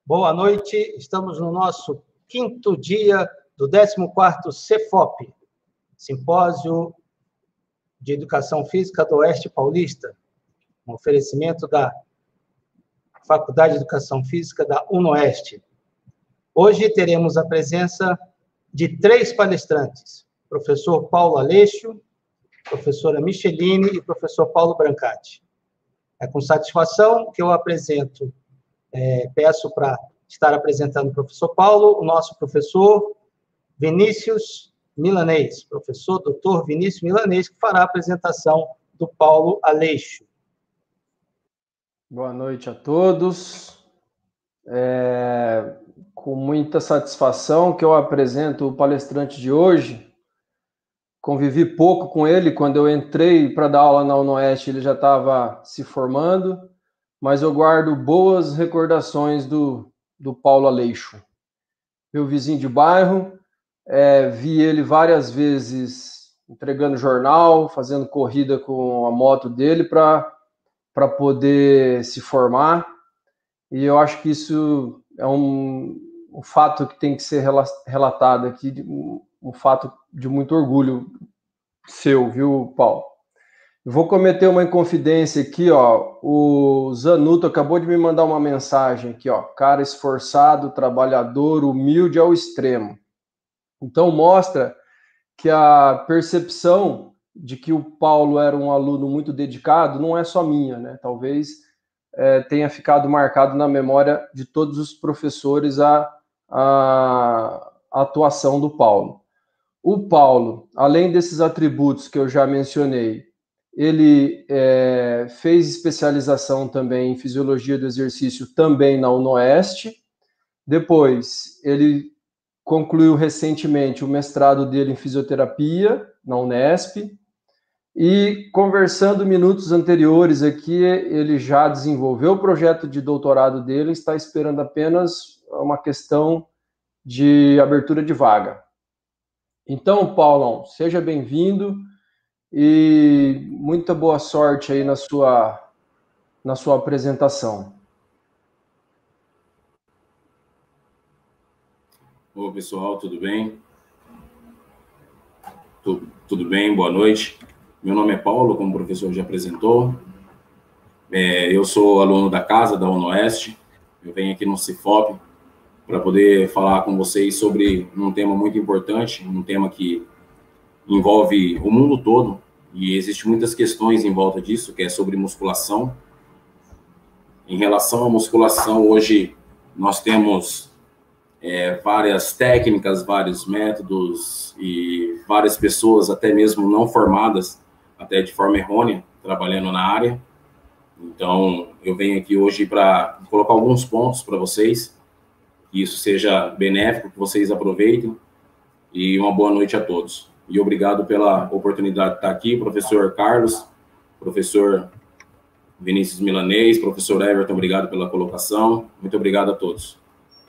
Boa noite, estamos no nosso quinto dia do 14º CEFOP, Simpósio de Educação Física do Oeste Paulista, um oferecimento da Faculdade de Educação Física da UNOeste. Hoje teremos a presença de 3 palestrantes, professor Paulo Aleixo, professora Micheline e professor Paulo Brancati. É com satisfação que eu apresento, peço para estar apresentando o professor Paulo, o nosso professor Vinícius Milanês, professor Dr. Vinícius Milanês, que fará a apresentação do Paulo Aleixo. Boa noite a todos. Com muita satisfação que eu apresento o palestrante de hoje. Convivi pouco com ele, quando eu entrei para dar aula na UNOeste, ele já estava se formando, mas eu guardo boas recordações do Paulo Aleixo. Meu vizinho de bairro, vi ele várias vezes entregando jornal, fazendo corrida com a moto dele para poder se formar, e eu acho que isso é um fato que tem que ser relatado aqui, um fato de muito orgulho seu, viu, Paulo? Eu vou cometer uma inconfidência aqui, ó. O Zanuto acabou de me mandar uma mensagem aqui, ó. Cara esforçado, trabalhador, humilde ao extremo. Então mostra que a percepção de que o Paulo era um aluno muito dedicado não é só minha, né? Talvez tenha ficado marcado na memória de todos os professores a atuação do Paulo. O Paulo, além desses atributos que eu já mencionei, ele fez especialização também em Fisiologia do Exercício, também na UNOeste. Depois, ele concluiu recentemente o mestrado dele em Fisioterapia, na Unesp. E, conversando minutos anteriores aqui, ele já desenvolveu o projeto de doutorado dele, está esperando apenas uma questão de abertura de vaga. Então, Paulão, seja bem-vindo e muita boa sorte aí na sua apresentação. Oi, pessoal, tudo bem? Tudo bem, boa noite. Meu nome é Paulo, como o professor já apresentou. Eu sou aluno da casa, da UNOeste. Eu venho aqui no CIFOP para poder falar com vocês sobre um tema muito importante, um tema que envolve o mundo todo, e existem muitas questões em volta disso, que é sobre musculação. Em relação à musculação, hoje nós temos várias técnicas, vários métodos e várias pessoas, até mesmo não formadas, até de forma errônea, trabalhando na área. Então, eu venho aqui hoje para colocar alguns pontos para vocês, que isso seja benéfico, que vocês aproveitem, e uma boa noite a todos. E obrigado pela oportunidade de estar aqui, professor Carlos, professor Vinícius Milanês, professor Everton, obrigado pela colocação, muito obrigado a todos.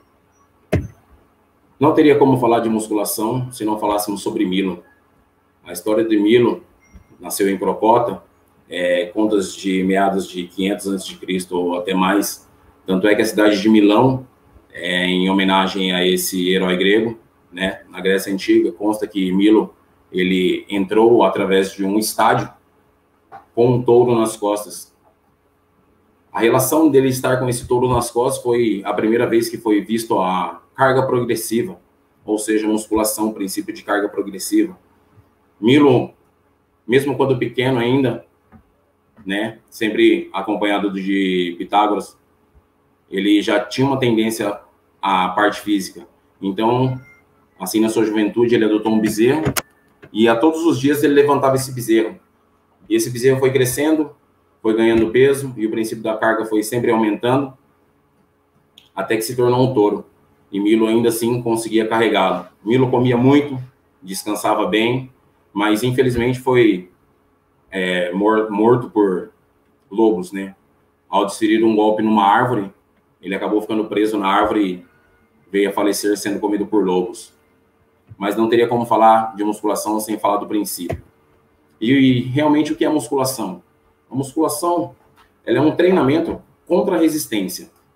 Não teria como falar de musculação se não falássemos sobre Milo. A história de Milo nasceu em Crocota, contas de meados de 500 a.C. ou até mais. Tanto é que a cidade de Milão, em homenagem a esse herói grego, né, na Grécia Antiga, consta que Milo ele entrou através de um estádio com um touro nas costas. A relação dele estar com esse touro nas costas foi a primeira vez que foi visto a carga progressiva, ou seja, musculação, princípio de carga progressiva. Milo, mesmo quando pequeno ainda, né, sempre acompanhado de Pitágoras, ele já tinha uma tendência à parte física. Então, assim, na sua juventude, ele adotou um bezerro e a todos os dias ele levantava esse bezerro. E esse bezerro foi crescendo, foi ganhando peso e o princípio da carga foi sempre aumentando até que se tornou um touro. E Milo ainda assim conseguia carregá-lo. Milo comia muito, descansava bem, mas infelizmente foi morto por lobos, né? Ao desferir um golpe numa árvore, ele acabou ficando preso na árvore e veio a falecer sendo comido por lobos. Mas não teria como falar de musculação sem falar do princípio. E realmente o que é musculação? A musculação ela é um treinamento contra a resistência.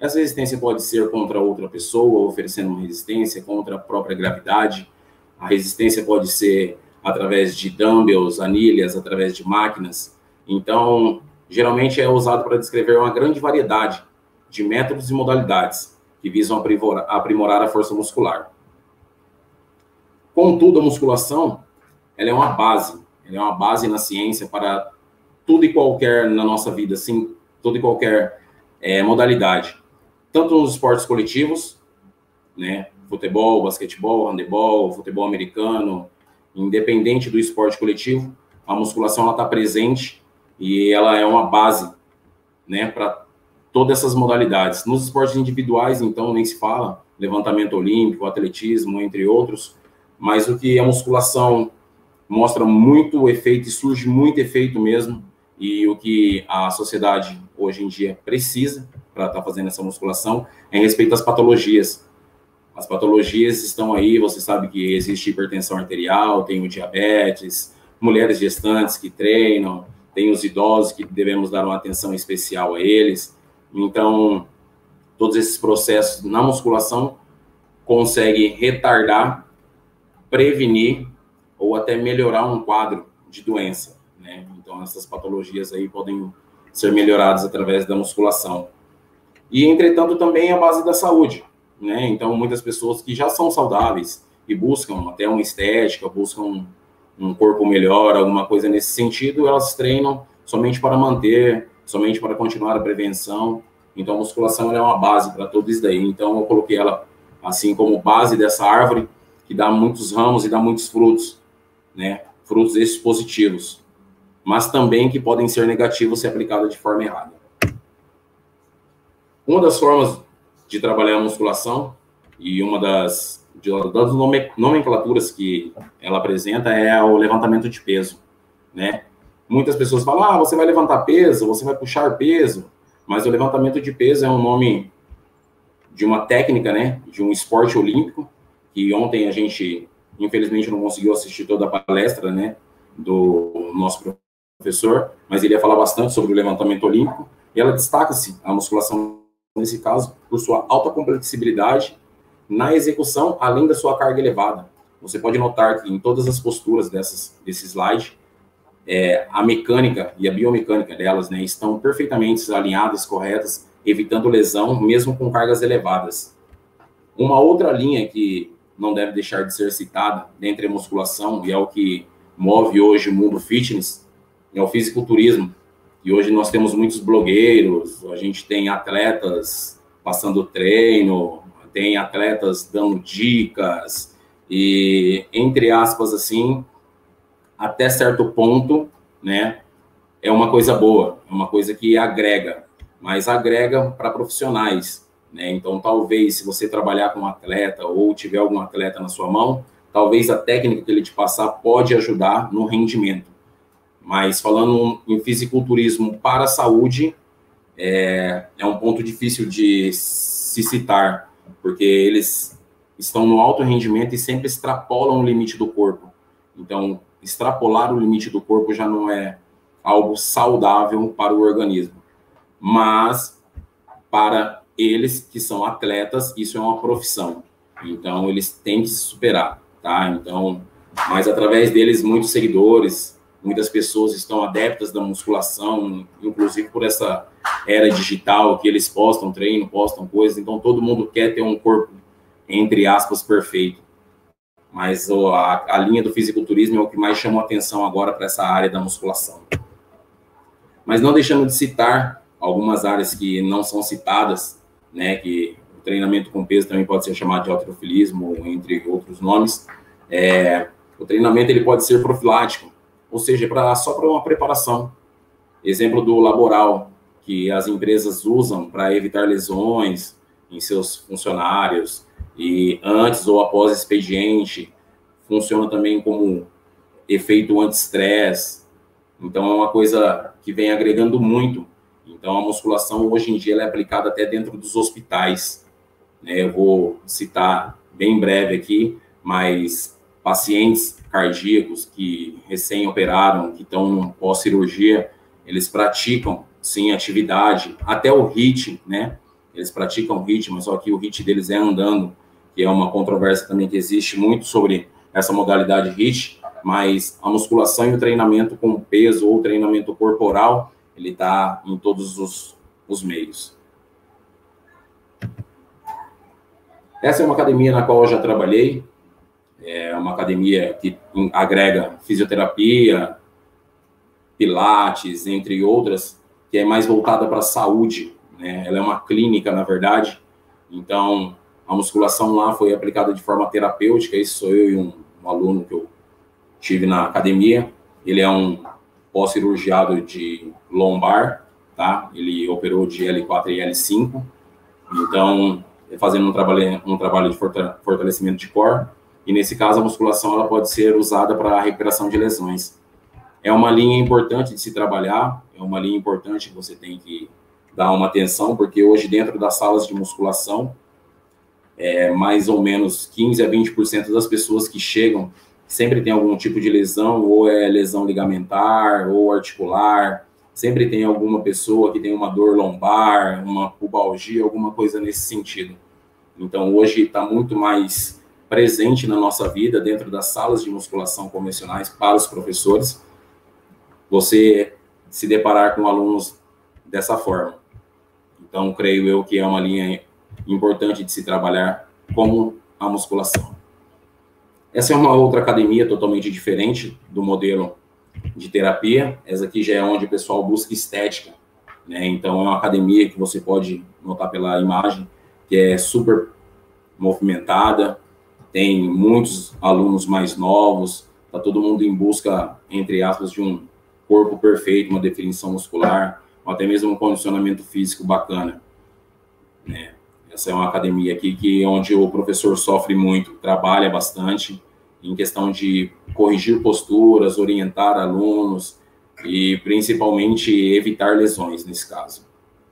Essa resistência pode ser contra outra pessoa, oferecendo uma resistência contra a própria gravidade. A resistência pode ser através de dumbbells, anilhas, através de máquinas. Então, geralmente é usado para descrever uma grande variedade de métodos e modalidades que visam aprimorar a força muscular. Contudo, a musculação, ela é uma base na ciência para tudo e qualquer na nossa vida, assim, tudo e qualquer modalidade. Tanto nos esportes coletivos, né, futebol, basquetebol, handebol, futebol americano, independente do esporte coletivo, a musculação está presente e ela é uma base, né, para todas essas modalidades. Nos esportes individuais, então, nem se fala, levantamento olímpico, atletismo, entre outros, mas o que a musculação mostra muito efeito e surge muito efeito mesmo, e o que a sociedade hoje em dia precisa para estar fazendo essa musculação é em respeito às patologias. As patologias estão aí, você sabe que existe hipertensão arterial, tem o diabetes, mulheres gestantes que treinam, tem os idosos que devemos dar uma atenção especial a eles. Então, todos esses processos na musculação conseguem retardar, prevenir ou até melhorar um quadro de doença, né? Então, essas patologias aí podem ser melhoradas através da musculação. E, entretanto, também é a base da saúde, né? Então, muitas pessoas que já são saudáveis e buscam até uma estética, buscam um corpo melhor, alguma coisa nesse sentido, elas treinam somente para manter, somente para continuar a prevenção. Então, a musculação é uma base para tudo isso daí. Então, eu coloquei ela assim como base dessa árvore, que dá muitos ramos e dá muitos frutos, né? Frutos esses positivos, mas também que podem ser negativos se aplicados de forma errada. Uma das formas de trabalhar a musculação e uma das nomenclaturas que ela apresenta é o levantamento de peso, né? Muitas pessoas falam, você vai levantar peso, você vai puxar peso, mas o levantamento de peso é um nome de uma técnica, né? De um esporte olímpico, que ontem a gente, infelizmente, não conseguiu assistir toda a palestra, né? Do nosso professor, mas ele ia falar bastante sobre o levantamento olímpico, e ela destaca-se, a musculação, nesse caso, por sua alta complexibilidade na execução, além da sua carga elevada. Você pode notar que em todas as posturas desse slide, a mecânica e a biomecânica delas, né, estão perfeitamente alinhadas, corretas, evitando lesão, mesmo com cargas elevadas. Uma outra linha que não deve deixar de ser citada dentre a musculação, e é o que move hoje o mundo fitness, é o fisiculturismo. E hoje nós temos muitos blogueiros, a gente tem atletas passando treino, tem atletas dando dicas, e, entre aspas, assim, até certo ponto, né, é uma coisa boa, é uma coisa que agrega, mas agrega para profissionais, né? Então, talvez, se você trabalhar com um atleta ou tiver algum atleta na sua mão, talvez a técnica que ele te passar pode ajudar no rendimento. Mas falando em fisiculturismo para a saúde, é um ponto difícil de se citar, porque eles estão no alto rendimento e sempre extrapolam o limite do corpo. Então, extrapolar o limite do corpo já não é algo saudável para o organismo. Mas, para eles que são atletas, isso é uma profissão. Então, eles têm que se superar, tá? Então, mas através deles, muitos seguidores, muitas pessoas estão adeptas da musculação, inclusive por essa era digital que eles postam treino, postam coisas, então todo mundo quer ter um corpo, entre aspas, perfeito. Mas a linha do fisiculturismo é o que mais chamou atenção agora para essa área da musculação. Mas não deixando de citar algumas áreas que não são citadas, né, que o treinamento com peso também pode ser chamado de halterofilismo, entre outros nomes. O treinamento ele pode ser profilático, ou seja, só para uma preparação. Exemplo do laboral, que as empresas usam para evitar lesões em seus funcionários, e antes ou após expediente, funciona também como efeito anti-estresse. Então, é uma coisa que vem agregando muito. Então, a musculação, hoje em dia, ela é aplicada até dentro dos hospitais, né? Eu vou citar bem breve aqui, mas pacientes cardíacos que recém-operaram, que estão pós-cirurgia, eles praticam, sim, atividade, até o HIIT, né? eles praticam HIIT, mas só que o HIIT deles é andando, que é uma controvérsia também que existe muito sobre essa modalidade HIIT, mas a musculação e o treinamento com peso ou treinamento corporal, ele está em todos os meios. Essa é uma academia na qual eu já trabalhei, é uma academia que agrega fisioterapia, pilates, entre outras, que é mais voltada para a saúde, né? Ela é uma clínica, na verdade, então a musculação lá foi aplicada de forma terapêutica. Esse sou eu e um aluno que eu tive na academia. Ele é um pós-cirurgiado de lombar, tá? Ele operou de L4 e L5, então fazendo um trabalho de fortalecimento de core, e nesse caso a musculação ela pode ser usada para a recuperação de lesões. É uma linha importante de se trabalhar, é uma linha importante que você tem que dar uma atenção, porque hoje dentro das salas de musculação, mais ou menos 15 a 20% das pessoas que chegam sempre tem algum tipo de lesão, ou é lesão ligamentar, ou articular, sempre tem alguma pessoa que tem uma dor lombar, uma pubalgia, alguma coisa nesse sentido. Então hoje está muito mais presente na nossa vida, dentro das salas de musculação convencionais para os professores, você se deparar com alunos dessa forma. Então, creio eu que é uma linha importante de se trabalhar como a musculação. Essa é uma outra academia totalmente diferente do modelo de terapia. Essa aqui já é onde o pessoal busca estética, né? Então, é uma academia que você pode notar pela imagem, que é super movimentada, tem muitos alunos mais novos, está todo mundo em busca, entre aspas, de um corpo perfeito, uma definição muscular, ou até mesmo um condicionamento físico bacana, né? Essa é uma academia aqui onde o professor sofre muito, trabalha bastante em questão de corrigir posturas, orientar alunos e principalmente evitar lesões nesse caso.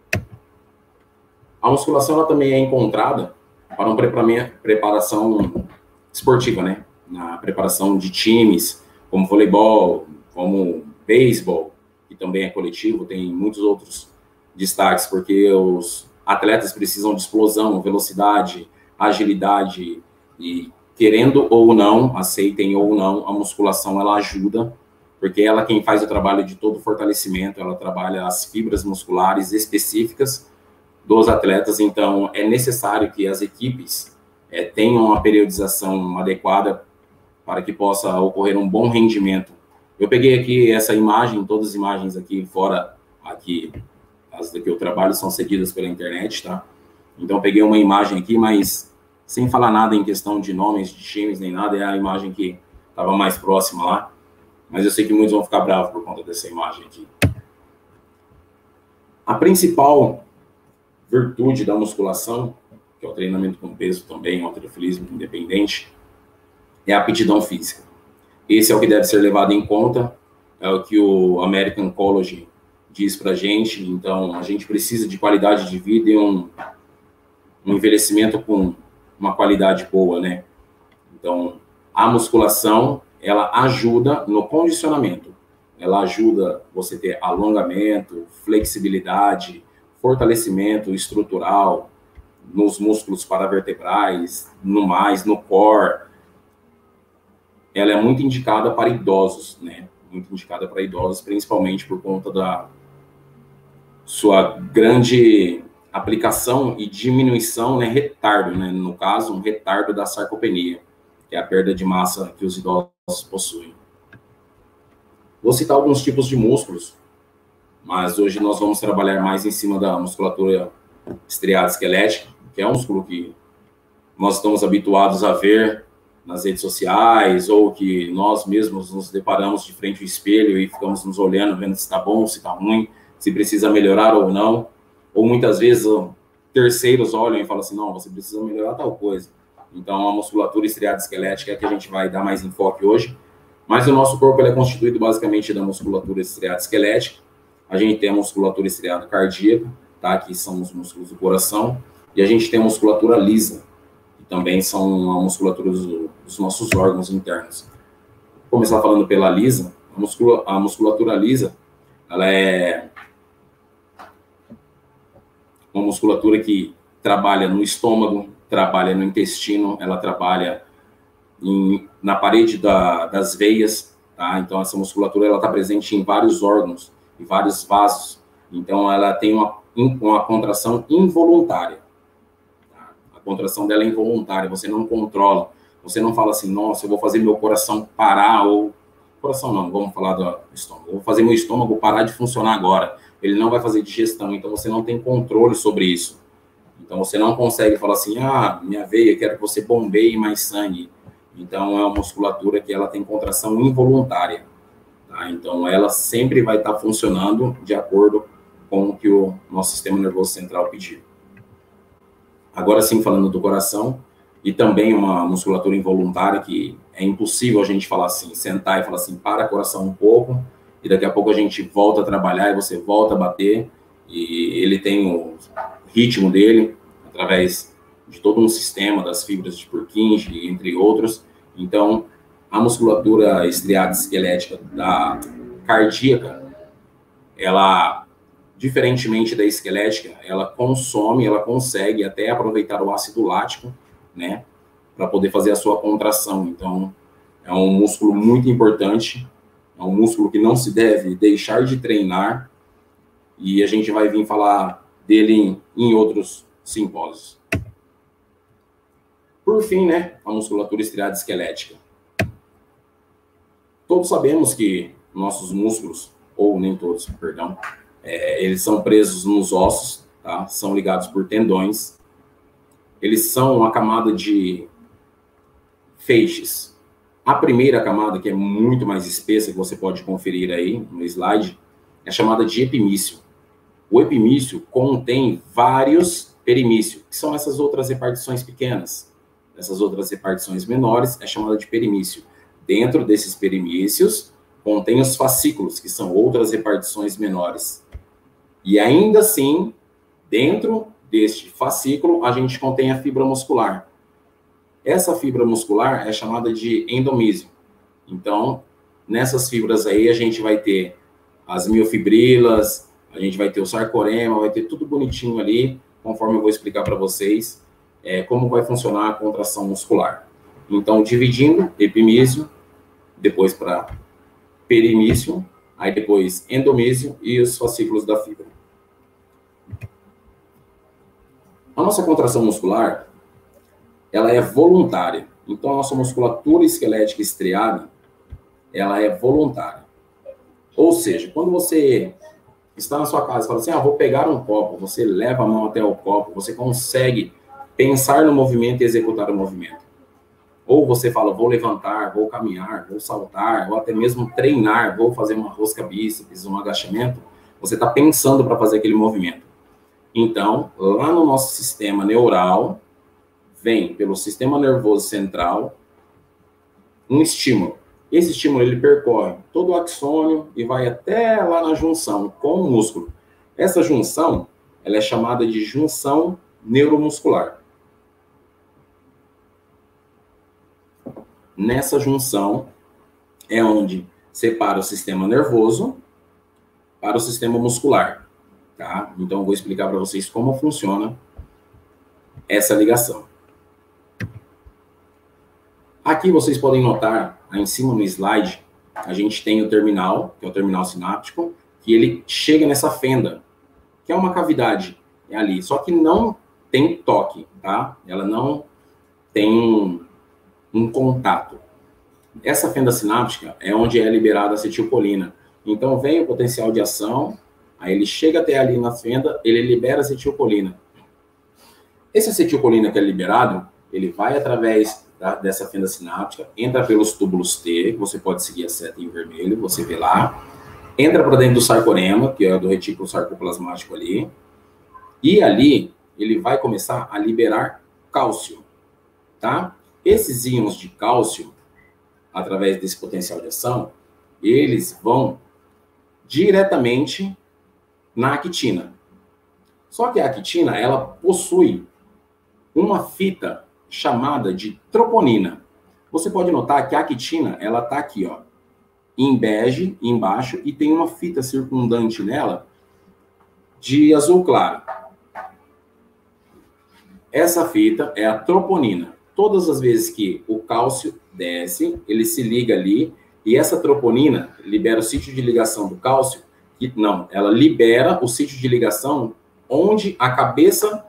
A musculação ela também é encontrada para uma preparação esportiva, né? Na preparação de times, como voleibol, como beisebol, que também é coletivo, tem muitos outros destaques, porque os atletas precisam de explosão, velocidade, agilidade, e querendo ou não, aceitem ou não, a musculação ela ajuda, porque ela quem faz o trabalho de todo o fortalecimento, ela trabalha as fibras musculares específicas dos atletas, então é necessário que as equipes tenham uma periodização adequada para que possa ocorrer um bom rendimento. Eu peguei aqui essa imagem, todas as imagens aqui fora, aqui, as que eu trabalho são cedidas pela internet, tá? Então eu peguei uma imagem aqui, mas sem falar nada em questão de nomes de times, nem nada, é a imagem que estava mais próxima lá, mas eu sei que muitos vão ficar bravos por conta dessa imagem aqui. A principal virtude da musculação, que é o treinamento com peso também, o halterofilismo independente, é a aptidão física. Esse é o que deve ser levado em conta, é o que o American College diz pra gente. Então, a gente precisa de qualidade de vida e um envelhecimento com uma qualidade boa, né? Então, a musculação, ela ajuda no condicionamento. Ela ajuda você ter alongamento, flexibilidade, fortalecimento estrutural nos músculos paravertebrais, no core. Ela é muito indicada para idosos, né? Muito indicada para idosos, principalmente por conta da sua grande aplicação e diminuição, né? Retardo, né? No caso, um retardo da sarcopenia, que é a perda de massa que os idosos possuem. Vou citar alguns tipos de músculos, mas hoje nós vamos trabalhar mais em cima da musculatura estriada esquelética, que é um músculo que nós estamos habituados a ver nas redes sociais, ou que nós mesmos nos deparamos de frente ao espelho e ficamos nos olhando, vendo se está bom, se está ruim, se precisa melhorar ou não. Ou muitas vezes terceiros olham e falam assim, não, você precisa melhorar tal coisa. Então a musculatura estriada esquelética é a que a gente vai dar mais enfoque hoje. Mas o nosso corpo ele é constituído basicamente da musculatura estriada esquelética. A gente tem a musculatura estriada cardíaca, tá? Que são os músculos do coração. E a gente tem a musculatura lisa, que também são a musculatura dos nossos órgãos internos. Vou começar falando pela lisa. A musculatura lisa, ela é uma musculatura que trabalha no estômago, trabalha no intestino, ela trabalha na parede das veias, tá? Então, essa musculatura, ela está presente em vários órgãos, em vários vasos. Então, ela tem uma contração involuntária. Tá? A contração dela é involuntária, você não controla. Você não fala assim, nossa, eu vou fazer meu coração parar, ou... Coração não, vamos falar do estômago. Eu vou fazer meu estômago parar de funcionar agora. Ele não vai fazer digestão, então você não tem controle sobre isso. Então, você não consegue falar assim, minha veia, quero que você bombeie mais sangue. Então, é uma musculatura que ela tem contração involuntária. Tá? Então, ela sempre vai estar funcionando de acordo com o que o nosso sistema nervoso central pedir. Agora sim, falando do coração, e também uma musculatura involuntária que é impossível a gente falar assim, sentar e falar assim, para coração um pouco, e daqui a pouco a gente volta a trabalhar e você volta a bater, e ele tem o ritmo dele, através de todo um sistema das fibras de Purkinje, entre outros. Então, a musculatura estriada esquelética da cardíaca, ela, diferentemente da esquelética, ela consegue até aproveitar o ácido lático, né, para poder fazer a sua contração. Então, é um músculo muito importante, é um músculo que não se deve deixar de treinar, e a gente vai vir falar dele em outros simpósios. Por fim, né, a musculatura estriada esquelética. Todos sabemos que nossos músculos, ou nem todos, perdão, eles são presos nos ossos, tá? São ligados por tendões. Eles são uma camada de feixes. A primeira camada, que é muito mais espessa, que você pode conferir aí no slide, é chamada de epimício. O epimício contém vários perimícios, que são essas outras repartições pequenas. Essas outras repartições menores é chamada de perimício. Dentro desses perimícios, contém os fascículos, que são outras repartições menores. E ainda assim, dentro deste fascículo, a gente contém a fibra muscular. Essa fibra muscular é chamada de endomísio. Então, nessas fibras aí, a gente vai ter as miofibrilas, a gente vai ter o sarcorema, vai ter tudo bonitinho ali, conforme eu vou explicar para vocês como vai funcionar a contração muscular. Então, dividindo, epimísio, depois para perimício, aí depois endomísio e os fascículos da fibra. A nossa contração muscular, ela é voluntária. Então, a nossa musculatura esquelética estriada, ela é voluntária. Ou seja, quando você está na sua casa e fala assim, vou pegar um copo, você leva a mão até o copo, você consegue pensar no movimento e executar o movimento. Ou você fala, vou levantar, vou caminhar, vou saltar, ou até mesmo treinar, vou fazer uma rosca bíceps, um agachamento, você está pensando para fazer aquele movimento. Então, lá no nosso sistema neural, vem pelo sistema nervoso central um estímulo. Esse estímulo, ele percorre todo o axônio e vai até lá na junção com o músculo. Essa junção, ela é chamada de junção neuromuscular. Nessa junção é onde separa o sistema nervoso para o sistema muscular, tá? Então, eu vou explicar para vocês como funciona essa ligação. Aqui vocês podem notar, aí em cima no slide, a gente tem o terminal, que é o terminal sináptico, que ele chega nessa fenda, que é uma cavidade ali, só que não tem toque, tá? Ela não tem um contato. Essa fenda sináptica é onde é liberada a acetilcolina. Então, vem o potencial de ação, aí ele chega até ali na fenda, ele libera a acetilcolina. Esse acetilcolina que é liberado, ele vai através dessa fenda sináptica, entra pelos túbulos T, você pode seguir a seta em vermelho, você vê lá, entra para dentro do sarcorema, que é do retículo sarcoplasmático ali, e ali ele vai começar a liberar cálcio, tá? Esses íons de cálcio, através desse potencial de ação, eles vão diretamente na actina. Só que a actina, ela possui uma fita chamada de troponina. Você pode notar que a actina, ela tá aqui, ó, em bege, embaixo, e tem uma fita circundante nela de azul claro. Essa fita é a troponina. Todas as vezes que o cálcio desce, ele se liga ali, e essa troponina libera o sítio de ligação do cálcio, ela libera o sítio de ligação onde a cabeça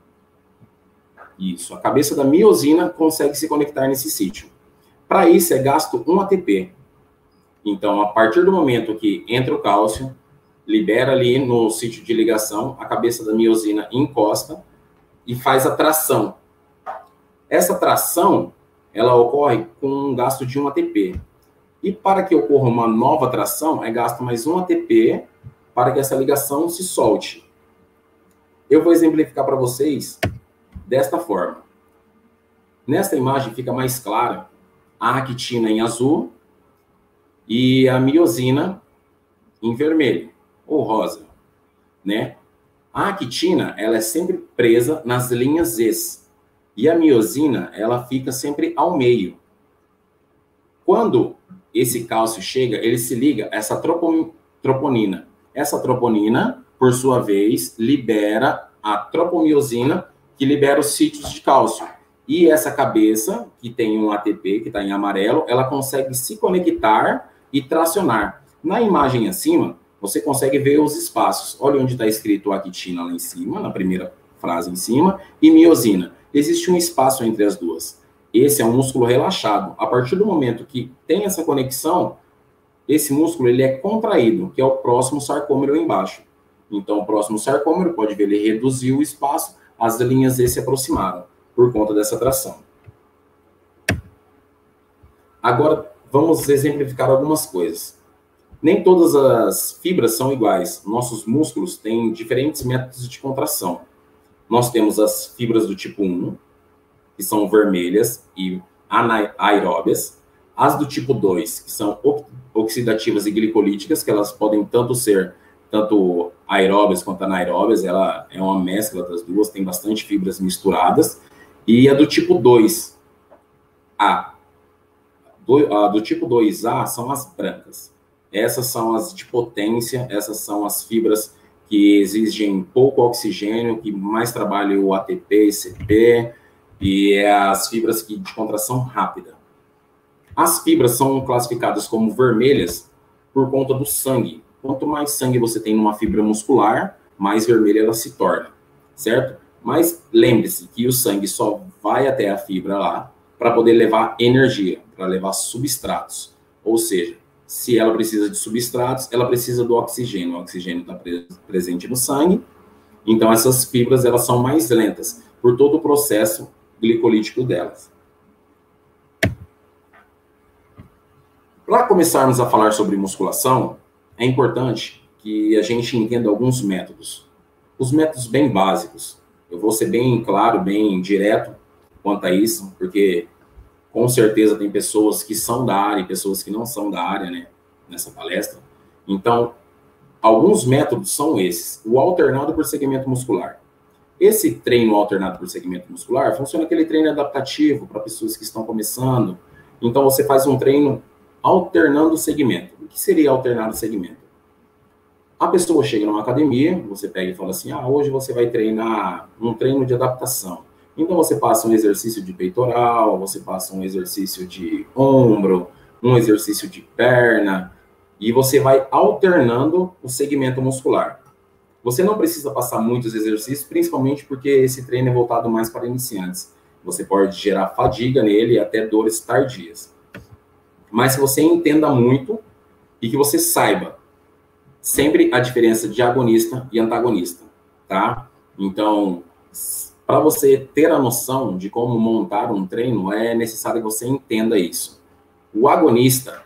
da miosina consegue se conectar nesse sítio. Para isso é gasto 1 ATP. Então, a partir do momento que entra o cálcio, libera ali no sítio de ligação, a cabeça da miosina encosta e faz a tração. Essa tração, ela ocorre com um gasto de 1 ATP. E para que ocorra uma nova tração, é gasto mais 1 ATP para que essa ligação se solte. Eu vou exemplificar para vocês desta forma. Nesta imagem fica mais clara a actina em azul e a miosina em vermelho ou rosa, né? A actina, ela é sempre presa nas linhas S e a miosina, ela fica sempre ao meio. Quando esse cálcio chega, ele se liga a essa troponina. Essa troponina, por sua vez, libera a tropomiosina, que libera os sítios de cálcio. E essa cabeça, que tem um ATP, que está em amarelo, ela consegue se conectar e tracionar. Na imagem acima, você consegue ver os espaços. Olha onde está escrito actina lá em cima, na primeira frase em cima, e miosina. Existe um espaço entre as duas. Esse é um músculo relaxado. A partir do momento que tem essa conexão, esse músculo ele é contraído, que é o próximo sarcômero embaixo. Então, o próximo sarcômero, pode ver, ele reduziu o espaço, as linhas E se aproximaram por conta dessa tração. Agora, vamos exemplificar algumas coisas. Nem todas as fibras são iguais. Nossos músculos têm diferentes métodos de contração. Nós temos as fibras do tipo 1, que são vermelhas e anaeróbias. As do tipo 2, que são oxidativas e glicolíticas, que elas podem ser tanto aeróbias quanto anaeróbias. Ela é uma mescla das duas, tem bastante fibras misturadas. E a do tipo 2A. A do tipo 2A são as brancas. Essas são as de potência, essas são as fibras que exigem pouco oxigênio, que mais trabalham o ATP e CP, e é as fibras de contração rápida. As fibras são classificadas como vermelhas por conta do sangue. Quanto mais sangue você tem numa fibra muscular, mais vermelha ela se torna, certo? Mas lembre-se que o sangue só vai até a fibra lá para poder levar energia, para levar substratos. Ou seja, se ela precisa de substratos, ela precisa do oxigênio. O oxigênio está presente no sangue. Então, essas fibras elas são mais lentas por todo o processo glicolítico delas. Para começarmos a falar sobre musculação, é importante que a gente entenda alguns métodos. Os métodos bem básicos. Eu vou ser bem claro, bem direto quanto a isso, porque com certeza tem pessoas que são da área e pessoas que não são da área, né, nessa palestra. Então, alguns métodos são esses. O alternado por segmento muscular. Esse treino alternado por segmento muscular funciona aquele treino adaptativo para pessoas que estão começando. Então, você faz um treino alternando o segmento. O que seria alternar o segmento? A pessoa chega numa academia, você pega e fala assim, hoje você vai treinar um treino de adaptação. Então, você passa um exercício de peitoral, você passa um exercício de ombro, um exercício de perna, e você vai alternando o segmento muscular. Você não precisa passar muitos exercícios, principalmente porque esse treino é voltado mais para iniciantes. Você pode gerar fadiga nele e até dores tardias. Mas se você entenda muito e que você saiba sempre a diferença de agonista e antagonista, tá? Então, para você ter a noção de como montar um treino, é necessário que você entenda isso. O agonista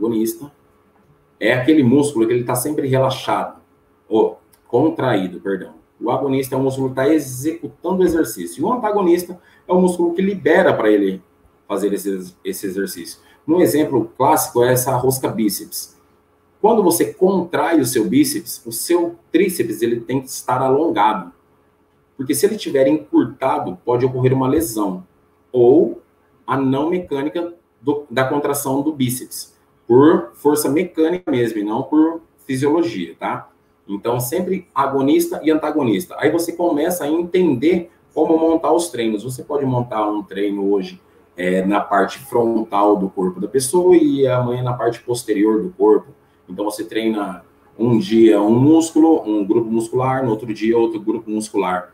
é aquele músculo que ele está sempre relaxado, ou contraído, perdão. O agonista é o músculo que está executando o exercício. E o antagonista é o músculo que libera para ele fazer esse exercício. Um exemplo clássico é essa rosca bíceps. Quando você contrai o seu bíceps, o seu tríceps ele tem que estar alongado. Porque se ele estiver encurtado, pode ocorrer uma lesão. Ou a não mecânica da contração do bíceps. Por força mecânica mesmo, e não por fisiologia, tá? Então, sempre agonista e antagonista. Aí você começa a entender como montar os treinos. Você pode montar um treino hoje na parte frontal do corpo da pessoa e amanhã na parte posterior do corpo. Então, você treina um dia um músculo, um grupo muscular, no outro dia outro grupo muscular.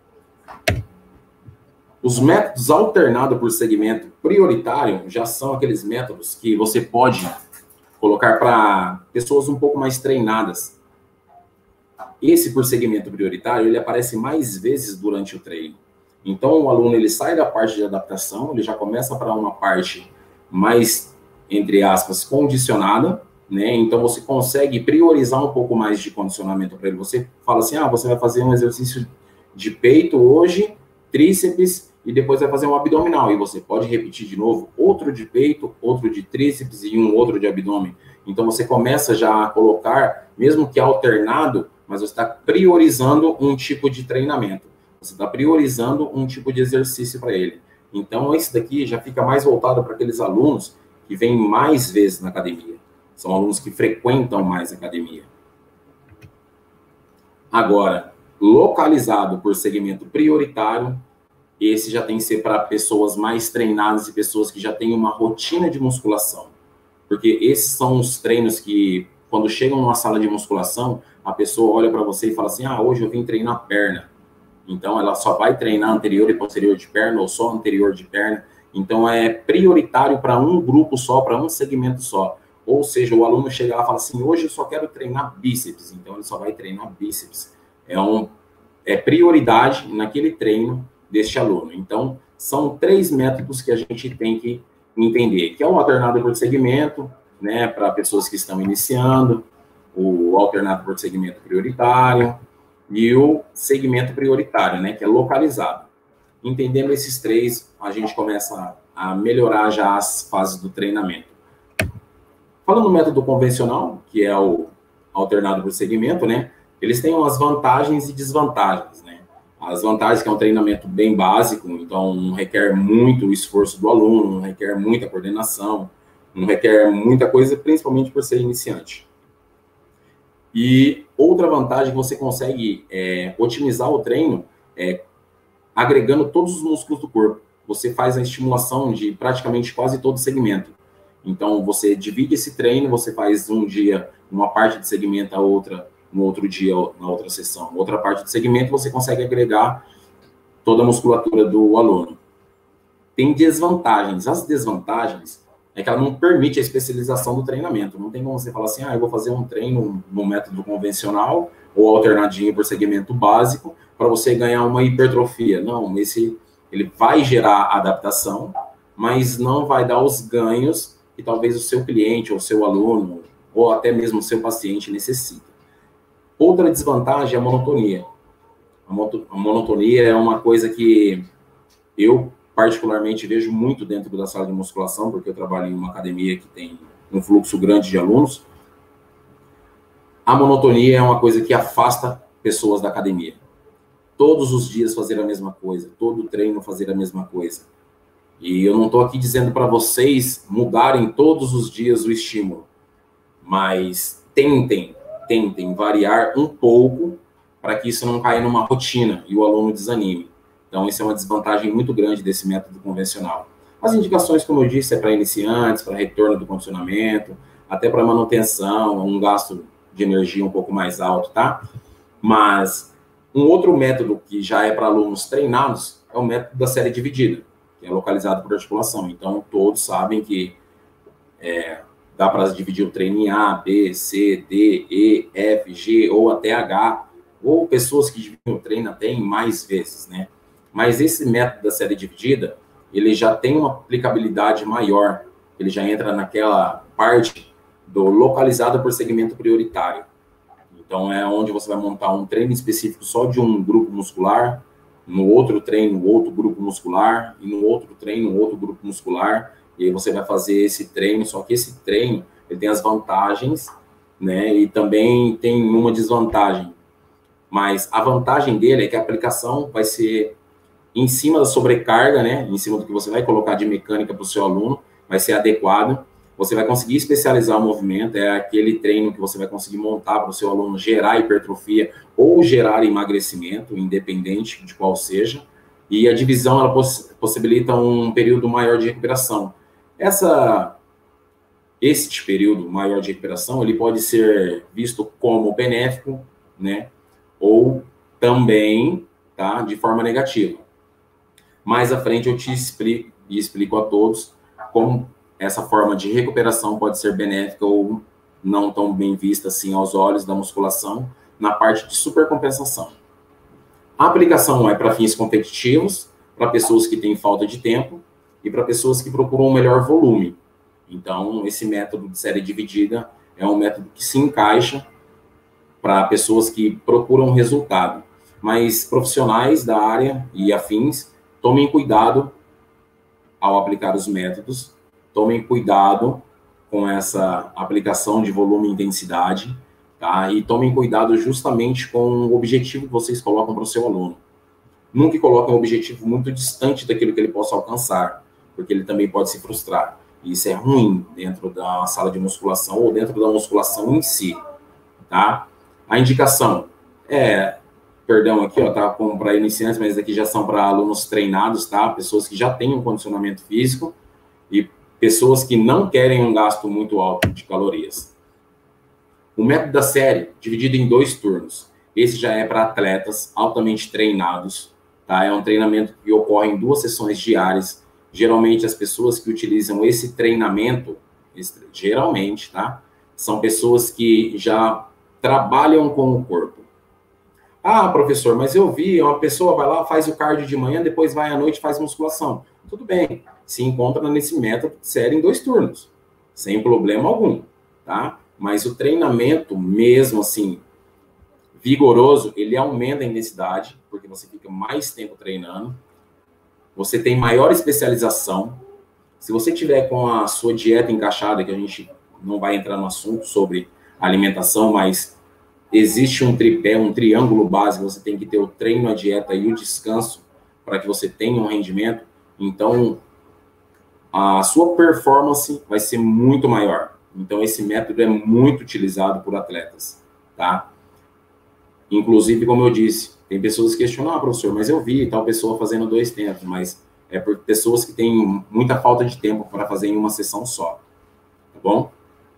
Os métodos alternados por segmento prioritário já são aqueles métodos que você pode colocar para pessoas um pouco mais treinadas. Esse por segmento prioritário, ele aparece mais vezes durante o treino. Então, o aluno, ele sai da parte de adaptação, ele já começa para uma parte mais, entre aspas, condicionada, né? Então, você consegue priorizar um pouco mais de condicionamento para ele. Você fala assim, você vai fazer um exercício de peito hoje, tríceps, e depois vai fazer um abdominal. E você pode repetir de novo, outro de peito, outro de tríceps e um outro de abdômen. Então, você começa já a colocar, mesmo que alternado, mas você está priorizando um tipo de treinamento. Você está priorizando um tipo de exercício para ele. Então, esse daqui já fica mais voltado para aqueles alunos que vêm mais vezes na academia. São alunos que frequentam mais a academia. Agora, localizado por segmento prioritário, esse já tem que ser para pessoas mais treinadas e pessoas que já têm uma rotina de musculação. Porque esses são os treinos que, quando chegam numa sala de musculação, a pessoa olha para você e fala assim, hoje eu vim treinar perna. Então, ela só vai treinar anterior e posterior de perna, ou só anterior de perna. Então, é prioritário para um grupo só, para um segmento só. Ou seja, o aluno chega lá e fala assim, hoje eu só quero treinar bíceps. Então, ele só vai treinar bíceps. É prioridade naquele treino deste aluno. Então, são 3 métodos que a gente tem que entender, que é o alternado por segmento, né, para pessoas que estão iniciando, o alternado por segmento prioritário, e o segmento prioritário, né, que é localizado. Entendendo esses 3, a gente começa a melhorar já as fases do treinamento. Falando do método convencional, que é o alternado por segmento, né, eles têm umas vantagens e desvantagens, né. As vantagens que é um treinamento bem básico, então não requer muito esforço do aluno, não requer muita coordenação, não requer muita coisa, principalmente por ser iniciante. E outra vantagem que você consegue otimizar o treino agregando todos os músculos do corpo. Você faz a estimulação de praticamente quase todo segmento. Então, você divide esse treino, você faz um dia uma parte de segmento, a outra, no outro dia, na outra sessão. Outra parte de segmento, você consegue agregar toda a musculatura do aluno. Tem desvantagens. As desvantagens é que ela não permite a especialização do treinamento. Não tem como você falar assim, eu vou fazer um treino no método convencional ou alternadinho por segmento básico para você ganhar uma hipertrofia. Não, ele vai gerar adaptação, mas não vai dar os ganhos que talvez o seu cliente ou o seu aluno ou até mesmo o seu paciente necessita. Outra desvantagem é a monotonia. A monotonia é uma coisa que eu particularmente vejo muito dentro da sala de musculação, porque eu trabalho em uma academia que tem um fluxo grande de alunos. A monotonia é uma coisa que afasta pessoas da academia. Todos os dias fazer a mesma coisa, todo treino fazer a mesma coisa. E eu não estou aqui dizendo para vocês mudarem todos os dias o estímulo, mas tentem variar um pouco para que isso não caia numa rotina e o aluno desanime. Então, isso é uma desvantagem muito grande desse método convencional. As indicações, como eu disse, é para iniciantes, para retorno do condicionamento, até para manutenção, um gasto de energia um pouco mais alto, tá? Mas um outro método que já é para alunos treinados é o método da série dividida, que é localizado por articulação. Então, todos sabem que dá para dividir o treino em A, B, C, D, E, F, G ou até H, ou pessoas que dividem o treino até em mais vezes, né? Mas esse método da série dividida, ele já tem uma aplicabilidade maior, ele já entra naquela parte do localizado por segmento prioritário. Então, é onde você vai montar um treino específico só de um grupo muscular, no outro treino, outro grupo muscular, e no outro treino, outro grupo muscular, e aí você vai fazer esse treino, só que esse treino, ele tem as vantagens, né, e também tem uma desvantagem. Mas a vantagem dele é que a aplicação vai ser em cima da sobrecarga, né, em cima do que você vai colocar de mecânica para o seu aluno, vai ser adequado, você vai conseguir especializar o movimento, é aquele treino que você vai conseguir montar para o seu aluno gerar hipertrofia ou gerar emagrecimento, independente de qual seja, E a divisão, ela possibilita um período maior de recuperação. Este período maior de recuperação, ele pode ser visto como benéfico, né? Ou também, tá, de forma negativa. Mais à frente eu te explico e explico a todos como essa forma de recuperação pode ser benéfica ou não tão bem vista assim aos olhos da musculação na parte de supercompensação. A aplicação é para fins competitivos, para pessoas que têm falta de tempo e para pessoas que procuram um melhor volume. Então, esse método de série dividida é um método que se encaixa para pessoas que procuram resultado. Mas profissionais da área e afins, tomem cuidado ao aplicar os métodos, tomem cuidado com essa aplicação de volume e intensidade, tá? E tomem cuidado justamente com o objetivo que vocês colocam para o seu aluno. Nunca coloquem um objetivo muito distante daquilo que ele possa alcançar, porque ele também pode se frustrar. E isso é ruim dentro da sala de musculação ou dentro da musculação em si, tá? A indicação perdão, aqui, ó, tá para iniciantes, mas aqui já são para alunos treinados, tá? Pessoas que já têm um condicionamento físico e pessoas que não querem um gasto muito alto de calorias. O método da série, dividido em 2 turnos. Esse já é para atletas altamente treinados, tá? É um treinamento que ocorre em 2 sessões diárias. Geralmente, as pessoas que utilizam esse treinamento, geralmente, tá? São pessoas que já trabalham com o corpo. Ah, professor, mas eu vi, uma pessoa vai lá, faz o cardio de manhã, depois vai à noite e faz musculação. Tudo bem, se encontra nesse método de série em 2 turnos, sem problema algum, tá? Mas o treinamento, mesmo assim, vigoroso, ele aumenta a intensidade, porque você fica mais tempo treinando, você tem maior especialização. Se você tiver com a sua dieta encaixada, que a gente não vai entrar no assunto sobre alimentação, mas existe um tripé, um triângulo básico, você tem que ter o treino, a dieta e o descanso para que você tenha um rendimento, então a sua performance vai ser muito maior. Então esse método é muito utilizado por atletas, tá? Inclusive, como eu disse, tem pessoas que questionam, professor, mas eu vi tal pessoa fazendo 2 tempos, mas é por pessoas que têm muita falta de tempo para fazer em uma sessão só, tá bom?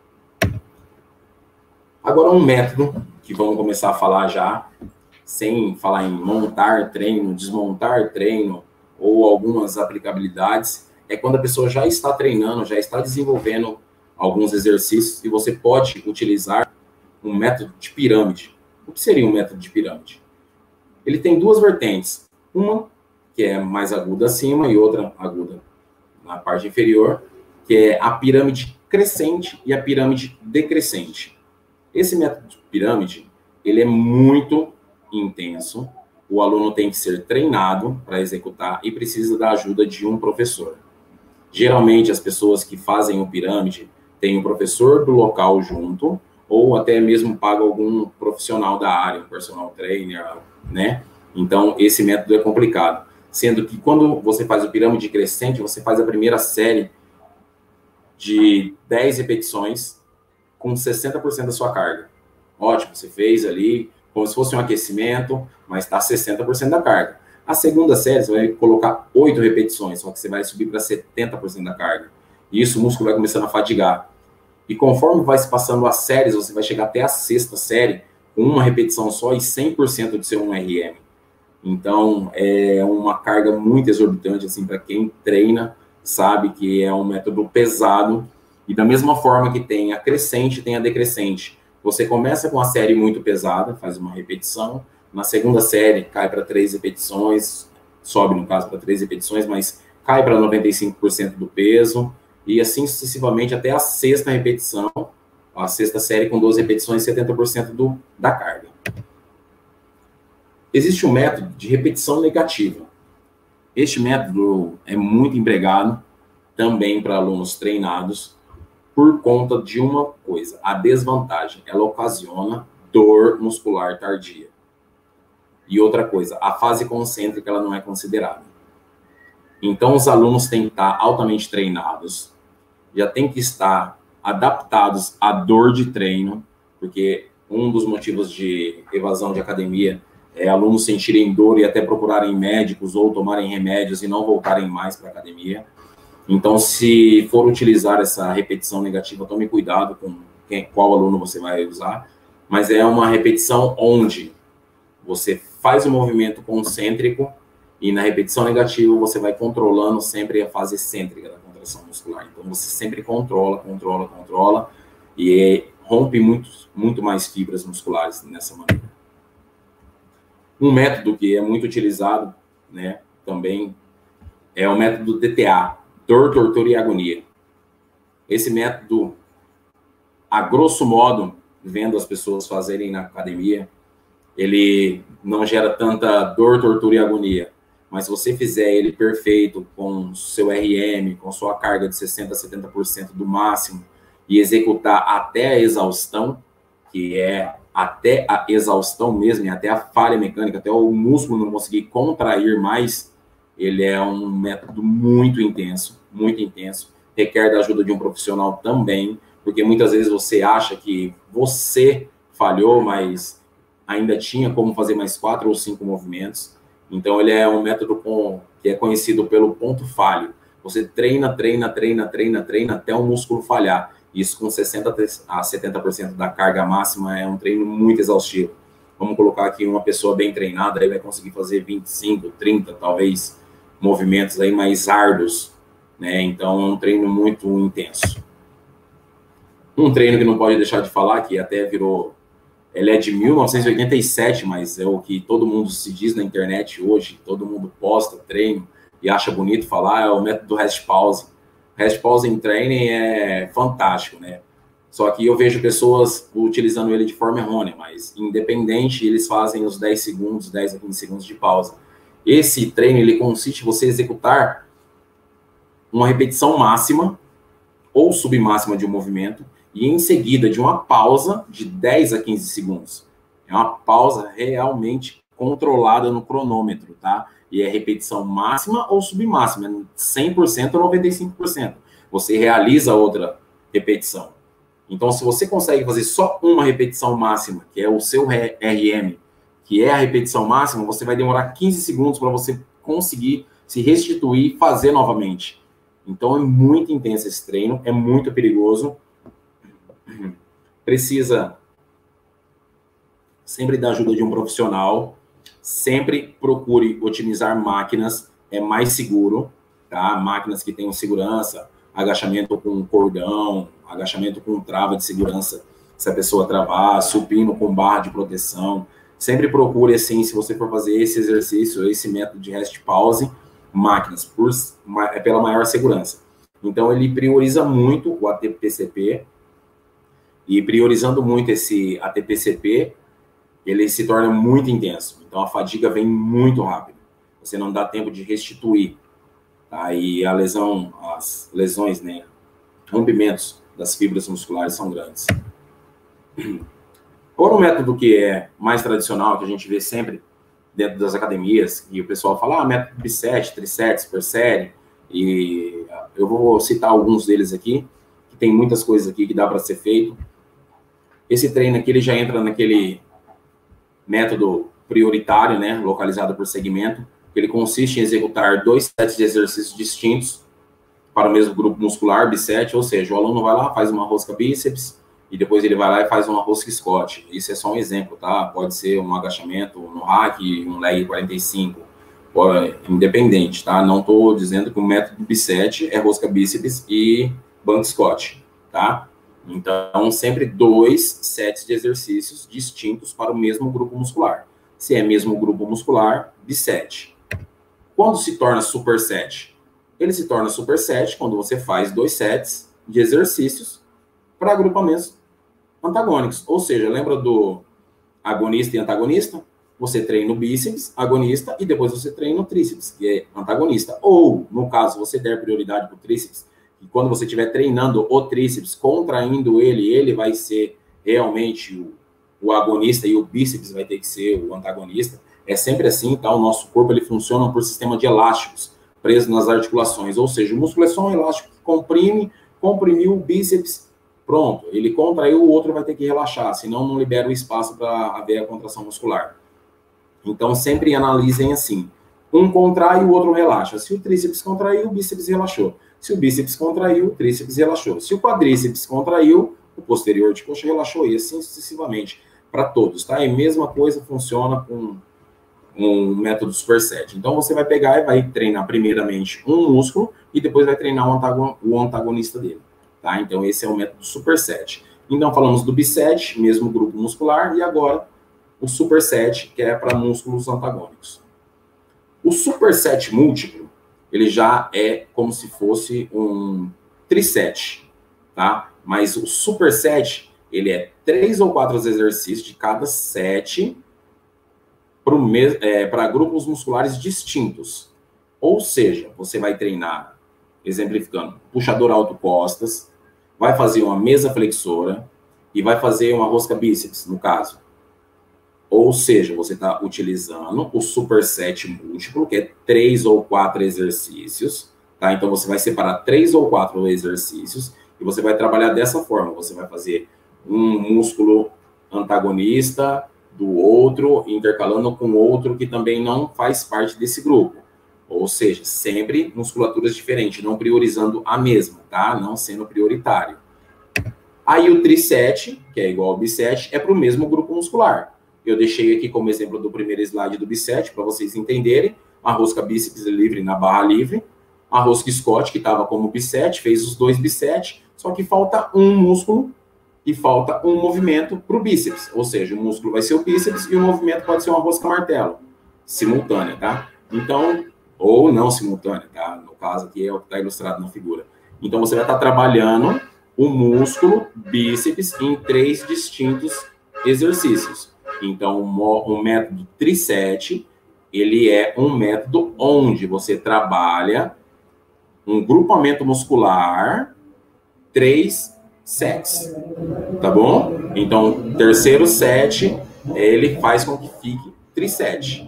Agora um método que vamos começar a falar já, sem falar em montar treino, desmontar treino ou algumas aplicabilidades, é quando a pessoa já está treinando, já está desenvolvendo alguns exercícios e você pode utilizar um método de pirâmide. O que seria um método de pirâmide? Ele tem 2 vertentes, uma que é mais aguda acima e outra aguda na parte inferior, que é a pirâmide crescente e a pirâmide decrescente. Esse método de pirâmide, ele é muito intenso, o aluno tem que ser treinado para executar e precisa da ajuda de um professor. Geralmente, as pessoas que fazem o pirâmide têm um professor do local junto, ou até mesmo paga algum profissional da área, um personal trainer, né? Então, esse método é complicado. Sendo que quando você faz o pirâmide crescente, você faz a primeira série de 10 repetições com 60% da sua carga. Ótimo, você fez ali como se fosse um aquecimento, mas está 60% da carga. A segunda série, você vai colocar 8 repetições, só que você vai subir para 70% da carga. E isso o músculo vai começando a fadigar. E conforme vai se passando as séries, você vai chegar até a 6ª série, com uma repetição só e 100% do seu 1RM. Então, é uma carga muito exorbitante, assim, para quem treina, sabe que é um método pesado. E da mesma forma que tem a crescente, tem a decrescente. Você começa com a série muito pesada, faz uma repetição. Na segunda série, cai para 3 repetições, sobe, no caso, para 3 repetições, mas cai para 95% do peso. E assim sucessivamente até a 6ª repetição, a 6ª série com 12 repetições, 70% da carga. Existe um método de repetição negativa. Este método é muito empregado também para alunos treinados, por conta de uma coisa, a desvantagem, ela ocasiona dor muscular tardia. E outra coisa, a fase concêntrica ela não é considerada. Então, os alunos têm que estar altamente treinados, já têm que estar adaptados à dor de treino, porque um dos motivos de evasão de academia alunos sentirem dor e até procurarem médicos ou tomarem remédios e não voltarem mais para a academia. Então, se for utilizar essa repetição negativa, tome cuidado com qual aluno você vai usar, mas é uma repetição onde você faz o movimento concêntrico e na repetição negativa você vai controlando sempre a fase excêntrica da contração muscular. Então, você sempre controla e rompe muito mais fibras musculares nessa maneira. Um método que é muito utilizado, né, também é o método DTA, dor, tortura e agonia. Esse método, a grosso modo, vendo as pessoas fazerem na academia, ele não gera tanta dor, tortura e agonia. Mas se você fizer ele perfeito, com seu RM, com sua carga de 60% a 70% do máximo, e executar até a exaustão, que é até a exaustão mesmo, até a falha mecânica, até o músculo não conseguir contrair mais, ele é um método muito intenso, requer da ajuda de um profissional também, porque muitas vezes você acha que você falhou, mas ainda tinha como fazer mais 4 ou 5 movimentos. Então, ele é um método que é conhecido pelo ponto falho. Você treina até o músculo falhar. Isso com 60% a 70% da carga máxima é um treino muito exaustivo. Vamos colocar aqui uma pessoa bem treinada, aí vai conseguir fazer 25, 30, talvez, movimentos aí mais árduos, né? Então, é um treino muito intenso. Um treino que não pode deixar de falar, que até virou... Ele é de 1987, mas é o que todo mundo se diz na internet hoje, todo mundo posta treino e acha bonito falar, é o método do rest pause. Rest pause em training é fantástico, né? Só que eu vejo pessoas utilizando ele de forma errônea, mas independente, eles fazem os 10 segundos, 10 a 15 segundos de pausa. Esse treino, ele consiste em você executar uma repetição máxima ou submáxima de um movimento e em seguida de uma pausa de 10 a 15 segundos. É uma pausa realmente controlada no cronômetro, tá? E é repetição máxima ou submáxima, 100% ou 95%. Você realiza outra repetição. Então, se você consegue fazer só uma repetição máxima, que é o seu RM, que é a repetição máxima, você vai demorar 15 segundos para você conseguir se restituir e fazer novamente. Então, é muito intenso esse treino, é muito perigoso. Precisa sempre da ajuda de um profissional, sempre procure otimizar máquinas, é mais seguro, tá? Máquinas que tenham segurança, agachamento com cordão, agachamento com trava de segurança, se a pessoa travar, supino com barra de proteção. Sempre procure, assim, se você for fazer esse exercício, esse método de rest pause, máquinas, pela maior segurança. Então, ele prioriza muito o ATP-CP, e priorizando muito esse ATP-CP, ele se torna muito intenso. Então, a fadiga vem muito rápido. Você não dá tempo de restituir. Tá? E as lesões, né, rompimentos das fibras musculares são grandes. Outro método que é mais tradicional, que a gente vê sempre dentro das academias, e o pessoal fala, método bicep, tríceps, per série, e eu vou citar alguns deles aqui, que tem muitas coisas aqui que dá para ser feito. Esse treino aqui, ele já entra naquele método prioritário, né, localizado por segmento, que ele consiste em executar 2 sets de exercícios distintos para o mesmo grupo muscular, bicep, ou seja, o aluno vai lá, faz uma rosca bíceps, e depois ele vai lá e faz uma rosca Scott. Isso é só um exemplo, tá? Pode ser um agachamento no rack, um leg 45, independente, tá? Não estou dizendo que o método bicep é rosca bíceps e banco Scott, tá? Então, sempre 2 sets de exercícios distintos para o mesmo grupo muscular. Se é mesmo grupo muscular, bicep. Quando se torna superset? Ele se torna superset quando você faz 2 sets de exercícios para agrupamentos antagônicos. Ou seja, lembra do agonista e antagonista? Você treina o bíceps, agonista, e depois você treina o tríceps, que é antagonista. Ou, no caso, você der prioridade para o tríceps, e quando você estiver treinando o tríceps, contraindo ele vai ser realmente o agonista e o bíceps vai ter que ser o antagonista. É sempre assim, tá? O nosso corpo, ele funciona por sistema de elásticos presos nas articulações. Ou seja, o músculo é só um elástico que comprimiu o bíceps, pronto. Ele contraiu, o outro vai ter que relaxar, senão não libera o espaço para haver a contração muscular. Então, sempre analisem assim. Um contrai e o outro relaxa. Se o tríceps contraiu, o bíceps relaxou. Se o bíceps contraiu, o tríceps relaxou. Se o quadríceps contraiu, o posterior de coxa relaxou, e assim sucessivamente. Para todos, tá? E a mesma coisa funciona com um método superset. Então, você vai pegar e vai treinar primeiramente um músculo e depois vai treinar o antagonista dele, tá? Então, esse é o método superset. Então, falamos do biset, mesmo grupo muscular, e agora o superset, que é para músculos antagônicos. O superset múltiplo, ele já é como se fosse um triset, tá? Mas o superset, ele é 3 ou 4 exercícios de cada set para grupos musculares distintos. Ou seja, você vai treinar, exemplificando, puxador alto costas, vai fazer uma mesa flexora e vai fazer uma rosca bíceps, no caso. Ou seja, você está utilizando o superset múltiplo, que é 3 ou 4 exercícios, tá? Então, você vai separar 3 ou 4 exercícios e você vai trabalhar dessa forma. Você vai fazer um músculo antagonista do outro, intercalando com outro que também não faz parte desse grupo. Ou seja, sempre musculaturas diferentes, não priorizando a mesma, tá? Não sendo prioritário. Aí o triset, que é igual ao biset, é para o mesmo grupo muscular. Eu deixei aqui como exemplo do primeiro slide do biset, para vocês entenderem. A rosca bíceps livre na barra livre. A rosca Scott, que estava como biset, fez os 2 biset, só que falta um músculo e falta um movimento para o bíceps. Ou seja, o músculo vai ser o bíceps e o movimento pode ser uma rosca martelo, simultânea, tá? Então, ou não simultânea, tá? No caso aqui é o que está ilustrado na figura. Então, você vai estar trabalhando o músculo bíceps em 3 distintos exercícios. Então, o método triset, ele é um método onde você trabalha um grupamento muscular, 3 sets, tá bom? Então, terceiro set, ele faz com que fique triset.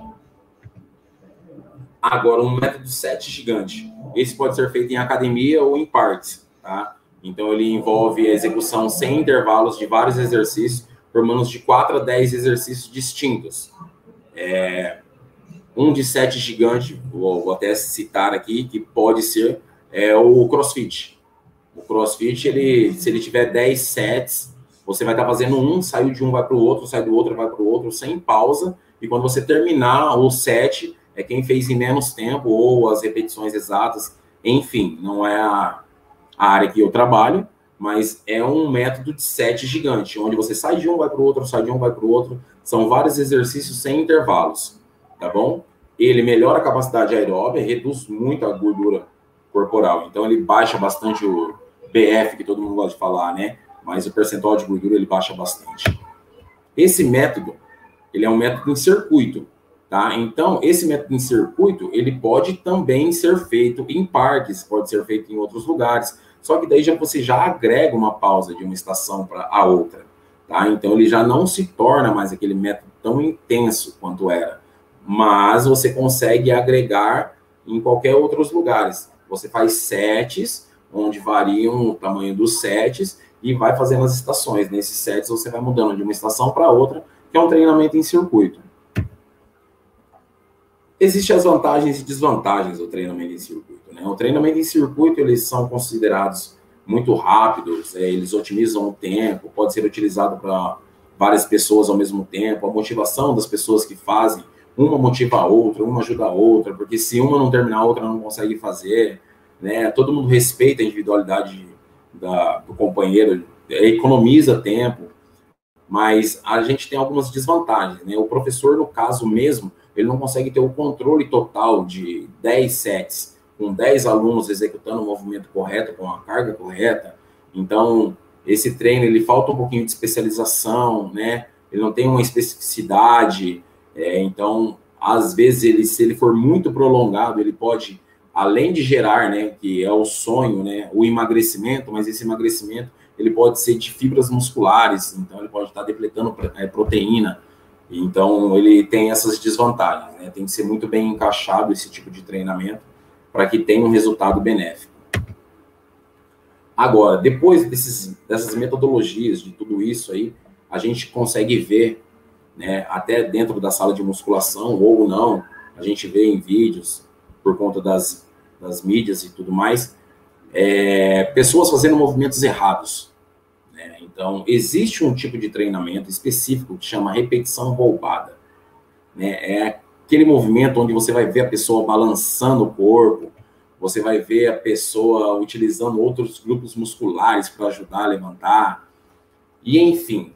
Agora, um método set gigante. Esse pode ser feito em academia ou em partes, tá? Então, ele envolve a execução sem intervalos de vários exercícios, formando de 4 a 10 exercícios distintos. Um de set gigante, vou até citar aqui, que pode ser o CrossFit. O CrossFit, se ele tiver 10 sets, você vai estar fazendo um, saiu de um, vai para o outro, sai do outro, vai para o outro, sem pausa. E quando você terminar o set, é quem fez em menos tempo, ou as repetições exatas. Enfim, não é a área que eu trabalho, mas é um método de set gigante, onde você sai de um, vai para o outro, sai de um, vai para o outro. São vários exercícios sem intervalos, tá bom? Ele melhora a capacidade aeróbica, reduz muito a gordura corporal. Então, ele baixa bastante o BF, que todo mundo gosta de falar, né? Mas o percentual de gordura, ele baixa bastante. Esse método, ele é um método em circuito, tá? Então, esse método em circuito, ele pode também ser feito em parques, pode ser feito em outros lugares. Só que daí você já agrega uma pausa de uma estação para a outra, tá? Então, ele já não se torna mais aquele método tão intenso quanto era. Mas você consegue agregar em qualquer outros lugares. Você faz sets, onde variam o tamanho dos sets, e vai fazendo as estações. Nesses sets, você vai mudando de uma estação para outra, que é um treinamento em circuito. Existem as vantagens e desvantagens do treinamento em circuito, né? O treinamento em circuito, eles são considerados muito rápidos, eles otimizam o tempo, pode ser utilizado para várias pessoas ao mesmo tempo, a motivação das pessoas que fazem, uma motiva a outra, uma ajuda a outra, porque se uma não terminar, a outra não consegue fazer, né? Todo mundo respeita a individualidade do companheiro, economiza tempo, mas a gente tem algumas desvantagens, né? O professor, no caso mesmo, ele não consegue ter o controle total de 10 sets, com 10 alunos executando o movimento correto, com a carga correta. Então, esse treino, ele falta um pouquinho de especialização, né? Ele não tem uma especificidade. Então, às vezes, se ele for muito prolongado, ele pode, além de gerar, né, que é o sonho, né, o emagrecimento, mas esse emagrecimento, ele pode ser de fibras musculares, então ele pode estar depletando proteína. Então, ele tem essas desvantagens, né? Tem que ser muito bem encaixado esse tipo de treinamento para que tenha um resultado benéfico. Agora, depois dessas metodologias, de tudo isso aí, a gente consegue ver né, até dentro da sala de musculação, ou não, a gente vê em vídeos, por conta das mídias e tudo mais, pessoas fazendo movimentos errados, né? Então, existe um tipo de treinamento específico que chama repetição roubada, né? É aquele movimento onde você vai ver a pessoa balançando o corpo, você vai ver a pessoa utilizando outros grupos musculares para ajudar a levantar, e enfim.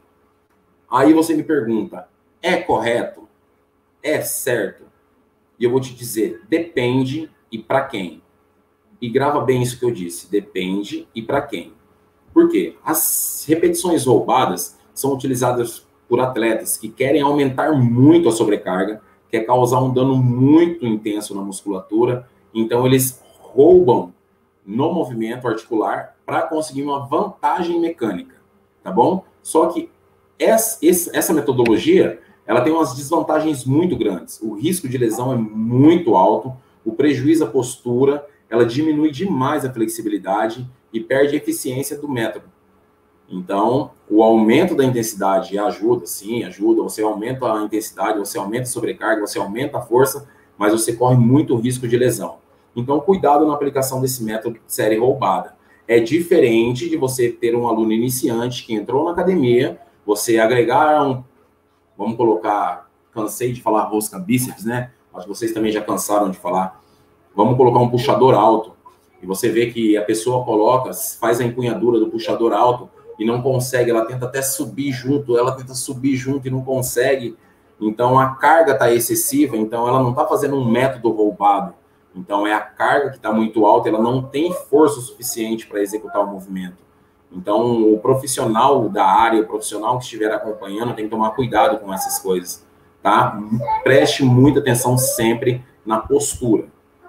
Aí você me pergunta, é correto? É certo? E eu vou te dizer, depende e para quem. E grava bem isso que eu disse, depende e para quem. Por quê? As repetições roubadas são utilizadas por atletas que querem aumentar muito a sobrecarga, quer causar um dano muito intenso na musculatura, então eles roubam no movimento articular para conseguir uma vantagem mecânica, tá bom? Só que essa metodologia, ela tem umas desvantagens muito grandes. O risco de lesão é muito alto, o prejuízo à postura, ela diminui demais a flexibilidade e perde a eficiência do método. Então, o aumento da intensidade ajuda, sim, ajuda. Você aumenta a intensidade, você aumenta a sobrecarga, você aumenta a força, mas você corre muito risco de lesão. Então, cuidado na aplicação desse método de série roubada. É diferente de você ter um aluno iniciante que entrou na academia, você agregar vamos colocar, cansei de falar rosca bíceps, né? Acho que vocês também já cansaram de falar. Vamos colocar um puxador alto. E você vê que a pessoa faz a empunhadura do puxador alto e não consegue, ela tenta até subir junto, e não consegue. Então a carga está excessiva, então ela não está fazendo um método roubado. Então é a carga que está muito alta, ela não tem força suficiente para executar o movimento. Então o profissional da área, o profissional que estiver acompanhando, tem que tomar cuidado com essas coisas, tá? Preste muita atenção sempre na postura.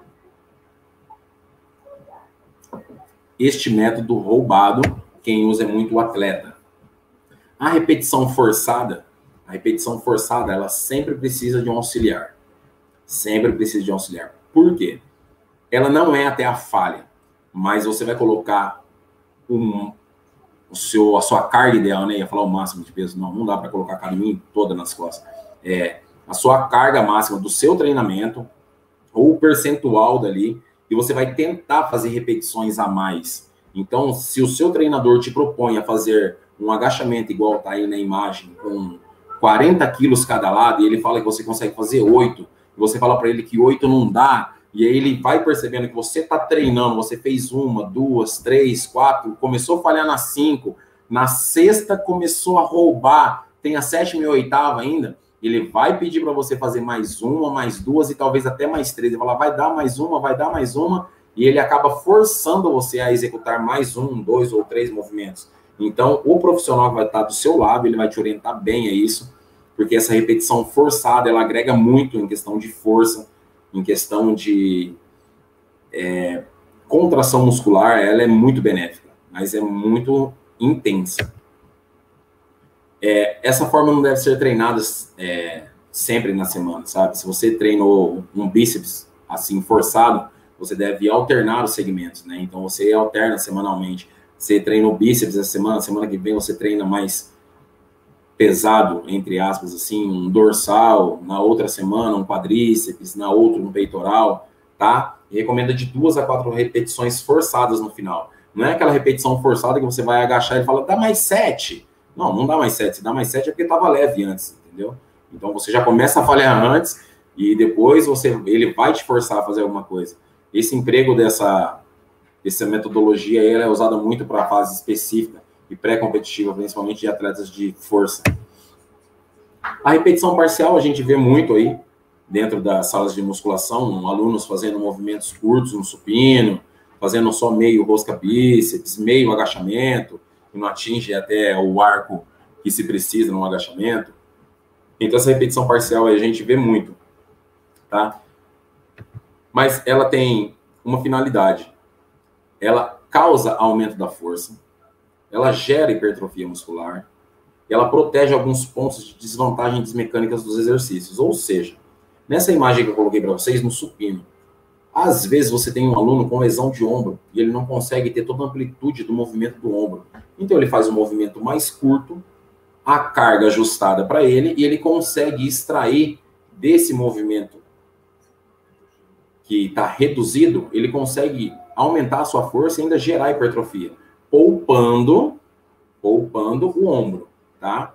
Este método roubado, quem usa é muito o atleta. A repetição forçada, ela sempre precisa de um auxiliar. Sempre precisa de um auxiliar. Por quê? Ela não é até a falha, mas você vai colocar a sua carga ideal, né? Ia falar o máximo de peso. Não dá para colocar a carga toda nas costas. A sua carga máxima do seu treinamento, ou o percentual dali, e você vai tentar fazer repetições a mais. Então, se o seu treinador te propõe a fazer um agachamento igual está aí na imagem, com 40 quilos cada lado, e ele fala que você consegue fazer 8, e você fala para ele que 8 não dá, e aí ele vai percebendo que você está treinando, você fez 1, 2, 3, 4, começou a falhar na 5, na 6ª começou a roubar, tem a 7ª e 8ª ainda, ele vai pedir para você fazer mais 1, mais 2 e talvez até mais 3. Ele fala, vai dar mais uma, e ele acaba forçando você a executar mais 1, 2 ou 3 movimentos. Então, o profissional que vai estar do seu lado, ele vai te orientar bem a isso, porque essa repetição forçada, ela agrega muito em questão de força, em questão de contração muscular, ela é muito benéfica, mas é muito intensa. Essa forma não deve ser treinada sempre na semana, sabe? Se você treinou um bíceps assim forçado, você deve alternar os segmentos, né? Então você alterna semanalmente. Você treina o bíceps essa semana que vem você treina mais pesado, entre aspas, assim, um dorsal, na outra semana um quadríceps, na outra um peitoral, tá? E recomenda de 2 a 4 repetições forçadas no final. Não é aquela repetição forçada que você vai agachar e fala, dá mais 7. Não dá mais 7. Se dá mais 7 é porque estava leve antes, entendeu? Então você já começa a falhar antes e depois ele vai te forçar a fazer alguma coisa. Esse emprego dessa metodologia ela é usada muito para fase específica e pré-competitiva, principalmente de atletas de força. A repetição parcial a gente vê muito aí dentro das salas de musculação, alunos fazendo movimentos curtos no supino, fazendo só meio rosca bíceps, meio agachamento, que não atinge até o arco que se precisa no agachamento. Então, essa repetição parcial a gente vê muito, tá? Mas ela tem uma finalidade. Ela causa aumento da força, ela gera hipertrofia muscular, ela protege alguns pontos de desvantagens mecânicas dos exercícios. Ou seja, nessa imagem que eu coloquei para vocês, no supino, às vezes você tem um aluno com lesão de ombro e ele não consegue ter toda a amplitude do movimento do ombro. Então ele faz um movimento mais curto, a carga ajustada para ele e ele consegue extrair desse movimento que está reduzido, ele consegue aumentar a sua força e ainda gerar hipertrofia, poupando o ombro, tá?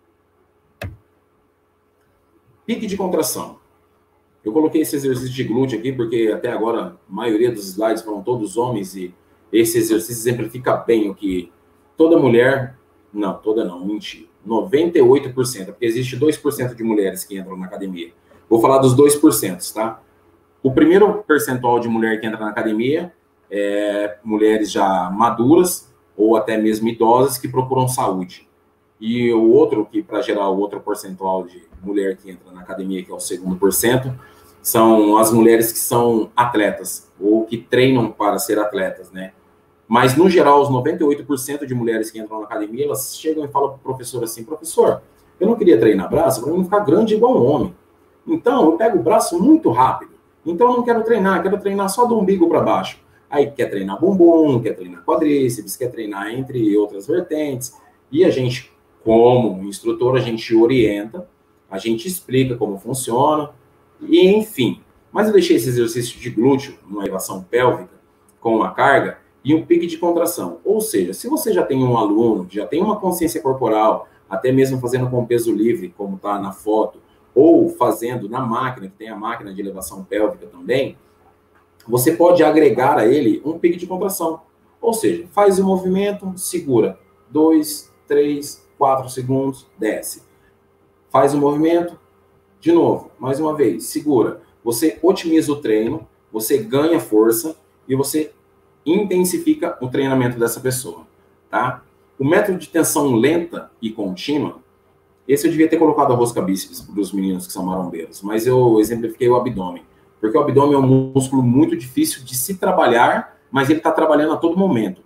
Pique de contração. Eu coloquei esse exercício de glúteo aqui porque até agora a maioria dos slides foram todos homens e esse exercício exemplifica bem o que toda mulher, não, toda não, mentira, 98%, porque existe 2% de mulheres que entram na academia. Vou falar dos 2%, tá? O primeiro percentual de mulher que entra na academia é mulheres já maduras ou até mesmo idosas que procuram saúde. E o outro, que para gerar o outro percentual de mulher que entra na academia, que é o segundo %, são as mulheres que são atletas ou que treinam para ser atletas, né? Mas, no geral, os 98% de mulheres que entram na academia, elas chegam e falam para o professor assim, professor, eu não queria treinar braço para não ficar grande igual um homem. Então, eu pego o braço muito rápido. Então, eu não quero treinar só do umbigo para baixo. Aí, quer treinar bumbum, quer treinar quadríceps, quer treinar entre outras vertentes. E a gente, como instrutor, a gente orienta, a gente explica como funciona, e enfim. Mas eu deixei esse exercício de glúteo, uma elevação pélvica, com uma carga, e um pique de contração. Ou seja, se você já tem um aluno, já tem uma consciência corporal, até mesmo fazendo com peso livre, como está na foto, ou fazendo na máquina, que tem a máquina de elevação pélvica também, você pode agregar a ele um pique de contração. Ou seja, faz o movimento, segura 2, 3, 4 segundos, desce. Faz o movimento, de novo, mais uma vez, segura. Você otimiza o treino, você ganha força e você intensifica o treinamento dessa pessoa, tá? O método de tensão lenta e contínua, esse eu devia ter colocado a rosca bíceps para os meninos que são marombeiros, mas eu exemplifiquei o abdômen, porque o abdômen é um músculo muito difícil de se trabalhar, mas ele está trabalhando a todo momento.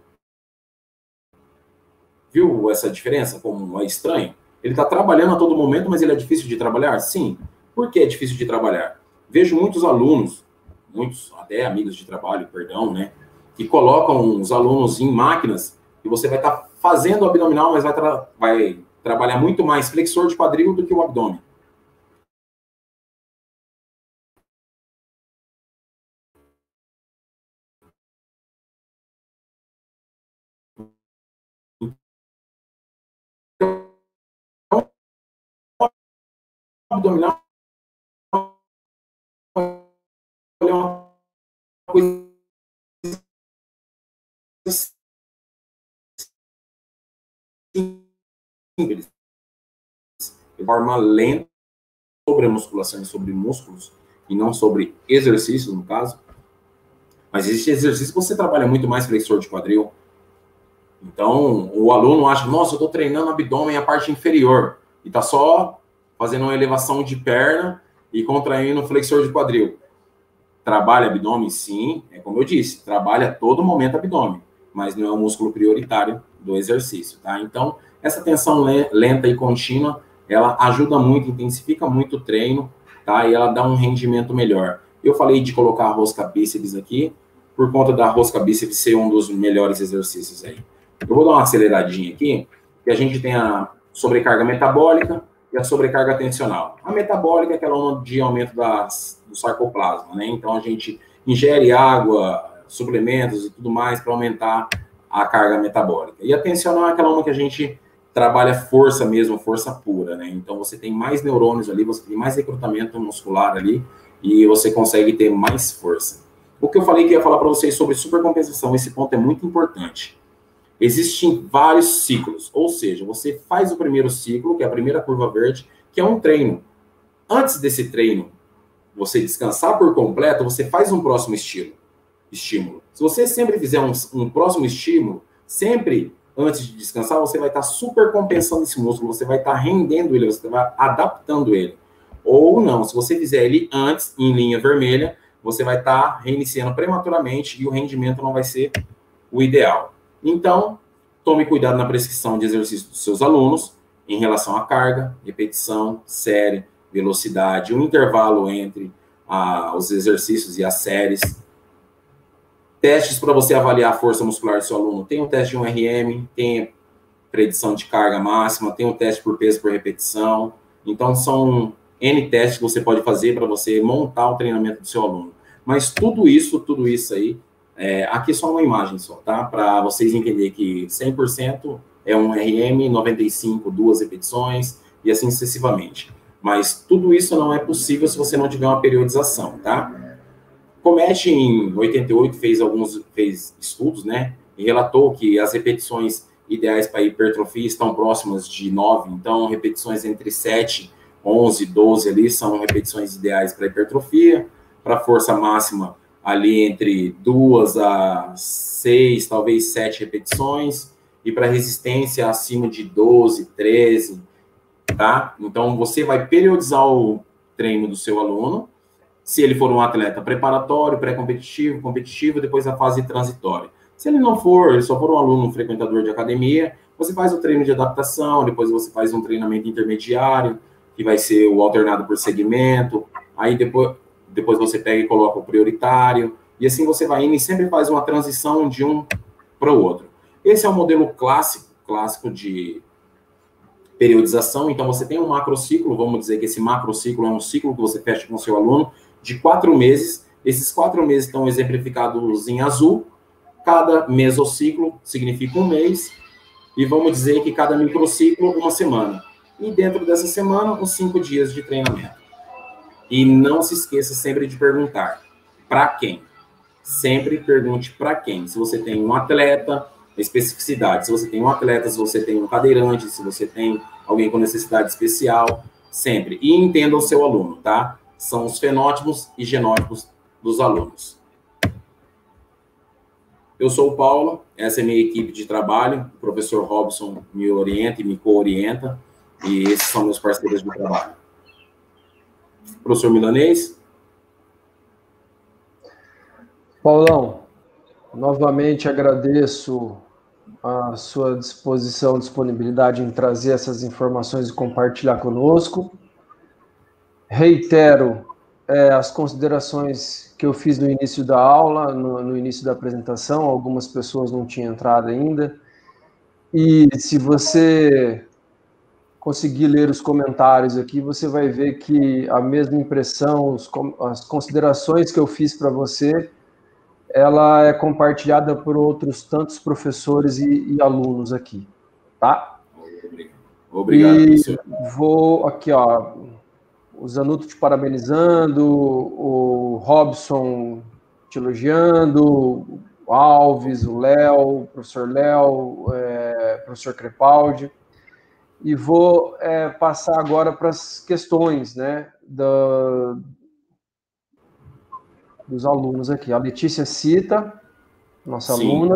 Viu essa diferença? Como é estranho? Ele está trabalhando a todo momento, mas ele é difícil de trabalhar? Sim. Por que é difícil de trabalhar? Vejo muitos alunos, muitos até amigos de trabalho, perdão, né? Que colocam os alunos em máquinas e você vai estar fazendo o abdominal, mas vai trabalhar muito mais flexor de quadril do que o abdômen. Abdominal é uma coisa simples, de forma lenta, sobre a musculação e sobre músculos, e não sobre exercícios, no caso. Mas existe exercício que você trabalha muito mais flexor de quadril. Então, o aluno acha, nossa, eu estou treinando abdômen, a parte inferior, e está só fazendo uma elevação de perna e contraindo o flexor de quadril. Trabalha abdômen? Sim, é como eu disse, trabalha a todo momento abdômen, mas não é o músculo prioritário do exercício, tá? Então, essa tensão lenta e contínua, ela ajuda muito, intensifica muito o treino, tá? E ela dá um rendimento melhor. Eu falei de colocar a rosca bíceps aqui, por conta da rosca bíceps ser um dos melhores exercícios aí. Eu vou dar uma aceleradinha aqui, que a gente tem a sobrecarga metabólica e a sobrecarga tensional. A metabólica é aquela onda de aumento do sarcoplasma, né? Então, a gente ingere água, suplementos e tudo mais para aumentar a carga metabólica. E a tensional é aquela onda que a gente trabalha força mesmo, força pura, né? Então, você tem mais neurônios ali, você tem mais recrutamento muscular ali e você consegue ter mais força. O que eu falei que ia falar para vocês sobre supercompensação, esse ponto é muito importante. Existem vários ciclos, ou seja, você faz o primeiro ciclo, que é a primeira curva verde, que é um treino. Antes desse treino, você descansar por completo, você faz um próximo estímulo. Se você sempre fizer um próximo estímulo, sempre antes de descansar, você vai estar super compensando esse músculo, você vai estar rendendo ele, você vai adaptando ele. Ou não, se você fizer ele antes, em linha vermelha, você vai estar reiniciando prematuramente e o rendimento não vai ser o ideal. Então, tome cuidado na prescrição de exercícios dos seus alunos em relação à carga, repetição, série, velocidade, um intervalo entre os exercícios e as séries. Testes para você avaliar a força muscular do seu aluno. Tem um teste de 1RM, tem predição de carga máxima, tem o teste por peso por repetição. Então, são N testes que você pode fazer para você montar o treinamento do seu aluno. Mas tudo isso aí, aqui é só uma imagem só, tá? Para vocês entenderem que 100% é um RM, 95, 2 repetições, e assim sucessivamente. Mas tudo isso não é possível se você não tiver uma periodização, tá? Comet, em 88, fez estudos, né? E relatou que as repetições ideais para hipertrofia estão próximas de 9. Então, repetições entre 7, 11, 12 ali são repetições ideais para hipertrofia. Para força máxima, ali entre 2 a 6, talvez 7 repetições. E para resistência, acima de 12, 13, tá? Então, você vai periodizar o treino do seu aluno. Se ele for um atleta preparatório, pré-competitivo, competitivo, depois a fase transitória. Se ele não for, ele só for um aluno, um frequentador de academia, você faz o treino de adaptação, depois você faz um treinamento intermediário, que vai ser o alternado por segmento, aí depois você pega e coloca o prioritário, e assim você vai indo e sempre faz uma transição de um para o outro. Esse é o modelo clássico de periodização. Então, você tem um macrociclo, vamos dizer que esse macrociclo é um ciclo que você fecha com o seu aluno de 4 meses. Esses 4 meses estão exemplificados em azul. Cada mesociclo significa um mês. E vamos dizer que cada microciclo, uma semana. E dentro dessa semana, uns 5 dias de treinamento. E não se esqueça sempre de perguntar para quem. Sempre pergunte para quem. Se você tem um atleta, especificidade. Se você tem um atleta, se você tem um cadeirante, se você tem alguém com necessidade especial, sempre. E entenda o seu aluno, tá? São os fenótipos e genótipos dos alunos. Eu sou o Paulo, essa é a minha equipe de trabalho, o professor Robson me orienta e me co-orienta, e esses são meus parceiros de trabalho. Professor Milanês? Paulão, novamente agradeço a sua disposição, disponibilidade em trazer essas informações e compartilhar conosco. Reitero as considerações que eu fiz no início da aula, no início da apresentação, algumas pessoas não tinham entrado ainda. E se você conseguir ler os comentários aqui, você vai ver que a mesma impressão, as considerações que eu fiz para você, ela é compartilhada por outros tantos professores e alunos aqui, tá? Obrigado, professor. Vou aqui, ó, o Zanuto te parabenizando, o Robson te elogiando, o Alves, o Léo, o professor Léo, professor Crepaldi, e vou passar agora para as questões, né, dos alunos aqui. A Letícia Cita, nossa aluna,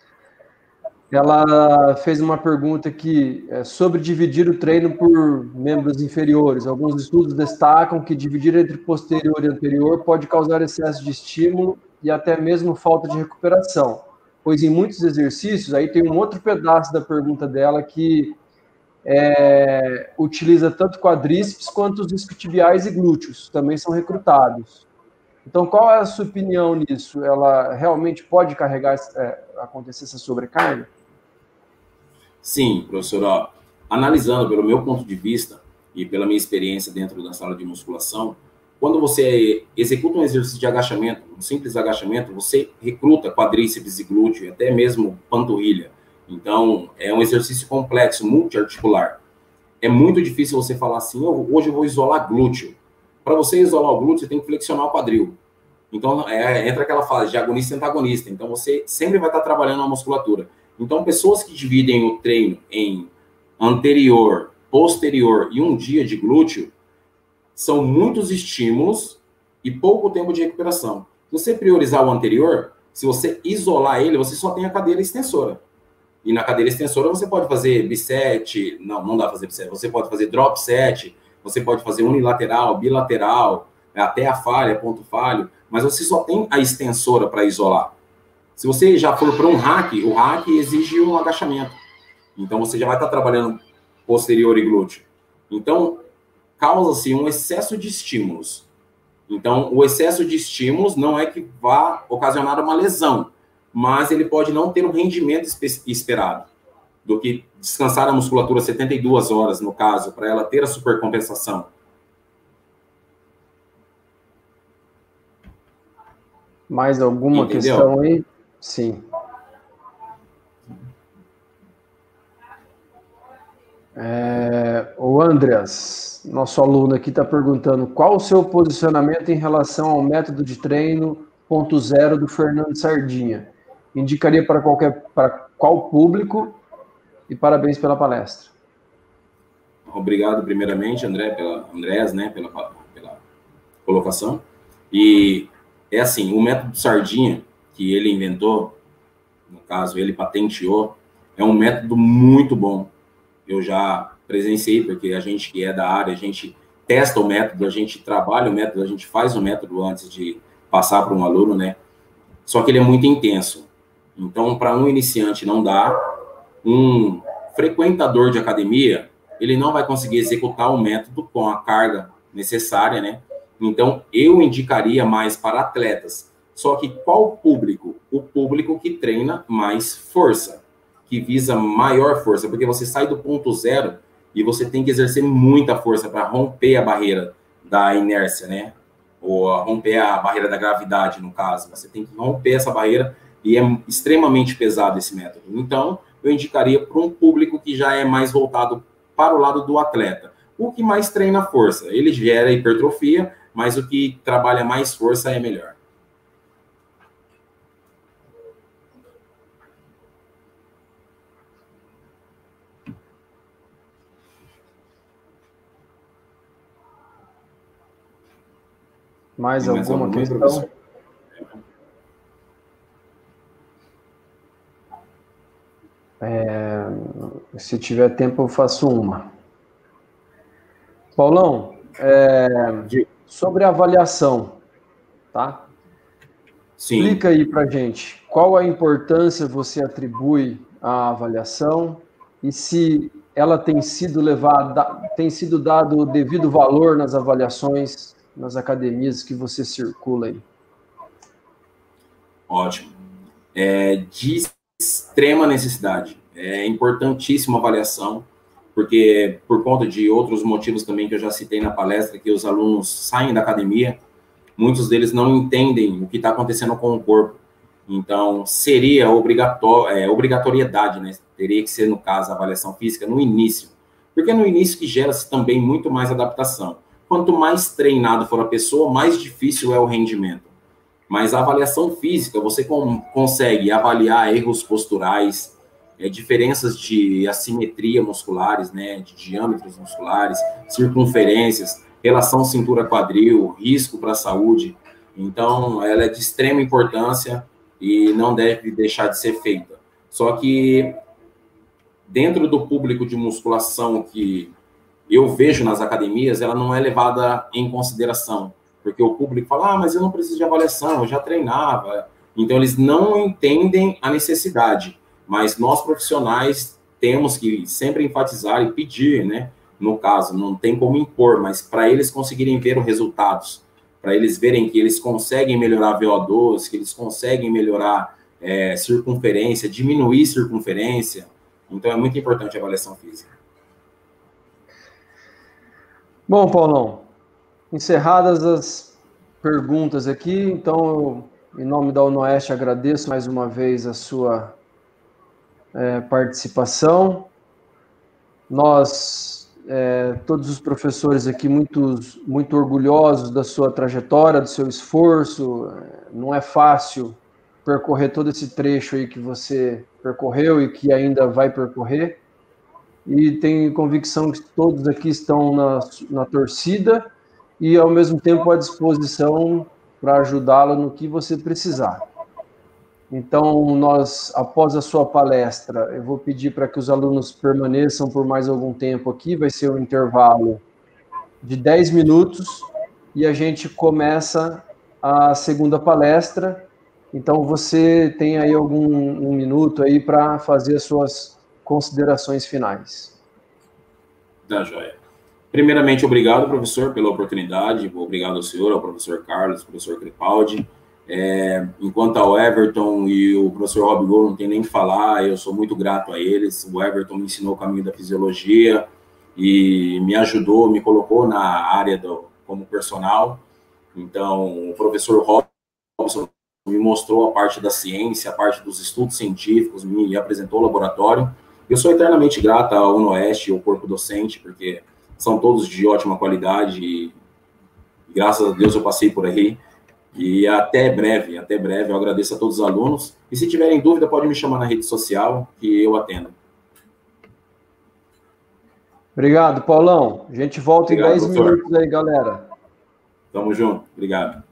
ela fez uma pergunta aqui sobre dividir o treino por membros inferiores. Alguns estudos destacam que dividir entre posterior e anterior pode causar excesso de estímulo e até mesmo falta de recuperação, pois em muitos exercícios, aí tem um outro pedaço da pergunta dela que utiliza tanto quadríceps quanto os isquiotibiais e glúteos, também são recrutados. Então, qual é a sua opinião nisso? Ela realmente pode acontecer essa sobrecarga? Sim, professor. Ó, analisando pelo meu ponto de vista e pela minha experiência dentro da sala de musculação, quando você executa um exercício de agachamento, um simples agachamento, você recruta quadríceps e glúteo, até mesmo panturrilha. Então, é um exercício complexo, multiarticular. É muito difícil você falar assim, hoje eu vou isolar glúteo. Para você isolar o glúteo, você tem que flexionar o quadril. Então, entra aquela fase de agonista e antagonista. Então, você sempre vai estar trabalhando a musculatura. Então, pessoas que dividem o treino em anterior, posterior e um dia de glúteo, são muitos estímulos e pouco tempo de recuperação. Se você priorizar o anterior, se você isolar ele, você só tem a cadeira extensora. E na cadeira extensora você pode fazer bisete, não dá para fazer bisete, você pode fazer drop set, você pode fazer unilateral, bilateral, até a falha, ponto falho, mas você só tem a extensora para isolar. Se você já for para um hack, o hack exige um agachamento. Então, você já vai estar trabalhando posterior e glúteo. Então, causa-se um excesso de estímulos. Então, o excesso de estímulos não é que vá ocasionar uma lesão, mas ele pode não ter o rendimento esperado. do que descansar a musculatura 72 horas, no caso, para ela ter a supercompensação. Mais alguma Entendeu? questão aí? Sim. O Andreas, nosso aluno aqui, está perguntando qual o seu posicionamento em relação ao método de treino 0.0 do Fernando Sardinha. Indicaria para qual público? E parabéns pela palestra. Obrigado, primeiramente, Andrés, né, pela colocação. E é assim, o método Sardinha, que ele inventou, no caso, ele patenteou, é um método muito bom. Eu já presenciei, porque a gente que é da área, a gente testa o método, a gente trabalha o método, a gente faz o método antes de passar para um aluno, né? Só que ele é muito intenso. Então, para um iniciante não dá, um frequentador de academia, ele não vai conseguir executar o método com a carga necessária, né? Então, eu indicaria mais para atletas. Só que qual público? O público que treina mais força, que visa maior força, porque você sai do ponto zero e você tem que exercer muita força para romper a barreira da inércia, né? Ou romper a barreira da gravidade, no caso. Você tem que romper essa barreira e é extremamente pesado esse método. Então, eu indicaria para um público que já é mais voltado para o lado do atleta. O que mais treina força, ele gera hipertrofia, mas o que trabalha mais força é melhor. Mais alguma questão? Professor? Se tiver tempo, eu faço uma. Paulão, sobre a avaliação, tá? Sim. Explica aí pra gente qual a importância você atribui à avaliação e se ela tem sido dado o devido valor nas avaliações, nas academias que você circula aí. Ótimo. De extrema necessidade. É importantíssima a avaliação, porque por conta de outros motivos também que eu já citei na palestra, que os alunos saem da academia, muitos deles não entendem o que está acontecendo com o corpo. Então, seria obrigatoriedade, né? Teria que ser, no caso, a avaliação física no início. Porque no início que gera-se também muito mais adaptação. Quanto mais treinado for a pessoa, mais difícil é o rendimento. Mas a avaliação física, você consegue avaliar erros posturais, diferenças de assimetria musculares, né, de diâmetros musculares, circunferências, relação cintura-quadril, risco para a saúde. Então, ela é de extrema importância e não deve deixar de ser feita. Só que, dentro do público de musculação que eu vejo nas academias, ela não é levada em consideração. Porque o público fala, mas eu não preciso de avaliação, eu já treinava. Então, eles não entendem a necessidade. Mas nós, profissionais, temos que sempre enfatizar e pedir, né? No caso, não tem como impor, mas para eles conseguirem ver os resultados, para eles verem que eles conseguem melhorar VO2, que eles conseguem melhorar circunferência, diminuir circunferência. Então, é muito importante a avaliação física. Bom, Paulão, encerradas as perguntas aqui, então, em nome da UNOeste, agradeço mais uma vez a sua participação. Nós, todos os professores aqui, muito orgulhosos da sua trajetória, do seu esforço. Não é fácil percorrer todo esse trecho aí que você percorreu e que ainda vai percorrer. E tenho convicção que todos aqui estão na torcida e, ao mesmo tempo, à disposição para ajudá-lo no que você precisar. Então, após a sua palestra, eu vou pedir para que os alunos permaneçam por mais algum tempo aqui, vai ser um intervalo de 10 minutos, e a gente começa a segunda palestra. Então, você tem aí um minuto aí para fazer as suas considerações finais. Tá, joia. Primeiramente, obrigado, professor, pela oportunidade. Obrigado ao senhor, ao professor Carlos, ao professor Crepaldi. Enquanto ao Everton e o professor Rob Gol, não tem nem que falar, eu sou muito grato a eles. O Everton me ensinou o caminho da fisiologia e me ajudou, me colocou na área como personal. Então, o professor Robson me mostrou a parte da ciência, a parte dos estudos científicos, me apresentou o laboratório. Eu sou eternamente grato ao UNOeste e ao corpo docente, porque são todos de ótima qualidade e graças a Deus eu passei por aí. E até breve, até breve. Eu agradeço a todos os alunos. E se tiverem dúvida, pode me chamar na rede social, que eu atendo. Obrigado, Paulão. A gente volta Obrigado, em 10 professor. minutos aí, galera. Tamo junto. Obrigado.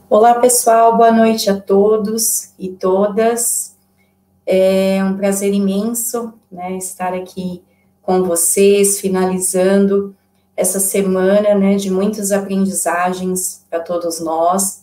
Olá, pessoal, boa noite a todos e todas. É um prazer imenso, né, estar aqui com vocês, finalizando essa semana, né, de muitas aprendizagens para todos nós.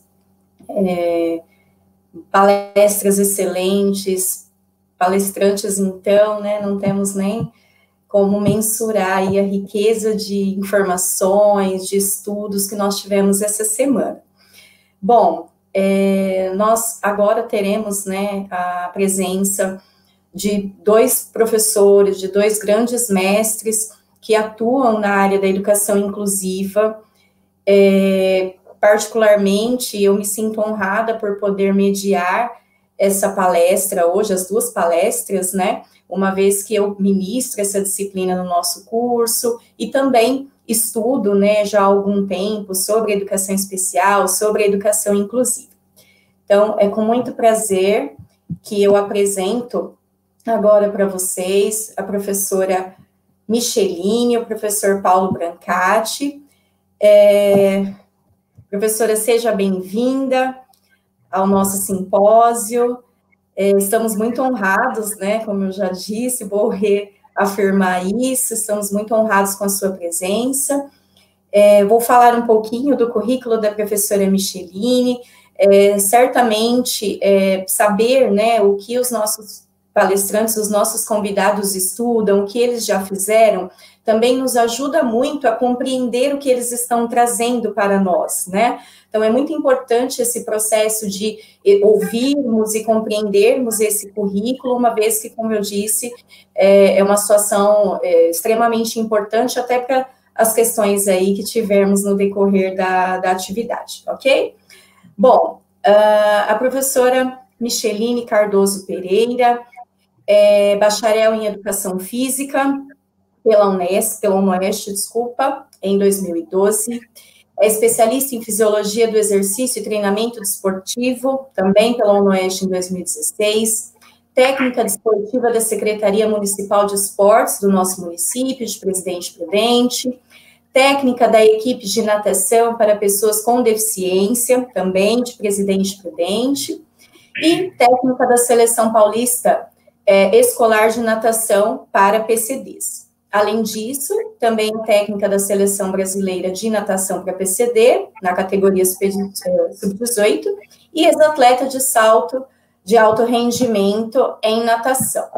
Palestras excelentes, palestrantes, então, né, não temos nem como mensurar aí a riqueza de informações, de estudos que nós tivemos essa semana. Bom, nós agora teremos, né, a presença de 2 professores, de 2 grandes mestres que atuam na área da educação inclusiva. Particularmente, eu me sinto honrada por poder mediar essa palestra hoje, as 2 palestras, né, uma vez que eu ministro essa disciplina no nosso curso, e também estudo, né, já há algum tempo sobre educação especial, sobre educação inclusiva. Então, é com muito prazer que eu apresento agora para vocês a professora Micheline, o professor Paulo Brancati. Professora, seja bem-vinda ao nosso simpósio. Estamos muito honrados, né, como eu já disse, vou reafirmar isso, estamos muito honrados com a sua presença. Vou falar um pouquinho do currículo da professora Micheline, certamente saber, né, o que os nossos palestrantes, os nossos convidados estudam, o que eles já fizeram, também nos ajuda muito a compreender o que eles estão trazendo para nós, né? Então, é muito importante esse processo de ouvirmos e compreendermos esse currículo, uma vez que, como eu disse, é uma situação extremamente importante até para as questões aí que tivermos no decorrer da atividade, ok? Bom, a professora Micheline Cardoso Pereira é bacharel em Educação Física pela UNOEST, em 2012, é especialista em Fisiologia do Exercício e Treinamento Desportivo, também pela UNOEST em 2016, técnica desportiva da Secretaria Municipal de Esportes do nosso município, de Presidente Prudente, técnica da equipe de natação para pessoas com deficiência, também de Presidente Prudente, e técnica da Seleção Paulista Escolar de Natação para PCDs. Além disso, também técnica da Seleção Brasileira de Natação para PCD, na categoria sub-18, e ex-atleta de salto de alto rendimento em natação.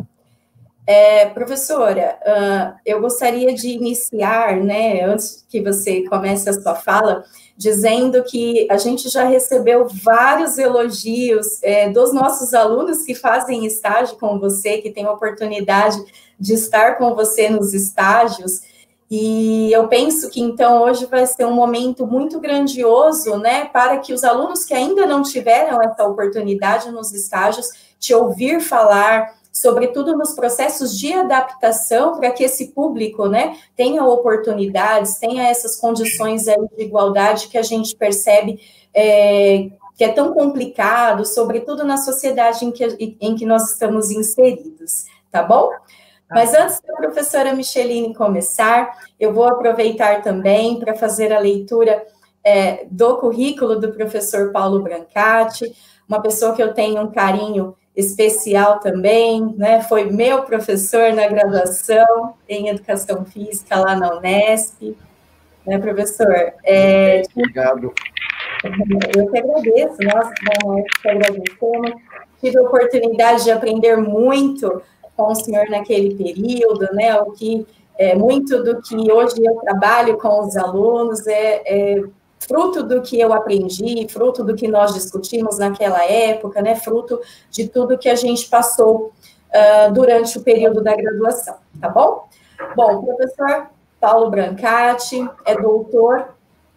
Professora, eu gostaria de iniciar, né, antes que você comece a sua fala, dizendo que a gente já recebeu vários elogios dos nossos alunos que fazem estágio com você, que têm a oportunidade de estar com você nos estágios, e eu penso que, então, hoje vai ser um momento muito grandioso, né, para que os alunos que ainda não tiveram essa oportunidade nos estágios, te ouvir falar, sobretudo nos processos de adaptação, para que esse público, né, tenha oportunidades, tenha essas condições aí de igualdade que a gente percebe que é tão complicado, sobretudo na sociedade em que nós estamos inseridos, tá bom? Mas antes da professora Micheline começar, eu vou aproveitar também para fazer a leitura do currículo do professor Paulo Brancati, uma pessoa que eu tenho um carinho especial também, né, foi meu professor na graduação em Educação Física lá na Unesp, né, professor? Obrigado. Eu que agradeço, nós que agradecemos, tive a oportunidade de aprender muito com o senhor naquele período, né, o que muito do que hoje eu trabalho com os alunos é fruto do que eu aprendi, fruto do que nós discutimos naquela época, né, fruto de tudo que a gente passou durante o período da graduação, tá bom? Bom, o professor Paulo Brancati é doutor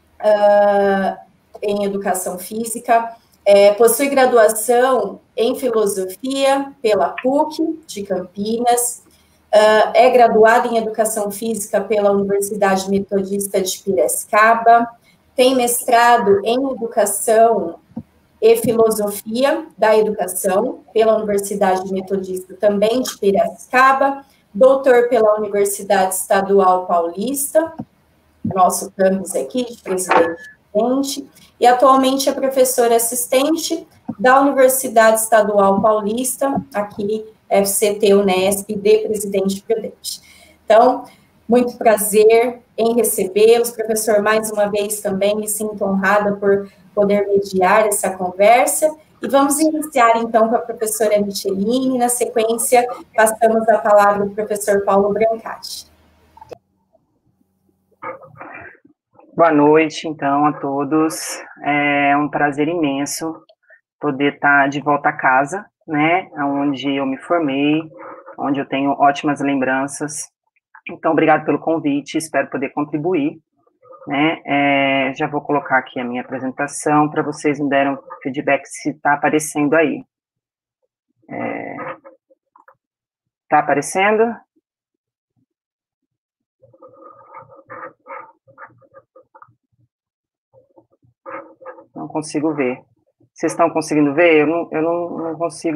em Educação Física, possui graduação em Filosofia pela PUC de Campinas, é graduado em Educação Física pela Universidade Metodista de Piracicaba, tem mestrado em Educação e Filosofia da Educação pela Universidade Metodista também de Piracicaba, doutor pela Universidade Estadual Paulista, nosso campus aqui de Presidente Prudente, e atualmente é professora assistente da Universidade Estadual Paulista, aqui, FCT Unesp, de Presidente Prudente. Então, muito prazer em recebê-los, professor, mais uma vez também me sinto honrada por poder mediar essa conversa, e vamos iniciar então com a professora Micheline, na sequência passamos a palavra ao professor Paulo Brancati. Boa noite, então, a todos. É um prazer imenso poder estar de volta a casa, né, onde eu me formei, onde eu tenho ótimas lembranças. Então, obrigado pelo convite, espero poder contribuir, né. Já vou colocar aqui a minha apresentação para vocês me derem feedback se está aparecendo aí. Está aparecendo? Não consigo ver. Vocês estão conseguindo ver? Eu não consigo.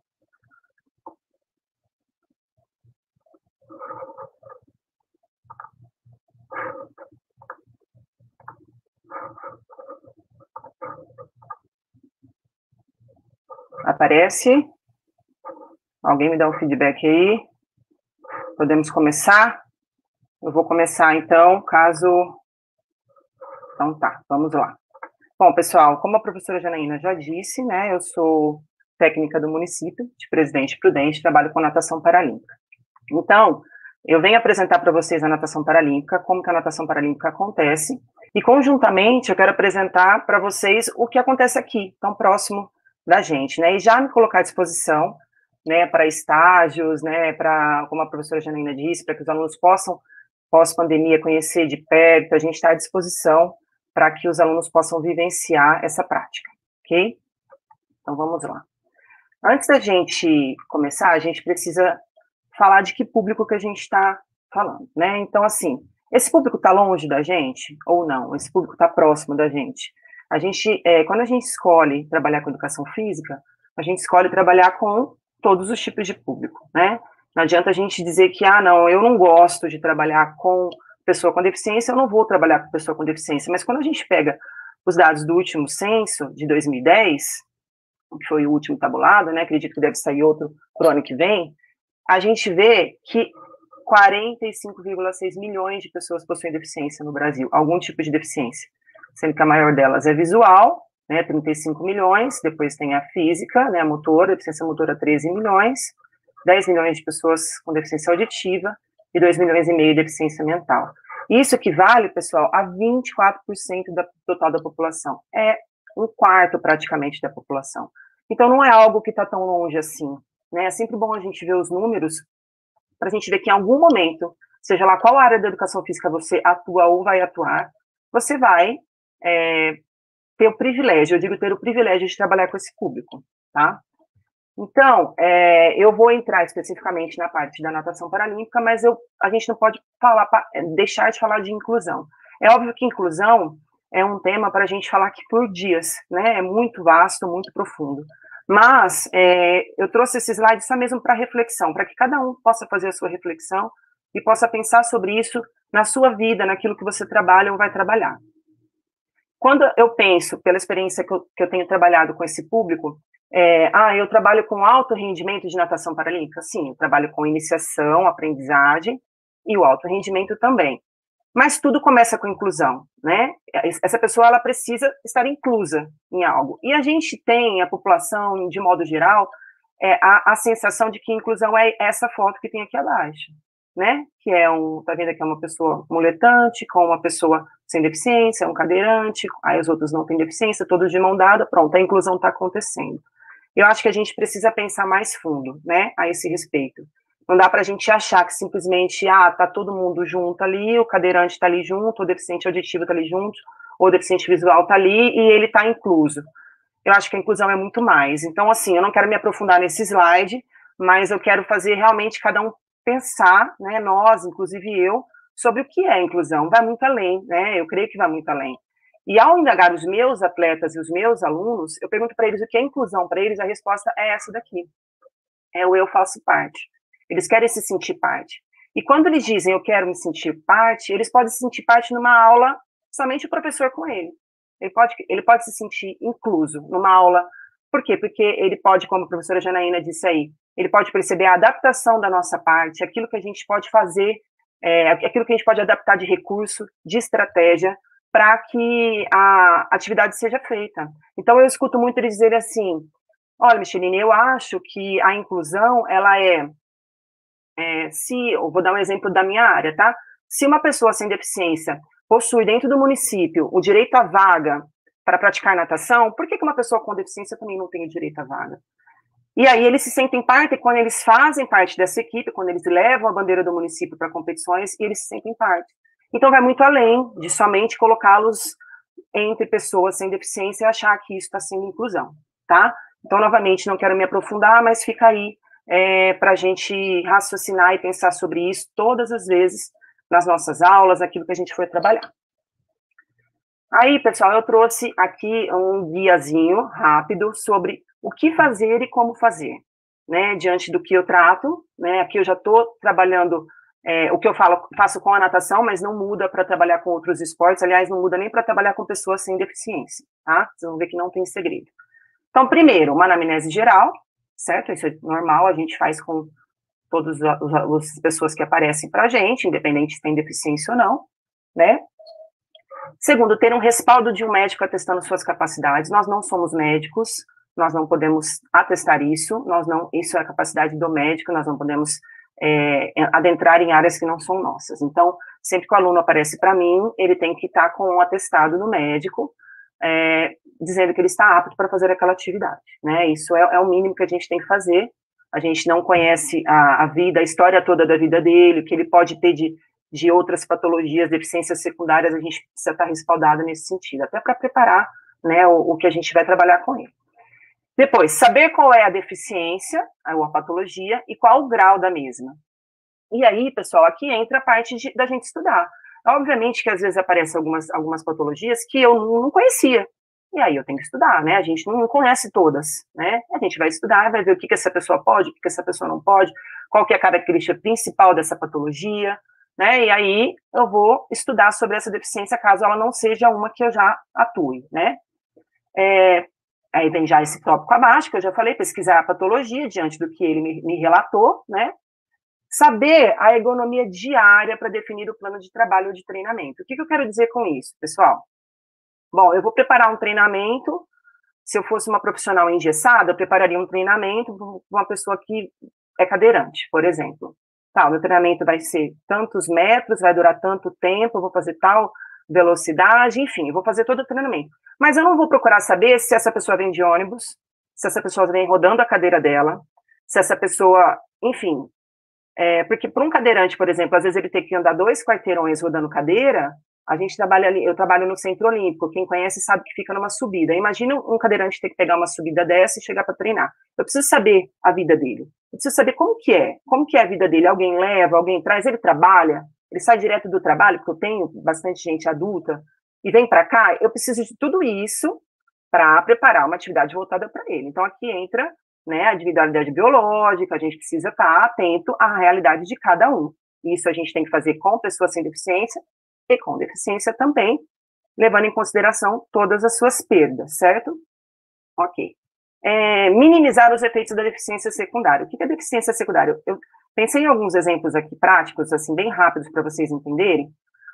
Aparece? Alguém me dá um feedback aí? Podemos começar? Eu vou começar, então, caso... Então tá, vamos lá. Bom, pessoal, como a professora Janaína já disse, né, eu sou técnica do município de Presidente Prudente, trabalho com natação paralímpica. Então, eu venho apresentar para vocês a natação paralímpica, como que a natação paralímpica acontece, e conjuntamente eu quero apresentar para vocês o que acontece aqui, tão próximo da gente, né, e já me colocar à disposição, né, para estágios, né, para, como a professora Janaína disse, para que os alunos possam, pós-pandemia, conhecer de perto, a gente está à disposição para que os alunos possam vivenciar essa prática, ok? Então, vamos lá. Antes da gente começar, a gente precisa falar de que público que a gente está falando, né? Então, assim, esse público está longe da gente ou não? Esse público está próximo da gente? A gente, quando a gente escolhe trabalhar com educação física, a gente escolhe trabalhar com todos os tipos de público, né? Não adianta a gente dizer que, não, eu não gosto de trabalhar com pessoa com deficiência, eu não vou trabalhar com pessoa com deficiência, mas quando a gente pega os dados do último censo, de 2010, que foi o último tabulado, né, acredito que deve sair outro pro ano que vem, a gente vê que 45,6 milhões de pessoas possuem deficiência no Brasil, algum tipo de deficiência, sendo que a maior delas é visual, né, 35 milhões, depois tem a física, né, a motora, deficiência motora 13 milhões, 10 milhões de pessoas com deficiência auditiva, e 2,5 milhões de deficiência mental. Isso equivale, pessoal, a 24% do total da população. É um quarto, praticamente, da população. Então, não é algo que está tão longe assim, né? É sempre bom a gente ver os números, para a gente ver que em algum momento, seja lá qual área da educação física você atua ou vai atuar, você vai ter o privilégio, eu digo ter o privilégio de trabalhar com esse público, tá? Então, eu vou entrar especificamente na parte da natação paralímpica, mas a gente não pode deixar de falar de inclusão. É óbvio que inclusão é um tema para a gente falar aqui por dias, né? É muito vasto, muito profundo. Mas eu trouxe esse slide só mesmo para reflexão, para que cada um possa fazer a sua reflexão e possa pensar sobre isso na sua vida, naquilo que você trabalha ou vai trabalhar. Quando eu penso, pela experiência que eu tenho trabalhado com esse público, eu trabalho com alto rendimento de natação paralímpica? Sim, eu trabalho com iniciação, aprendizagem e o alto rendimento também. Mas tudo começa com inclusão, né? Essa pessoa, ela precisa estar inclusa em algo. E a gente tem, a população, de modo geral, a sensação de que inclusão é essa foto que tem aqui abaixo, né? Que tá vendo aqui é uma pessoa muletante, com uma pessoa sem deficiência, um cadeirante, aí os outros não têm deficiência, todos de mão dada, pronto, a inclusão está acontecendo. Eu acho que a gente precisa pensar mais fundo, né, a esse respeito. Não dá para a gente achar que simplesmente, tá todo mundo junto ali, o cadeirante está ali junto, o deficiente auditivo está ali junto, ou o deficiente visual está ali e ele está incluso. Eu acho que a inclusão é muito mais. Então, assim, eu não quero me aprofundar nesse slide, mas eu quero fazer realmente cada um pensar, né, nós, inclusive eu, sobre o que é inclusão. Vai muito além, né, eu creio que vai muito além. E ao indagar os meus atletas e os meus alunos, eu pergunto para eles o que é inclusão. Para eles, a resposta é essa daqui. É o eu faço parte. Eles querem se sentir parte. E quando eles dizem eu quero me sentir parte, eles podem se sentir parte numa aula somente o professor com ele. Ele pode se sentir incluso numa aula. Por quê? Porque ele pode, como a professora Janaína disse aí, ele pode perceber a adaptação da nossa parte, aquilo que a gente pode fazer, aquilo que a gente pode adaptar de recurso, de estratégia, para que a atividade seja feita. Então, eu escuto muito eles dizerem assim, olha, Micheline, eu acho que a inclusão, ela eu vou dar um exemplo da minha área, tá? Se uma pessoa sem deficiência possui dentro do município o direito à vaga para praticar natação, por que uma pessoa com deficiência também não tem o direito à vaga? E aí eles se sentem parte, quando eles fazem parte dessa equipe, quando eles levam a bandeira do município para competições, eles se sentem parte. Então vai muito além de somente colocá-los entre pessoas sem deficiência e achar que isso está sendo inclusão, tá? Então, novamente, não quero me aprofundar, mas fica aí para a gente raciocinar e pensar sobre isso todas as vezes nas nossas aulas, aquilo que a gente for trabalhar. Aí, pessoal, eu trouxe aqui um guiazinho rápido sobre o que fazer e como fazer, né, diante do que eu trato, né, aqui eu já estou trabalhando o que eu faço com a natação, mas não muda para trabalhar com outros esportes, aliás, não muda nem para trabalhar com pessoas sem deficiência, tá? Vocês vão ver que não tem segredo. Então, primeiro, uma anamnese geral, certo? Isso é normal, a gente faz com todas as pessoas que aparecem para a gente, independente se tem deficiência ou não, né? Segundo, ter um respaldo de um médico atestando suas capacidades. Nós não somos médicos, nós não podemos atestar isso, isso é a capacidade do médico, nós não podemos adentrar em áreas que não são nossas. Então, sempre que o aluno aparece para mim, ele tem que estar com um atestado no médico, dizendo que ele está apto para fazer aquela atividade, né? Isso é o mínimo que a gente tem que fazer. A gente não conhece a vida, a história toda da vida dele, o que ele pode ter de outras patologias, deficiências secundárias, a gente precisa estar respaldado nesse sentido, até para preparar, né, o que a gente vai trabalhar com ele. Depois, saber qual é a deficiência, ou a patologia, e qual o grau da mesma. E aí, pessoal, aqui entra a parte da gente estudar. Obviamente que às vezes aparecem algumas patologias que eu não conhecia, e aí eu tenho que estudar, né? A gente não conhece todas, né? A gente vai estudar, vai ver o que essa pessoa pode, o que essa pessoa não pode, qual que é a característica principal dessa patologia, né? E aí eu vou estudar sobre essa deficiência caso ela não seja uma que eu já atue, né? Aí vem já esse tópico abaixo, que eu já falei, pesquisar a patologia diante do que ele me relatou, né? Saber a ergonomia diária para definir o plano de trabalho ou de treinamento. O que eu quero dizer com isso, pessoal? Bom, eu vou preparar um treinamento, se eu fosse uma profissional engessada, eu prepararia um treinamento para uma pessoa que é cadeirante, por exemplo. Tá, o meu treinamento vai ser tantos metros, vai durar tanto tempo, eu vou fazer tal velocidade, enfim, eu vou fazer todo o treinamento. Mas eu não vou procurar saber se essa pessoa vem de ônibus, se essa pessoa vem rodando a cadeira dela, se essa pessoa, enfim, porque para um cadeirante, por exemplo, às vezes ele tem que andar 2 quarteirões rodando cadeira, a gente trabalha ali, eu trabalho no Centro Olímpico, quem conhece sabe que fica numa subida. Imagina um cadeirante ter que pegar uma subida dessa e chegar para treinar. Eu preciso saber a vida dele, eu preciso saber como que é a vida dele, alguém leva, alguém traz, ele trabalha, ele sai direto do trabalho, porque eu tenho bastante gente adulta, e vem para cá, eu preciso de tudo isso para preparar uma atividade voltada para ele. Então, aqui entra, né, a individualidade biológica, a gente precisa estar atento à realidade de cada um. Isso a gente tem que fazer com pessoas sem deficiência e com deficiência também, levando em consideração todas as suas perdas, certo? Ok. Minimizar os efeitos da deficiência secundária. O que é deficiência secundária? Eu pensei em alguns exemplos aqui práticos, assim, bem rápidos para vocês entenderem.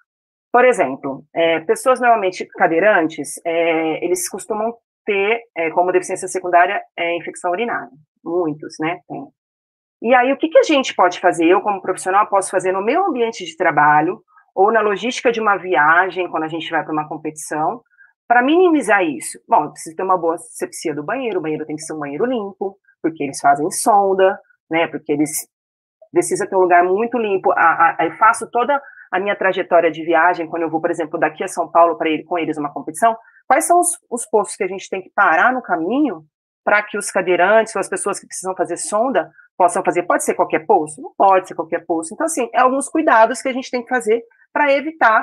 Por exemplo, pessoas normalmente cadeirantes, eles costumam ter como deficiência secundária infecção urinária. Muitos, né? Tem. E aí, o que a gente pode fazer? Eu, como profissional, posso fazer no meu ambiente de trabalho ou na logística de uma viagem, quando a gente vai para uma competição, para minimizar isso. Bom, eu preciso ter uma boa asepsia do banheiro, o banheiro tem que ser um banheiro limpo, porque eles fazem sonda, né? Porque eles precisam ter um lugar muito limpo. Eu faço toda a minha trajetória de viagem, quando eu vou, por exemplo, daqui a São Paulo com eles uma competição, quais são os postos que a gente tem que parar no caminho para que os cadeirantes ou as pessoas que precisam fazer sonda possam fazer? Pode ser qualquer posto? Não pode ser qualquer posto. Então, assim, alguns cuidados que a gente tem que fazer para evitar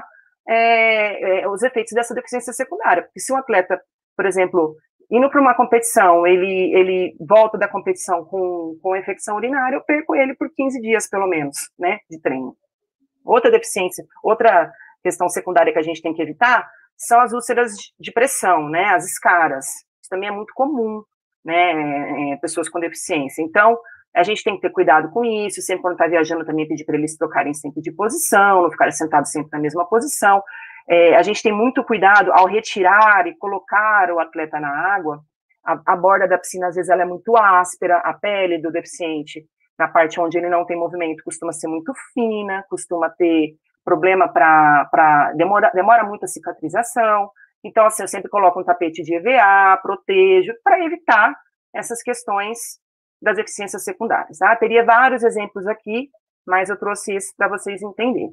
os efeitos dessa deficiência secundária. Porque se um atleta, por exemplo, indo para uma competição, ele volta da competição com infecção urinária, eu perco ele por 15 dias, pelo menos, né, de treino. Outra deficiência, outra questão secundária que a gente tem que evitar são as úlceras de pressão, né, as escaras. Isso também é muito comum, né, pessoas com deficiência. Então, a gente tem que ter cuidado com isso, sempre quando está viajando também pedir para eles trocarem sempre de posição, não ficarem sentados sempre na mesma posição. A gente tem muito cuidado ao retirar e colocar o atleta na água. A borda da piscina, às vezes, ela é muito áspera, a pele do deficiente, na parte onde ele não tem movimento, costuma ser muito fina, costuma ter problema demora muito a cicatrização. Então, assim, eu sempre coloco um tapete de EVA, protejo, para evitar essas questões das deficiências secundárias, tá? Teria vários exemplos aqui, mas eu trouxe isso para vocês entenderem.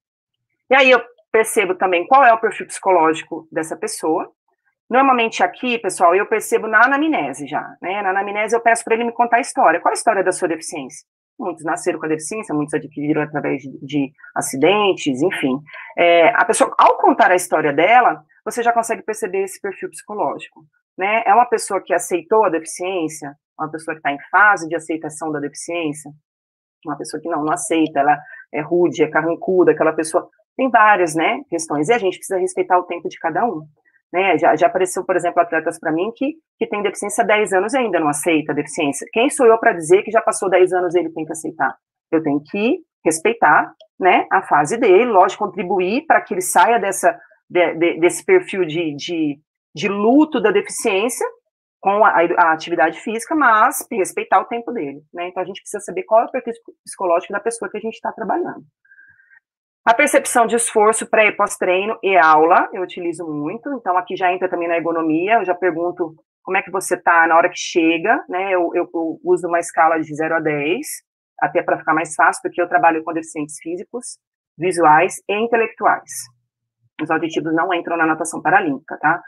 E aí eu percebo também qual é o perfil psicológico dessa pessoa. Normalmente aqui, pessoal, eu percebo na anamnese já, né? Na anamnese eu peço para ele me contar a história. Qual a história da sua deficiência? Muitos nasceram com a deficiência, muitos adquiriram através de acidentes, enfim. A pessoa, ao contar a história dela, você já consegue perceber esse perfil psicológico, né? É uma pessoa que aceitou a deficiência, uma pessoa que está em fase de aceitação da deficiência, uma pessoa que não aceita, ela é rude, é carrancuda, aquela pessoa... Tem várias, né, questões, e a gente precisa respeitar o tempo de cada um. Né, já apareceu, por exemplo, atletas para mim que tem deficiência há 10 anos e ainda não aceita a deficiência. Quem sou eu para dizer que já passou 10 anos e ele tem que aceitar? Eu tenho que respeitar, né, a fase dele, lógico, contribuir para que ele saia desse perfil de luto da deficiência com a atividade física, mas respeitar o tempo dele. Né? Então, a gente precisa saber qual é o perfil psicológico da pessoa que a gente está trabalhando. A percepção de esforço pré e pós-treino e aula, eu utilizo muito, então aqui já entra também na ergonomia, eu já pergunto como é que você está na hora que chega, né, eu uso uma escala de 0 a 10, até para ficar mais fácil, porque eu trabalho com deficientes físicos, visuais e intelectuais. Os auditivos não entram na natação paralímpica, tá?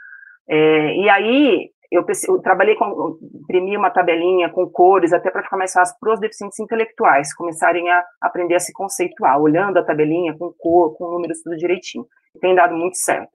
E aí, eu trabalhei imprimi uma tabelinha com cores, até para ficar mais fácil para os deficientes intelectuais começarem a aprender a se conceituar, olhando a tabelinha com cor, com números, tudo direitinho. Tem dado muito certo.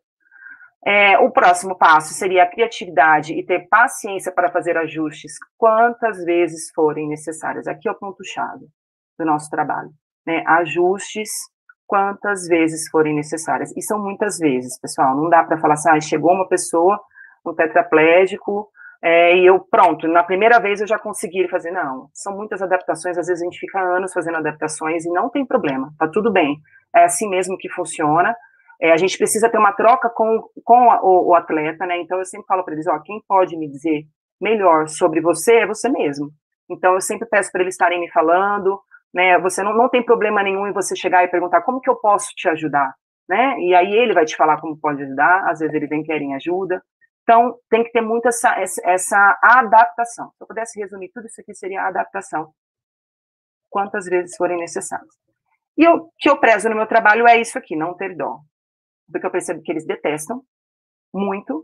O próximo passo seria a criatividade e ter paciência para fazer ajustes quantas vezes forem necessárias. Aqui é o ponto-chave do nosso trabalho. Né? Ajustes quantas vezes forem necessárias. E são muitas vezes, pessoal. Não dá para falar assim, chegou uma pessoa, um tetraplégico, e eu, pronto, na primeira vez eu já consegui fazer. Não, são muitas adaptações, às vezes a gente fica anos fazendo adaptações e não tem problema, tá tudo bem. É assim mesmo que funciona. A gente precisa ter uma troca com o atleta, né? Então eu sempre falo para eles, quem pode me dizer melhor sobre você é você mesmo. Então eu sempre peço para eles estarem me falando, né? Você não tem problema nenhum em você chegar e perguntar como que eu posso te ajudar, né? E aí ele vai te falar como pode ajudar, às vezes eles nem querem ajuda. Então, tem que ter muito essa adaptação. Se eu pudesse resumir tudo isso aqui, seria a adaptação, quantas vezes forem necessárias. E o que eu prezo no meu trabalho é isso aqui, não ter dó. Porque eu percebo que eles detestam muito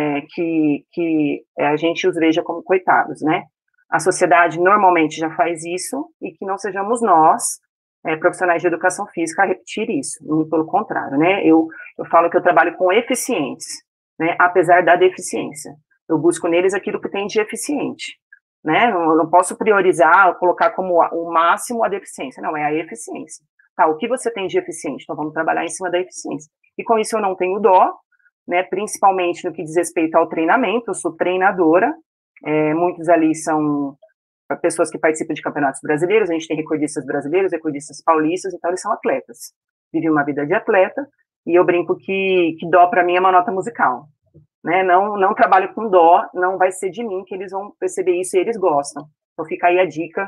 que a gente os veja como coitados, né? A sociedade normalmente já faz isso e que não sejamos nós, profissionais de educação física, a repetir isso. Muito pelo contrário, né? Eu falo que eu trabalho com eficientes, né, apesar da deficiência. Eu busco neles aquilo que tem de eficiente, né, eu não posso priorizar, colocar como o máximo a deficiência, não, é a eficiência. Tá, o que você tem de eficiente? Então vamos trabalhar em cima da eficiência. E com isso eu não tenho dó, né, principalmente no que diz respeito ao treinamento, eu sou treinadora, muitos ali são pessoas que participam de campeonatos brasileiros, a gente tem recordistas brasileiros, recordistas paulistas, então eles são atletas. Vivem uma vida de atleta, e eu brinco que dó para mim é uma nota musical, né? Não trabalho com dó, não vai ser de mim que eles vão perceber isso e eles gostam. Então fica aí a dica,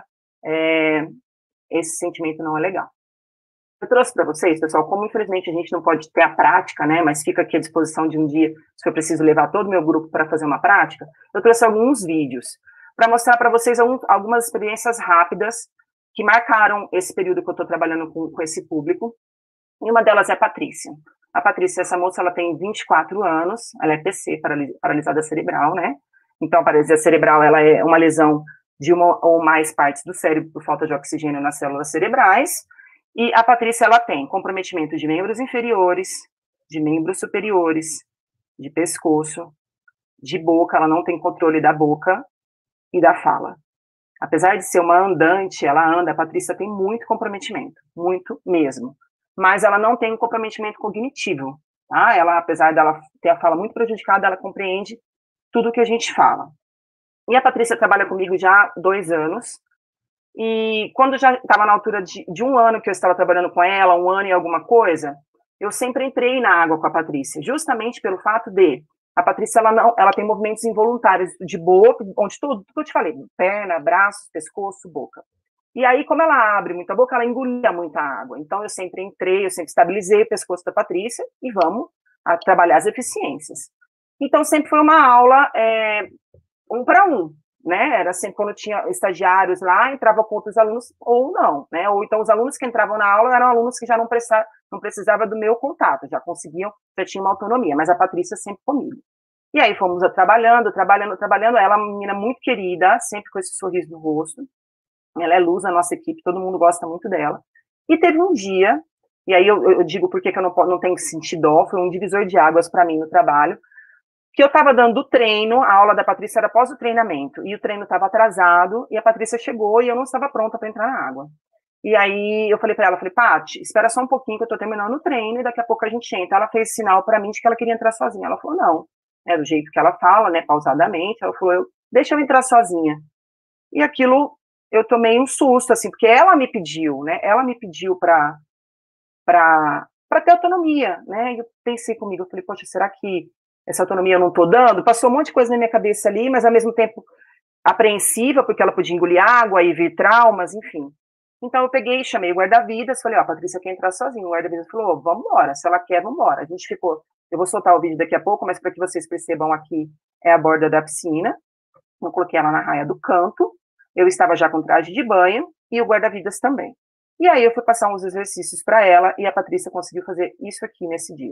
esse sentimento não é legal. Eu trouxe para vocês, pessoal, como infelizmente a gente não pode ter a prática, né? Mas fica aqui à disposição de um dia, se eu preciso levar todo o meu grupo para fazer uma prática, eu trouxe alguns vídeos para mostrar para vocês algumas experiências rápidas que marcaram esse período que eu estou trabalhando com esse público. E uma delas é a Patrícia. A Patrícia, essa moça, ela tem 24 anos, ela é PC, paralisada cerebral, né? Então, a paralisia cerebral, ela é uma lesão de uma ou mais partes do cérebro por falta de oxigênio nas células cerebrais. E a Patrícia, ela tem comprometimento de membros inferiores, de membros superiores, de pescoço, de boca, ela não tem controle da boca e da fala. Apesar de ser uma andante, ela anda, a Patrícia tem muito comprometimento, muito mesmo. Mas ela não tem um comprometimento cognitivo, tá? Ela, apesar dela ter a fala muito prejudicada, ela compreende tudo que a gente fala. E a Patrícia trabalha comigo já há 2 anos, e quando já estava na altura de 1 ano que eu estava trabalhando com ela, 1 ano e alguma coisa, eu sempre entrei na água com a Patrícia, justamente pelo fato de a Patrícia, ela tem movimentos involuntários de boca, onde tudo que eu te falei, perna, braços, pescoço, boca. E aí, como ela abre muita boca, ela engolia muita água. Então, eu sempre entrei, eu sempre estabilizei o pescoço da Patrícia e vamos trabalhar as eficiências. Então, sempre foi uma aula 1 para 1, né? Era sempre quando tinha estagiários lá, entrava com outros alunos ou não, né? Ou então os alunos que entravam na aula eram alunos que já não precisavam do meu contato, já tinham uma autonomia, mas a Patrícia sempre comigo. E aí fomos trabalhando, ela é uma menina muito querida, sempre com esse sorriso no rosto, ela é luz na nossa equipe, todo mundo gosta muito dela. E teve um dia, e aí eu digo porque que eu não tenho que sentir dó, foi um divisor de águas para mim no trabalho, que eu estava dando treino, a aula da Patrícia era após o treinamento, e o treino estava atrasado, e a Patrícia chegou e eu não estava pronta para entrar na água. E aí eu falei para ela, Paty, espera só um pouquinho que eu estou terminando o treino e daqui a pouco a gente entra. Ela fez sinal para mim de que ela queria entrar sozinha. Ela falou, não, do jeito que ela fala, né, pausadamente, ela falou, deixa eu entrar sozinha. E aquilo, eu tomei um susto, assim, porque ela me pediu, né, para ter autonomia, né, e eu pensei comigo, eu falei, poxa, será que essa autonomia eu não estou dando? Passou um monte de coisa na minha cabeça ali, mas ao mesmo tempo apreensiva, porque ela podia engolir água e vir traumas, enfim. Então eu peguei, chamei o guarda-vidas, falei, a Patrícia quer entrar sozinha. O guarda-vidas falou, vamos embora, se ela quer, vamos embora. A gente ficou, eu vou soltar o vídeo daqui a pouco, mas para que vocês percebam, aqui é a borda da piscina. Eu coloquei ela na raia do canto, eu estava já com traje de banho, e o guarda-vidas também. E aí eu fui passar uns exercícios para ela, e a Patrícia conseguiu fazer isso aqui nesse dia.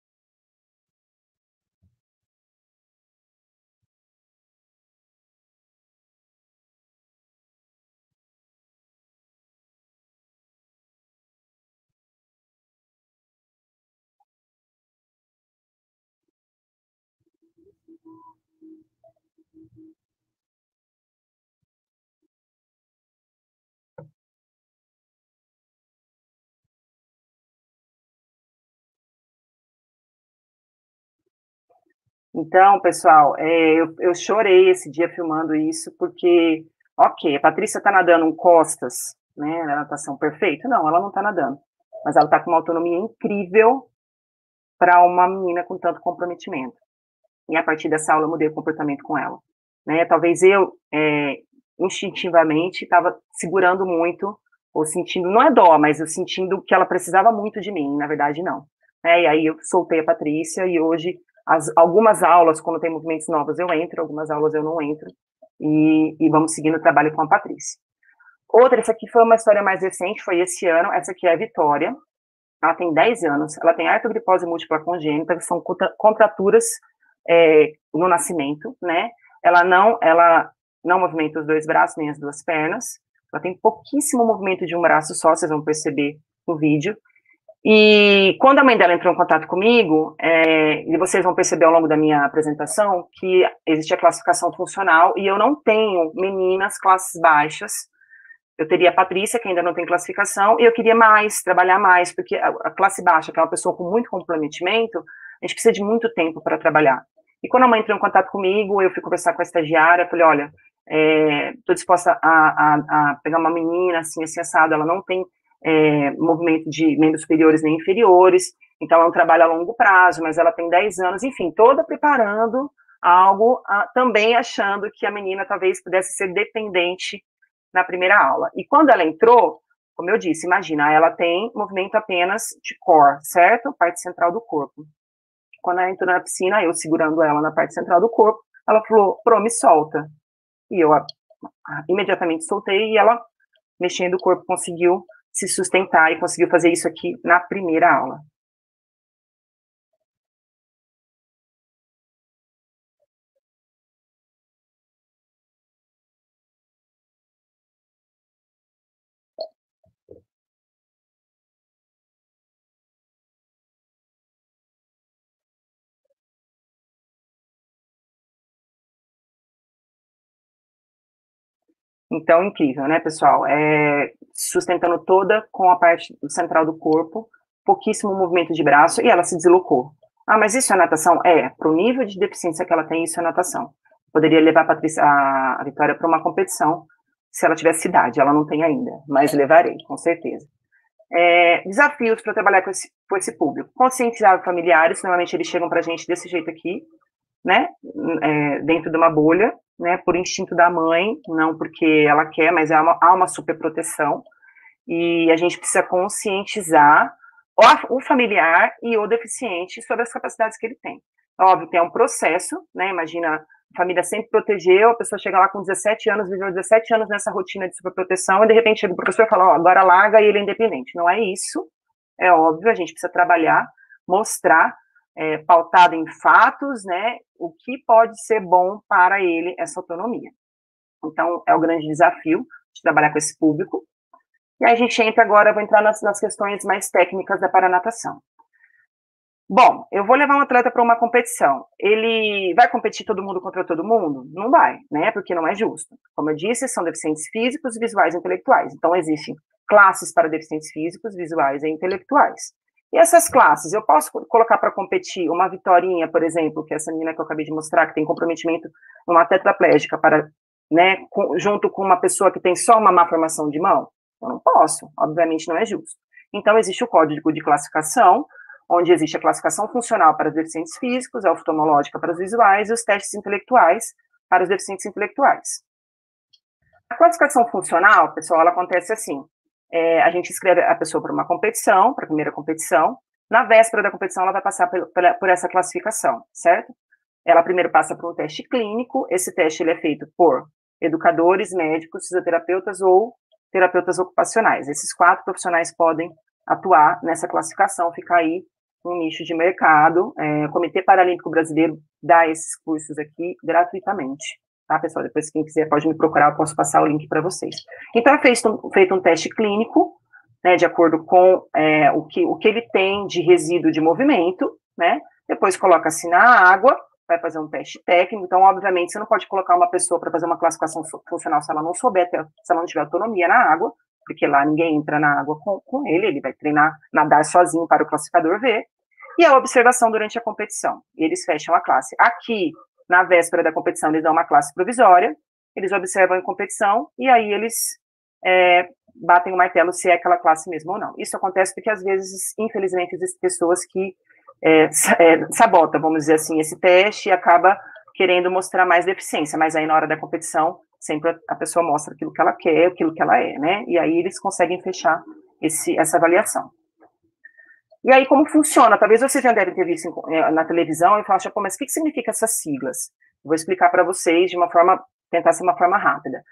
Então, pessoal, eu chorei esse dia filmando isso, porque, ok, a Patrícia está nadando um costas, né, na natação perfeito? Não, ela não está nadando, mas ela está com uma autonomia incrível para uma menina com tanto comprometimento. E a partir dessa aula eu mudei o comportamento com ela. Né? Talvez eu, instintivamente, estava segurando muito, ou sentindo, não é dó, mas eu sentindo que ela precisava muito de mim, na verdade não. E aí eu soltei a Patrícia, e hoje algumas aulas, quando tem movimentos novos, eu entro, algumas aulas eu não entro, e vamos seguindo o trabalho com a Patrícia. Outra, essa aqui foi uma história mais recente, foi esse ano, essa aqui é a Vitória, ela tem 10 anos, ela tem artrogripose múltipla congênita, que são contraturas no nascimento, né? Ela não movimenta os 2 braços, nem as 2 pernas, ela tem pouquíssimo movimento de um braço só, vocês vão perceber no vídeo. E quando a mãe dela entrou em contato comigo, e vocês vão perceber ao longo da minha apresentação, que existe a classificação funcional, e eu não tenho meninas classes baixas. Eu teria a Patrícia, que ainda não tem classificação, e eu queria trabalhar mais, porque a classe baixa, que é uma pessoa com muito comprometimento, a gente precisa de muito tempo para trabalhar. E quando a mãe entrou em contato comigo, eu fui conversar com a estagiária, falei, olha, estou disposta a pegar uma menina, assim, assado, ela não tem movimento de membros superiores nem inferiores, então é um trabalho a longo prazo, mas ela tem 10 anos, enfim, toda preparando algo, também achando que a menina talvez pudesse ser dependente na primeira aula. E quando ela entrou, como eu disse, imagina, ela tem movimento apenas de core, certo? Parte central do corpo. Quando ela entrou na piscina, eu segurando ela na parte central do corpo, ela falou, me solta. E eu imediatamente soltei, e ela, mexendo o corpo, conseguiu se sustentar e conseguiu fazer isso aqui na primeira aula. Então, incrível, né, pessoal? Sustentando toda com a parte central do corpo, pouquíssimo movimento de braço, e ela se deslocou. Ah, mas isso é natação? Para o nível de deficiência que ela tem, isso é natação. Poderia levar a Vitória para uma competição, se ela tivesse idade, ela não tem ainda, mas levarei, com certeza. Desafios para trabalhar com esse público. Conscientizar familiares, normalmente eles chegam para a gente desse jeito aqui, né, dentro de uma bolha, né, por instinto da mãe, não porque ela quer, mas há uma superproteção, e a gente precisa conscientizar o familiar e o deficiente sobre as capacidades que ele tem. Óbvio que é um processo, né, imagina, a família sempre protegeu, a pessoa chega lá com 17 anos, viveu 17 anos nessa rotina de superproteção, e de repente chega o professor e fala, agora larga e ele é independente. Não é isso, é óbvio, a gente precisa trabalhar, mostrar, pautado em fatos, né, o que pode ser bom para ele, essa autonomia. Então, é o grande desafio de trabalhar com esse público. E aí a gente entra agora, vou entrar nas questões mais técnicas da paranatação. Bom, eu vou levar um atleta para uma competição. Ele vai competir todo mundo contra todo mundo? Não vai, né, porque não é justo. Como eu disse, são deficientes físicos, visuais e intelectuais. Então, existem classes para deficientes físicos, visuais e intelectuais. E essas classes, eu posso colocar para competir uma Vitorinha, por exemplo, que é essa menina que eu acabei de mostrar, que tem comprometimento, uma tetraplégica, né, junto com uma pessoa que tem só uma má formação de mão? Eu não posso, obviamente não é justo. Então, existe o código de classificação, onde existe a classificação funcional para os deficientes físicos, a oftalmológica para os visuais e os testes intelectuais para os deficientes intelectuais. A classificação funcional, pessoal, ela acontece assim. A gente inscreve a pessoa para uma competição, para a primeira competição. Na véspera da competição, ela vai passar por essa classificação, certo? Ela primeiro passa por um teste clínico. Esse teste ele é feito por educadores, médicos, fisioterapeutas ou terapeutas ocupacionais. Esses 4 profissionais podem atuar nessa classificação, ficar aí um nicho de mercado. O Comitê Paralímpico Brasileiro dá esses cursos aqui gratuitamente. Tá, pessoal? Depois, quem quiser pode me procurar, eu posso passar o link para vocês. Então, é feito um teste clínico, né, de acordo com o que ele tem de resíduo de movimento, né? Depois coloca-se na água, vai fazer um teste técnico. Então, obviamente, você não pode colocar uma pessoa para fazer uma classificação funcional se ela não souber, se ela não tiver autonomia na água, porque lá ninguém entra na água com ele vai treinar, nadar sozinho para o classificador ver. E a observação durante a competição. Eles fecham a classe. Aqui, na véspera da competição, eles dão uma classe provisória, eles observam em competição, e aí eles batem o martelo se é aquela classe mesmo ou não. Isso acontece porque, às vezes, infelizmente, existem pessoas que sabotam, vamos dizer assim, esse teste e acaba querendo mostrar mais deficiência, mas aí na hora da competição, sempre a pessoa mostra aquilo que ela quer, aquilo que ela é, né? E aí eles conseguem fechar essa avaliação. E aí, como funciona? Talvez vocês já devem ter visto na televisão e falar, pô, mas o que significa essas siglas? Eu vou explicar para vocês de uma forma, tentar ser uma forma rápida.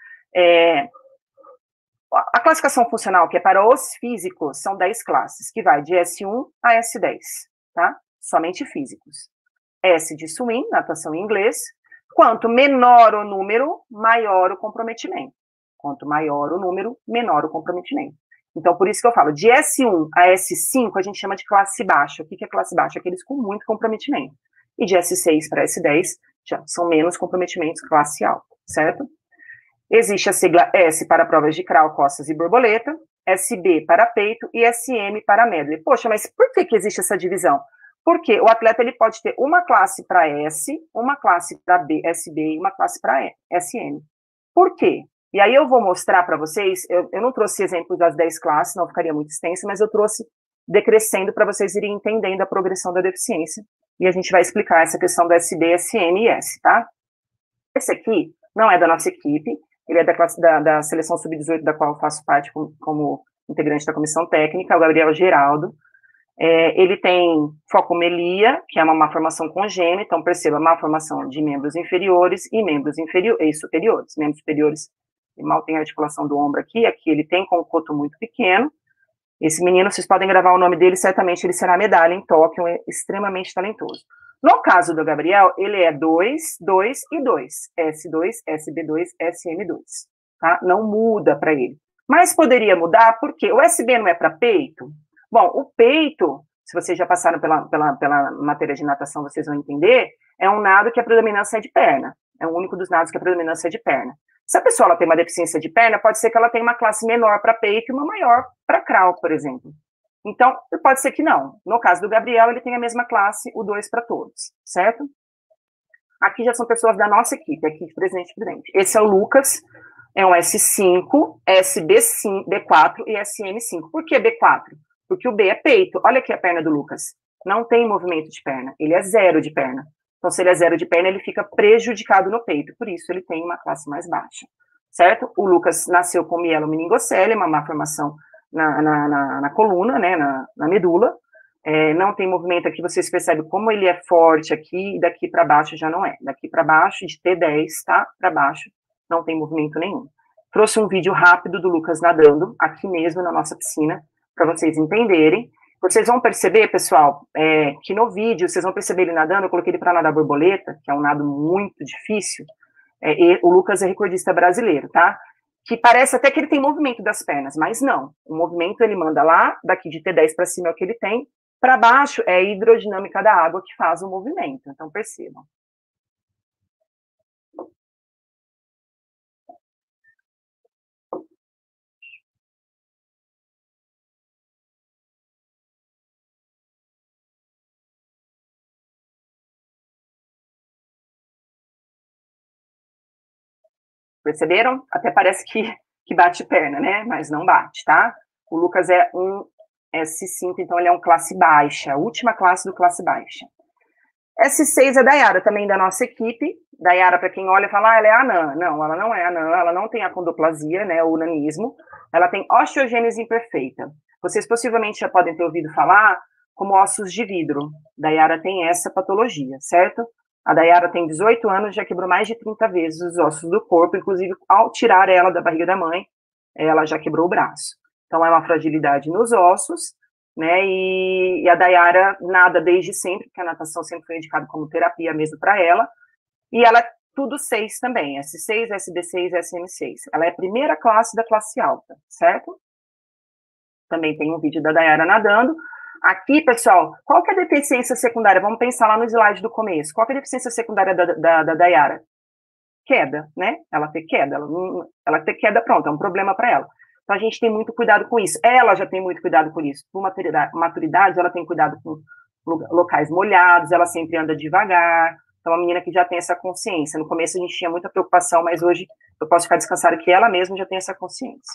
A classificação funcional, que é para os físicos, são 10 classes, que vai de S1 a S10, tá? Somente físicos. S de swim, natação em inglês. Quanto menor o número, maior o comprometimento. Quanto maior o número, menor o comprometimento. Então, por isso que eu falo, de S1 a S5, a gente chama de classe baixa. O que é classe baixa? Aqueles com muito comprometimento. E de S6 para S10, já são menos comprometimentos, classe alta, certo? Existe a sigla S para provas de crawl, costas e borboleta, SB para peito e SM para medley. Poxa, mas por que existe essa divisão? Porque o atleta ele pode ter uma classe para S, uma classe para SB e uma classe para SM. Por quê? E aí eu vou mostrar para vocês, eu não trouxe exemplos das 10 classes, não ficaria muito extenso, mas eu trouxe decrescendo para vocês irem entendendo a progressão da deficiência. E a gente vai explicar essa questão do SB, SM e S, tá? Esse aqui não é da nossa equipe, ele é da seleção sub-18, da qual eu faço parte como integrante da comissão técnica, o Gabriel Geraldo. Ele tem focomelia, que é uma malformação congênita, então perceba, malformação de membros inferiores e membros superiores. Membros superiores, ele mal tem a articulação do ombro aqui ele tem com o coto muito pequeno. Esse menino, vocês podem gravar o nome dele, certamente ele será medalha em Tóquio, é extremamente talentoso. No caso do Gabriel, ele é 2, 2 e 2, S2, SB2, SM2, tá? Não muda para ele. Mas poderia mudar, porque o SB não é para peito? Bom, o peito, se vocês já passaram pela matéria de natação, vocês vão entender, é um nado que a predominância é de perna. É o único dos nados que a predominância é de perna. Se a pessoa ela tem uma deficiência de perna, pode ser que ela tenha uma classe menor para peito e uma maior para crawl, por exemplo. Então, pode ser que não. No caso do Gabriel, ele tem a mesma classe, o 2 para todos, certo? Aqui já são pessoas da nossa equipe, aqui de Presidente Prudente. Esse é o Lucas, é um S5, SB5, B4 e SM5. Por que B4? Porque o B é peito. Olha aqui a perna do Lucas. Não tem movimento de perna, ele é 0 de perna. Então, se ele é 0 de perna, ele fica prejudicado no peito, por isso ele tem uma classe mais baixa, certo? O Lucas nasceu com mielomeningocele, uma má formação na coluna, né, na medula. Não tem movimento aqui, vocês percebem como ele é forte aqui, e daqui para baixo já não é. Daqui para baixo, de T10, tá? Para baixo, não tem movimento nenhum. Trouxe um vídeo rápido do Lucas nadando, aqui mesmo na nossa piscina, para vocês entenderem. Vocês vão perceber, pessoal, que no vídeo, vocês vão perceber ele nadando, eu coloquei ele para nadar borboleta, que é um nado muito difícil. O Lucas é recordista brasileiro, tá? Que parece até que ele tem movimento das pernas, mas não. O movimento ele manda lá, daqui de T10 para cima é o que ele tem, para baixo é a hidrodinâmica da água que faz o movimento, então percebam. Perceberam? Até parece que bate perna, né? Mas não bate, tá? O Lucas é um S5, então ele é um classe baixa, a última classe do classe baixa. S6 é Dayara, também da nossa equipe. Dayara, para quem olha, fala, ela é anã. Não, ela não é anã, ela não tem acondoplasia, né, o nanismo. Ela tem osteogênese imperfeita. Vocês possivelmente já podem ter ouvido falar como ossos de vidro. Dayara tem essa patologia, certo? A Dayara tem 18 anos, já quebrou mais de 30 vezes os ossos do corpo, inclusive ao tirar ela da barriga da mãe, ela já quebrou o braço. Então, é uma fragilidade nos ossos, né, e a Dayara nada desde sempre, porque a natação sempre foi indicada como terapia mesmo para ela, e ela é tudo 6 também, S6, SB6, SM6. Ela é a primeira classe da classe alta, certo? Também tem um vídeo da Dayara nadando. Aqui, pessoal, qual que é a deficiência secundária? Vamos pensar lá no slide do começo. Qual que é a deficiência secundária da Dayara? Queda, né? Ela ter queda. Ela ter queda, pronto, é um problema para ela. Então, a gente tem muito cuidado com isso. Ela já tem muito cuidado com isso. Por maturidade, ela tem cuidado com locais molhados, ela sempre anda devagar. Então, a menina que já tem essa consciência. No começo, a gente tinha muita preocupação, mas hoje eu posso ficar descansada que ela mesma já tem essa consciência.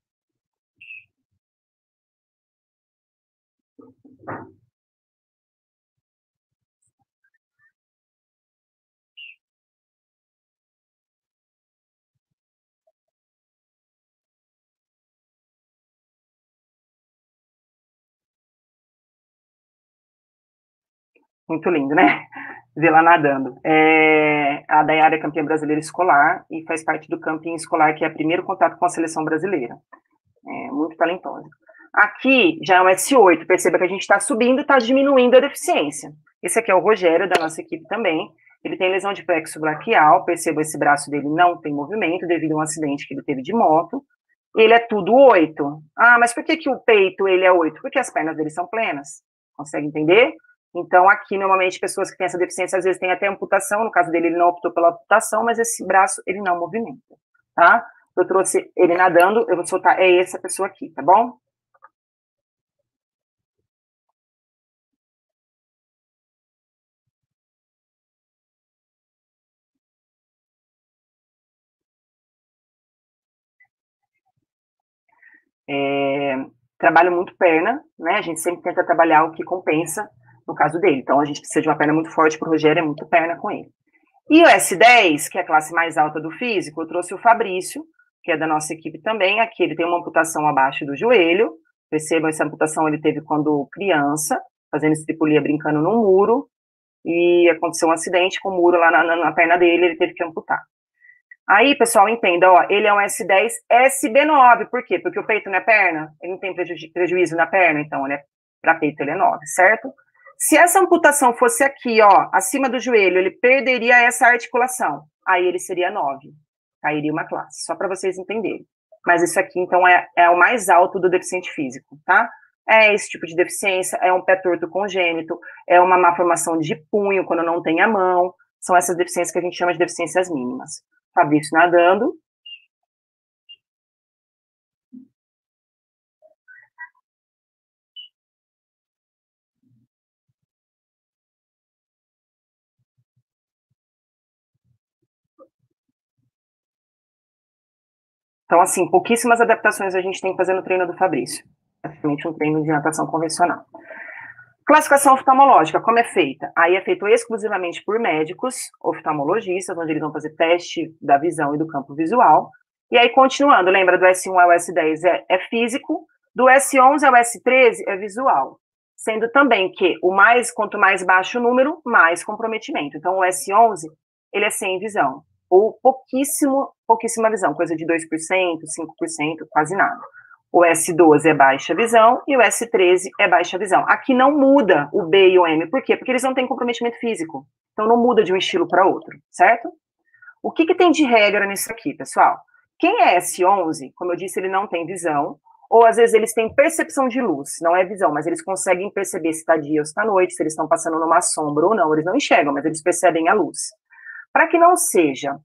Muito lindo, né? Ver lá nadando. A Dayara é campeã brasileira escolar e faz parte do camping escolar, que é o primeiro contato com a seleção brasileira. Muito talentosa. Aqui já é um S8, perceba que a gente está subindo e está diminuindo a deficiência. Esse aqui é o Rogério, da nossa equipe também. Ele tem lesão de plexo braquial, perceba esse braço dele não tem movimento devido a um acidente que ele teve de moto. Ele é tudo 8. Ah, mas por que o peito ele é 8? Porque as pernas dele são plenas. Consegue entender? Então, aqui, normalmente, pessoas que têm essa deficiência, às vezes, têm até amputação. No caso dele, ele não optou pela amputação, mas esse braço, ele não movimenta, tá? Eu trouxe ele nadando, eu vou soltar, é essa pessoa aqui, tá bom? Trabalho muito perna, né? A gente sempre tenta trabalhar o que compensa no caso dele. Então, a gente precisa de uma perna muito forte para o Rogério, é muito perna com ele. E o S10, que é a classe mais alta do físico, eu trouxe o Fabrício, que é da nossa equipe também. Aqui ele tem uma amputação abaixo do joelho. Percebam, essa amputação ele teve quando criança, fazendo estripulia brincando no muro. E aconteceu um acidente com o muro lá na perna dele, ele teve que amputar. Aí, pessoal, entenda, ó, ele é um S10 SB9, por quê? Porque o peito não é perna, ele não tem prejuízo na perna, então para peito ele é 9, certo? Se essa amputação fosse aqui, ó, acima do joelho, ele perderia essa articulação, aí ele seria 9, cairia uma classe, só para vocês entenderem. Mas isso aqui, então, é o mais alto do deficiente físico, tá? É esse tipo de deficiência, é um pé torto congênito, é uma má formação de punho quando não tem a mão, são essas deficiências que a gente chama de deficiências mínimas. Fabrício nadando. Então, assim, pouquíssimas adaptações a gente tem que fazer no treino do Fabrício. Praticamente um treino de natação convencional. Classificação oftalmológica, como é feita? Aí é feito exclusivamente por médicos, oftalmologistas, onde eles vão fazer teste da visão e do campo visual. E aí, continuando, lembra do S1 ao S10 é físico, do S11 ao S13 é visual. Sendo também que quanto mais baixo o número, mais comprometimento. Então, o S11, ele é sem visão, ou pouquíssima visão, coisa de 2%, 5%, quase nada. O S12 é baixa visão e o S13 é baixa visão. Aqui não muda o B e o M. Por quê? Porque eles não têm comprometimento físico. Então, não muda de um estilo para outro, certo? O que tem de regra nisso aqui, pessoal? Quem é S11, como eu disse, ele não tem visão, ou às vezes eles têm percepção de luz, não é visão, mas eles conseguem perceber se está dia ou se está noite, se eles estão passando numa sombra ou não, eles não enxergam, mas eles percebem a luz. Para que não seja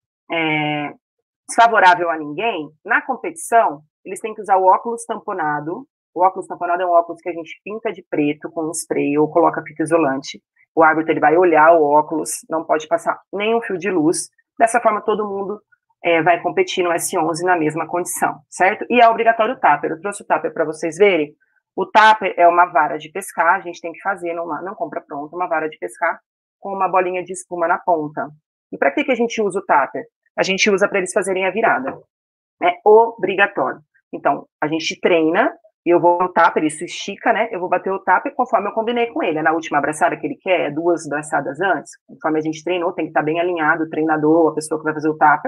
desfavorável a ninguém, na competição, eles têm que usar o óculos tamponado. O óculos tamponado é um óculos que a gente pinta de preto com um spray ou coloca fita isolante. O árbitro ele vai olhar o óculos, não pode passar nenhum fio de luz. Dessa forma, todo mundo vai competir no S11 na mesma condição, certo? E é obrigatório o tupper. Eu trouxe o tupper para vocês verem. O tupper é uma vara de pescar, a gente tem que fazer, não compra pronta, uma vara de pescar com uma bolinha de espuma na ponta. E para que a gente usa o tupper? A gente usa para eles fazerem a virada. É obrigatório. Então, a gente treina, e eu vou no tupper, isso estica, né? Eu vou bater o tupper conforme eu combinei com ele. Na última abraçada que ele quer, 2 abraçadas antes, conforme a gente treinou, tem que estar bem alinhado, o treinador, a pessoa que vai fazer o tupper.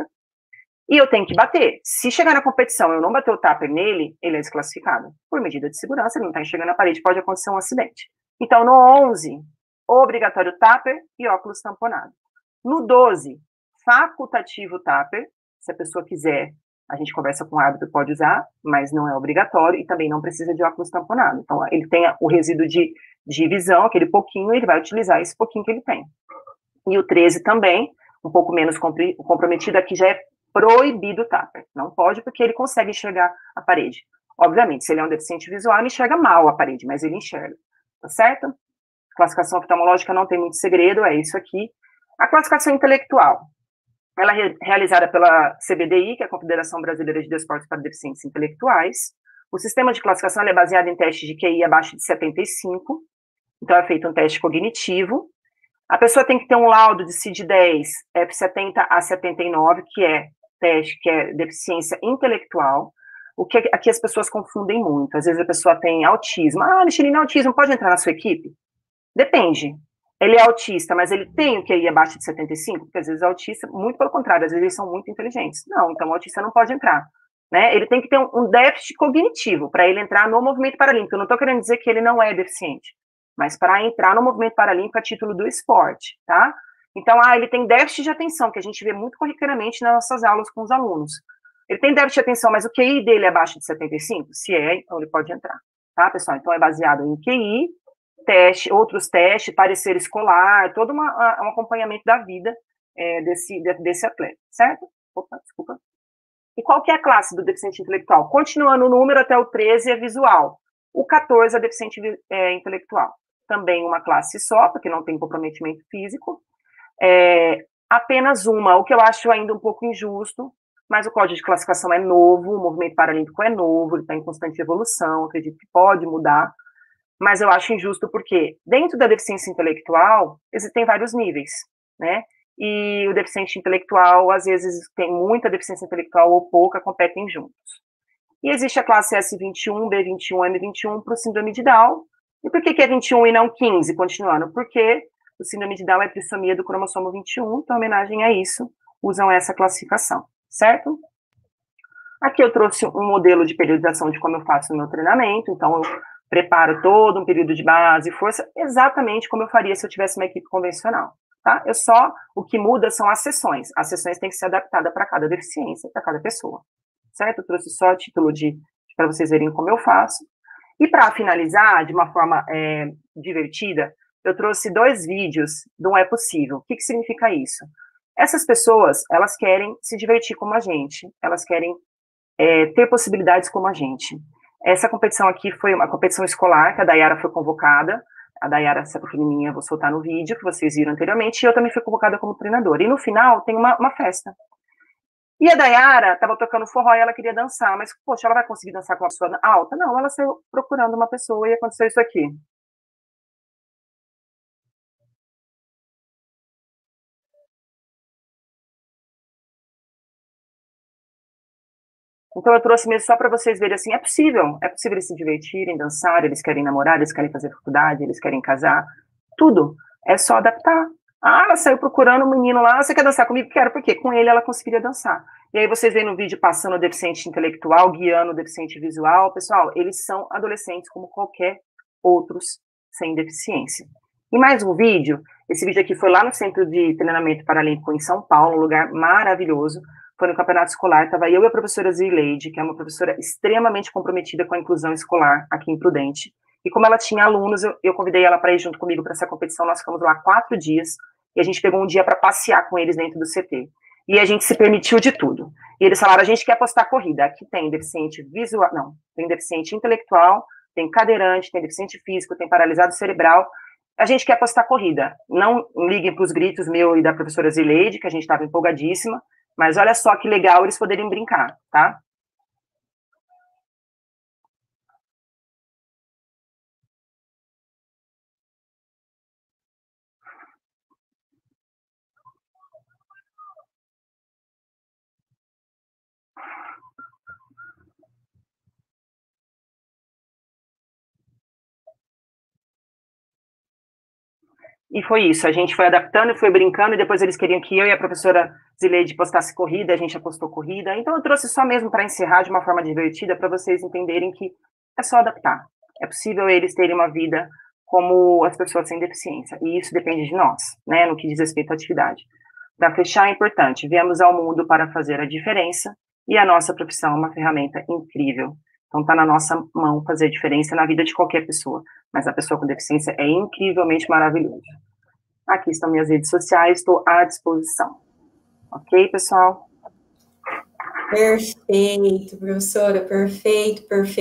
E eu tenho que bater. Se chegar na competição e eu não bater o tupper nele, ele é desclassificado. Por medida de segurança, ele não está enxergando a parede, pode acontecer um acidente. Então, no 11, obrigatório tupper e óculos tamponado. No 12, facultativo tupper, se a pessoa quiser, a gente conversa com o árbitro, pode usar, mas não é obrigatório, e também não precisa de óculos tamponado. Então, ele tem o resíduo de visão, aquele pouquinho, ele vai utilizar esse pouquinho que ele tem. E o 13 também, um pouco menos comprometido, aqui já é proibido o tupper. Não pode, porque ele consegue enxergar a parede. Obviamente, se ele é um deficiente visual, ele enxerga mal a parede, mas ele enxerga. Tá certo? Classificação oftalmológica não tem muito segredo, é isso aqui. A classificação intelectual. Ela é realizada pela CBDI, que é a Confederação Brasileira de Desportos para Deficientes Intelectuais. O sistema de classificação é baseado em testes de QI abaixo de 75. Então, é feito um teste cognitivo. A pessoa tem que ter um laudo de CID-10, F70 a 79, que é teste, que é deficiência intelectual. O que aqui as pessoas confundem muito. Às vezes a pessoa tem autismo. Michelina, autismo, pode entrar na sua equipe? Depende. Ele é autista, mas ele tem o QI abaixo de 75? Porque às vezes é autista, muito pelo contrário, às vezes eles são muito inteligentes. Não, então o autista não pode entrar. Né? Ele tem que ter um déficit cognitivo para ele entrar no movimento paralímpico. Eu não estou querendo dizer que ele não é deficiente, mas para entrar no movimento paralímpico a título do esporte, tá? Então, ele tem déficit de atenção, que a gente vê muito corriqueiramente nas nossas aulas com os alunos. Ele tem déficit de atenção, mas o QI dele é abaixo de 75? Se é, então ele pode entrar, tá, pessoal? Então, é baseado em QI, outros testes, parecer escolar, todo um acompanhamento da vida desse atleta, certo? Opa, desculpa. E qual que é a classe do deficiente intelectual? Continuando o número até o 13 é visual. O 14 é deficiente intelectual. Também uma classe só, porque não tem comprometimento físico. Apenas uma, o que eu acho ainda um pouco injusto, mas o código de classificação é novo, o movimento paralímpico é novo, ele está em constante evolução, acredito que pode mudar, mas eu acho injusto porque dentro da deficiência intelectual existem vários níveis, né? E o deficiente intelectual, às vezes, tem muita deficiência intelectual ou pouca, competem juntos. E existe a classe S21, B21, M21 para o síndrome de Down. E por que é 21 e não 15? Continuando, porque o síndrome de Down é trissomia do cromossomo 21, então, em homenagem a isso, usam essa classificação, certo? Aqui eu trouxe um modelo de periodização de como eu faço o meu treinamento, então eu preparo todo um período de base e força, exatamente como eu faria se eu tivesse uma equipe convencional, tá? O que muda são as sessões têm que ser adaptadas para cada deficiência, para cada pessoa, certo? Eu trouxe só a título para vocês verem como eu faço. E para finalizar, de uma forma divertida, eu trouxe 2 vídeos do É Possível. O que significa isso? Essas pessoas, elas querem se divertir como a gente, elas querem ter possibilidades como a gente. Essa competição aqui foi uma competição escolar, que a Dayara foi convocada, a Dayara, essa pequenininha, vou soltar no vídeo, que vocês viram anteriormente, e eu também fui convocada como treinadora. E no final tem uma festa. E a Dayara estava tocando forró e ela queria dançar, mas, poxa, ela vai conseguir dançar com uma pessoa alta? Não, ela saiu procurando uma pessoa e aconteceu isso aqui. Então eu trouxe mesmo só para vocês verem assim, é possível eles se divertirem, dançar, eles querem namorar, eles querem fazer faculdade, eles querem casar, tudo, é só adaptar. Ah, ela saiu procurando um menino lá, você quer dançar comigo? Quero, por quê? Com ele ela conseguiria dançar. E aí vocês veem no vídeo passando o deficiente intelectual, guiando o deficiente visual, pessoal, eles são adolescentes como qualquer outros sem deficiência. E mais um vídeo, esse vídeo aqui foi lá no Centro de Treinamento Paralímpico em São Paulo, um lugar maravilhoso. Foi no campeonato escolar, estava eu e a professora Zileide, que é uma professora extremamente comprometida com a inclusão escolar aqui em Prudente. E como ela tinha alunos, eu convidei ela para ir junto comigo para essa competição. Nós ficamos lá 4 dias e a gente pegou um dia para passear com eles dentro do CT. E a gente se permitiu de tudo. E eles falaram, a gente quer apostar corrida. Aqui tem deficiente visual, não, tem deficiente intelectual, tem cadeirante, tem deficiente físico, tem paralisado cerebral. A gente quer apostar corrida. Não liguem para os gritos meu e da professora Zileide, que a gente estava empolgadíssima. Mas olha só que legal eles poderem brincar, tá? E foi isso, a gente foi adaptando e foi brincando, e depois eles queriam que eu e a professora Zileide postasse corrida, a gente apostou corrida. Então eu trouxe só mesmo para encerrar de uma forma divertida, para vocês entenderem que é só adaptar. É possível eles terem uma vida como as pessoas sem deficiência, e isso depende de nós, né, no que diz respeito à atividade. Para fechar, é importante, viemos ao mundo para fazer a diferença, e a nossa profissão é uma ferramenta incrível. Então está na nossa mão fazer a diferença na vida de qualquer pessoa, mas a pessoa com deficiência é incrivelmente maravilhosa. Aqui estão minhas redes sociais, estou à disposição. Ok, pessoal? Perfeito, professora, perfeito.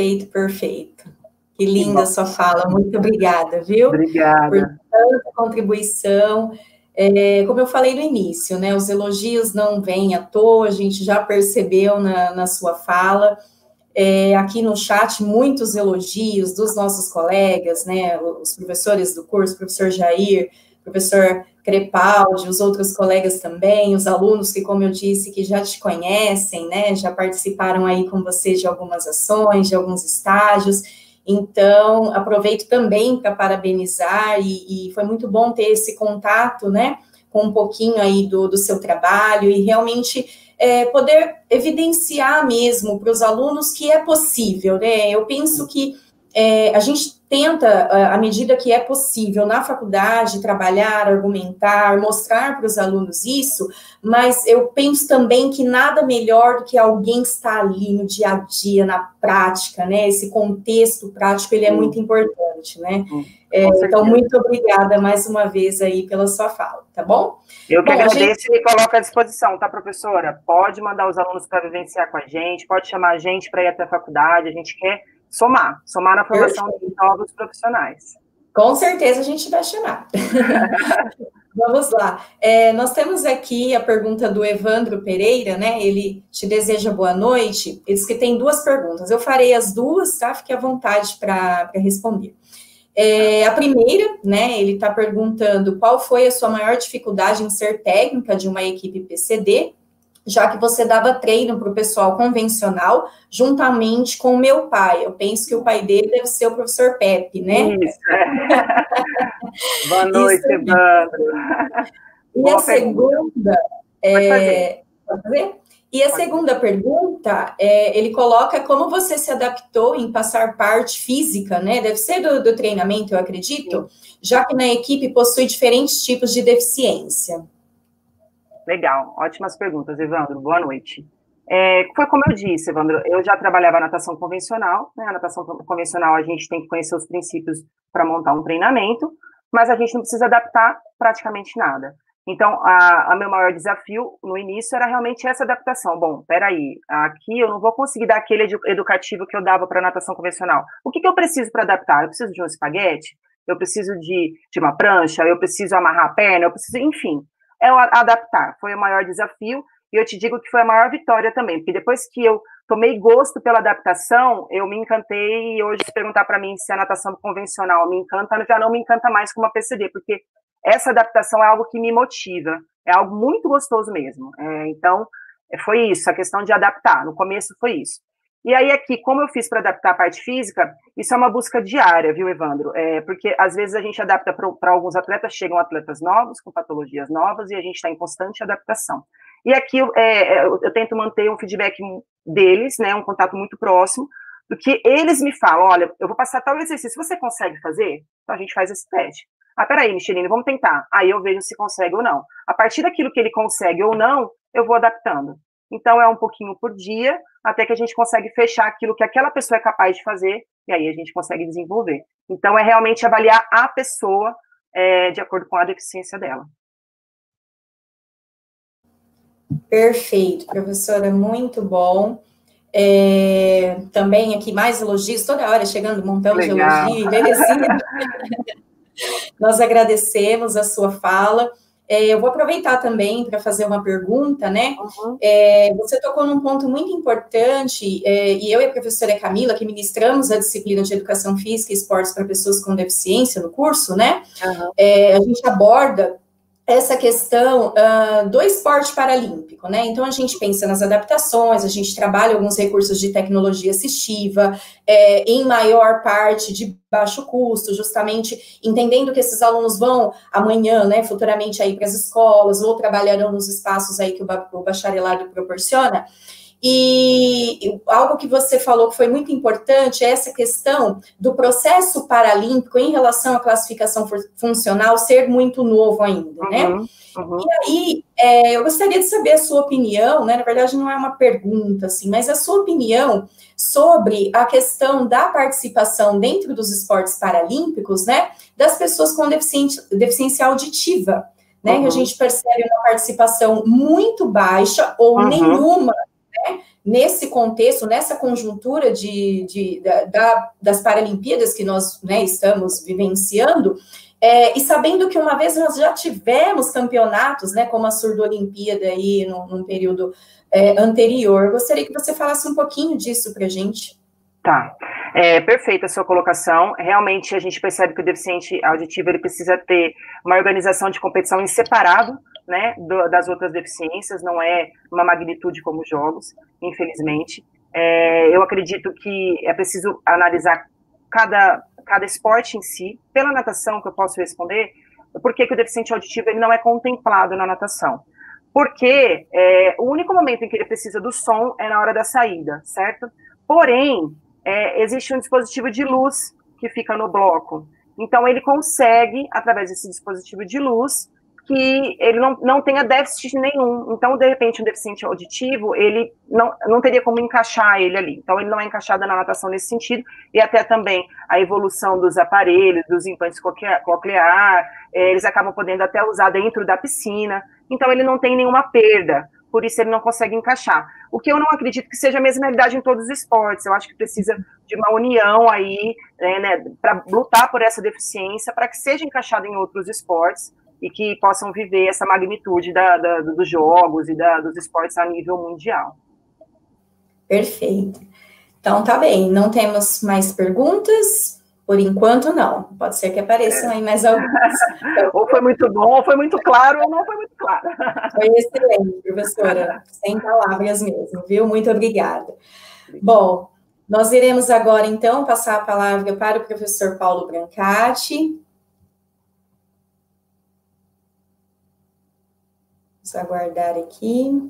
Que linda a sua fala, muito obrigada, viu? Obrigada. Por tanta contribuição. Como eu falei no início, né, os elogios não vêm à toa, a gente já percebeu na sua fala. Aqui no chat, muitos elogios dos nossos colegas, né, os professores do curso, professor Jair, professor Crepaldi, os outros colegas também, os alunos que, como eu disse, que já te conhecem, né, já participaram aí com você de algumas ações, de alguns estágios. Então, aproveito também para parabenizar, e foi muito bom ter esse contato, né, com um pouquinho aí do seu trabalho, e realmente poder evidenciar mesmo para os alunos que é possível, né? Eu penso que a gente tenta, à medida que é possível, na faculdade, trabalhar, argumentar, mostrar para os alunos isso, mas eu penso também que nada melhor do que alguém estar ali no dia a dia, na prática, né? Esse contexto prático, ele é muito importante, né? Então, muito obrigada mais uma vez aí pela sua fala, tá bom? Eu que agradeço e me coloco à disposição, tá, professora? Pode mandar os alunos para vivenciar com a gente, pode chamar a gente para ir até a faculdade, a gente quer somar na formação de novos profissionais. Com certeza a gente vai chamar. Vamos lá. Nós temos aqui a pergunta do Evandro Pereira, né? Ele te deseja boa noite. Ele diz que tem 2 perguntas. Eu farei as 2, tá? Fique à vontade para responder. A primeira, né? Ele está perguntando qual foi a sua maior dificuldade em ser técnica de uma equipe PCD, já que você dava treino para o pessoal convencional, juntamente com o meu pai. Eu penso que o pai dele deve ser o professor Pepe, né? Isso. Boa noite, Evandro. E a segunda... Pode fazer? E a segunda pergunta, ele coloca como você se adaptou em passar parte física, né? Deve ser do treinamento, eu acredito, já que na equipe possui diferentes tipos de deficiência. Legal, ótimas perguntas, Evandro. Boa noite. Foi como eu disse, Evandro, eu já trabalhava na natação convencional, né? A natação convencional a gente tem que conhecer os princípios para montar um treinamento, mas a gente não precisa adaptar praticamente nada. Então, a meu maior desafio no início era realmente essa adaptação. Bom, peraí, aqui eu não vou conseguir dar aquele educativo que eu dava para a natação convencional. O que eu preciso para adaptar? Eu preciso de um espaguete? Eu preciso de uma prancha? Eu preciso amarrar a perna? Eu preciso, enfim, adaptar. Foi o maior desafio. e eu te digo que foi a maior vitória também, porque depois que eu tomei gosto pela adaptação, eu me encantei, e hoje se perguntar para mim se a natação convencional me encanta, já não me encanta mais como a PCD, porque essa adaptação é algo que me motiva, é algo muito gostoso mesmo. Então, foi isso, a questão de adaptar, no começo foi isso. E aí aqui, como eu fiz para adaptar a parte física, isso é uma busca diária, viu, Evandro? Porque às vezes a gente adapta para alguns atletas, chegam atletas novos, com patologias novas, e a gente está em constante adaptação. E aqui eu tento manter um feedback deles, né, um contato muito próximo, do que eles me falam, olha, eu vou passar tal exercício, você consegue fazer? Então a gente faz esse teste. Peraí, Micheline, vamos tentar. Aí eu vejo se consegue ou não. A partir daquilo que ele consegue ou não, eu vou adaptando. Então é um pouquinho por dia, até que a gente consegue fechar aquilo que aquela pessoa é capaz de fazer, e aí a gente consegue desenvolver. Então é realmente avaliar a pessoa de acordo com a deficiência dela. Perfeito, professora, muito bom. Também aqui mais elogios, toda hora chegando um montão de elogios, belezinha. Nós agradecemos a sua fala. Eu vou aproveitar também para fazer uma pergunta, né? Uhum. Você tocou num ponto muito importante, e eu e a professora Camila, que ministramos a disciplina de Educação Física e Esportes para pessoas com deficiência no curso, né? Uhum. A gente aborda essa questão do esporte paralímpico, né? Então, a gente pensa nas adaptações, a gente trabalha alguns recursos de tecnologia assistiva, em maior parte de baixo custo, justamente entendendo que esses alunos vão amanhã, né, futuramente aí para as escolas, ou trabalharão nos espaços aí que o bacharelado proporciona. E algo que você falou que foi muito importante é essa questão do processo paralímpico em relação à classificação funcional ser muito novo ainda, né? Uhum. E aí, eu gostaria de saber a sua opinião, né? Na verdade, não é uma pergunta, assim, mas a sua opinião sobre a questão da participação dentro dos esportes paralímpicos, né? Das pessoas com deficiência auditiva, né? Uhum. Que a gente percebe uma participação muito baixa ou nenhuma, nesse contexto, nessa conjuntura das Paralimpíadas que nós, né, estamos vivenciando, e sabendo que uma vez nós já tivemos campeonatos, né, como a Surdo-Olimpíada aí num período anterior. Eu gostaria que você falasse um pouquinho disso para a gente. Tá, perfeita a sua colocação. Realmente a gente percebe que o deficiente auditivo ele precisa ter uma organização de competição em separado, né, das outras deficiências, não é uma magnitude como os jogos, infelizmente. Eu acredito que é preciso analisar cada esporte em si. Pela natação, que eu posso responder, por que o deficiente auditivo ele não é contemplado na natação? Porque o único momento em que ele precisa do som é na hora da saída, certo? Porém, existe um dispositivo de luz que fica no bloco. Então, ele consegue, através desse dispositivo de luz, que ele não tenha déficit nenhum. Então, de repente, um deficiente auditivo, ele não teria como encaixar ele ali. Então, ele não é encaixado na natação nesse sentido, e até também a evolução dos aparelhos, dos implantes coclear, eles acabam podendo até usar dentro da piscina. Então, ele não tem nenhuma perda, por isso ele não consegue encaixar. O que eu não acredito que seja a mesma realidade em todos os esportes. Eu acho que precisa de uma união aí, né, para lutar por essa deficiência, para que seja encaixado em outros esportes, e que possam viver essa magnitude dos jogos e dos esportes a nível mundial. Perfeito. Então, tá bem, não temos mais perguntas? Por enquanto, não. Pode ser que apareçam aí mais algumas. Então, ou foi muito bom, ou foi muito claro, ou não foi muito claro. Foi excelente, professora. Sem palavras mesmo, viu? Muito obrigada. Bom, nós iremos agora, então, passar a palavra para o professor Paulo Brancati. Vamos aguardar aqui.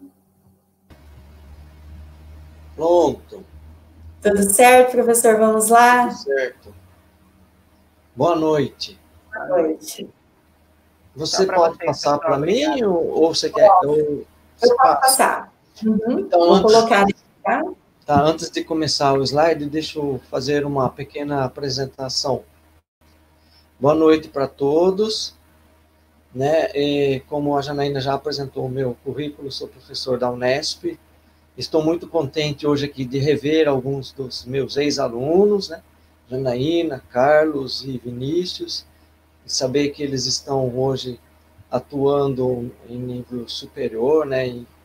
Pronto. Tudo certo, professor? Vamos lá? Tudo certo. Boa noite. Boa noite. Você pode passar para mim ou você quer? Eu posso passar. Uhum. Então, vou colocar aqui, tá? Tá, antes de começar o slide, deixa eu fazer uma pequena apresentação. Boa noite para todos. Né? E como a Janaína já apresentou o meu currículo, sou professor da Unesp. Estou muito contente hoje aqui de rever alguns dos meus ex-alunos, né? Janaína, Carlos e Vinícius, e saber que eles estão hoje atuando em nível superior, né? E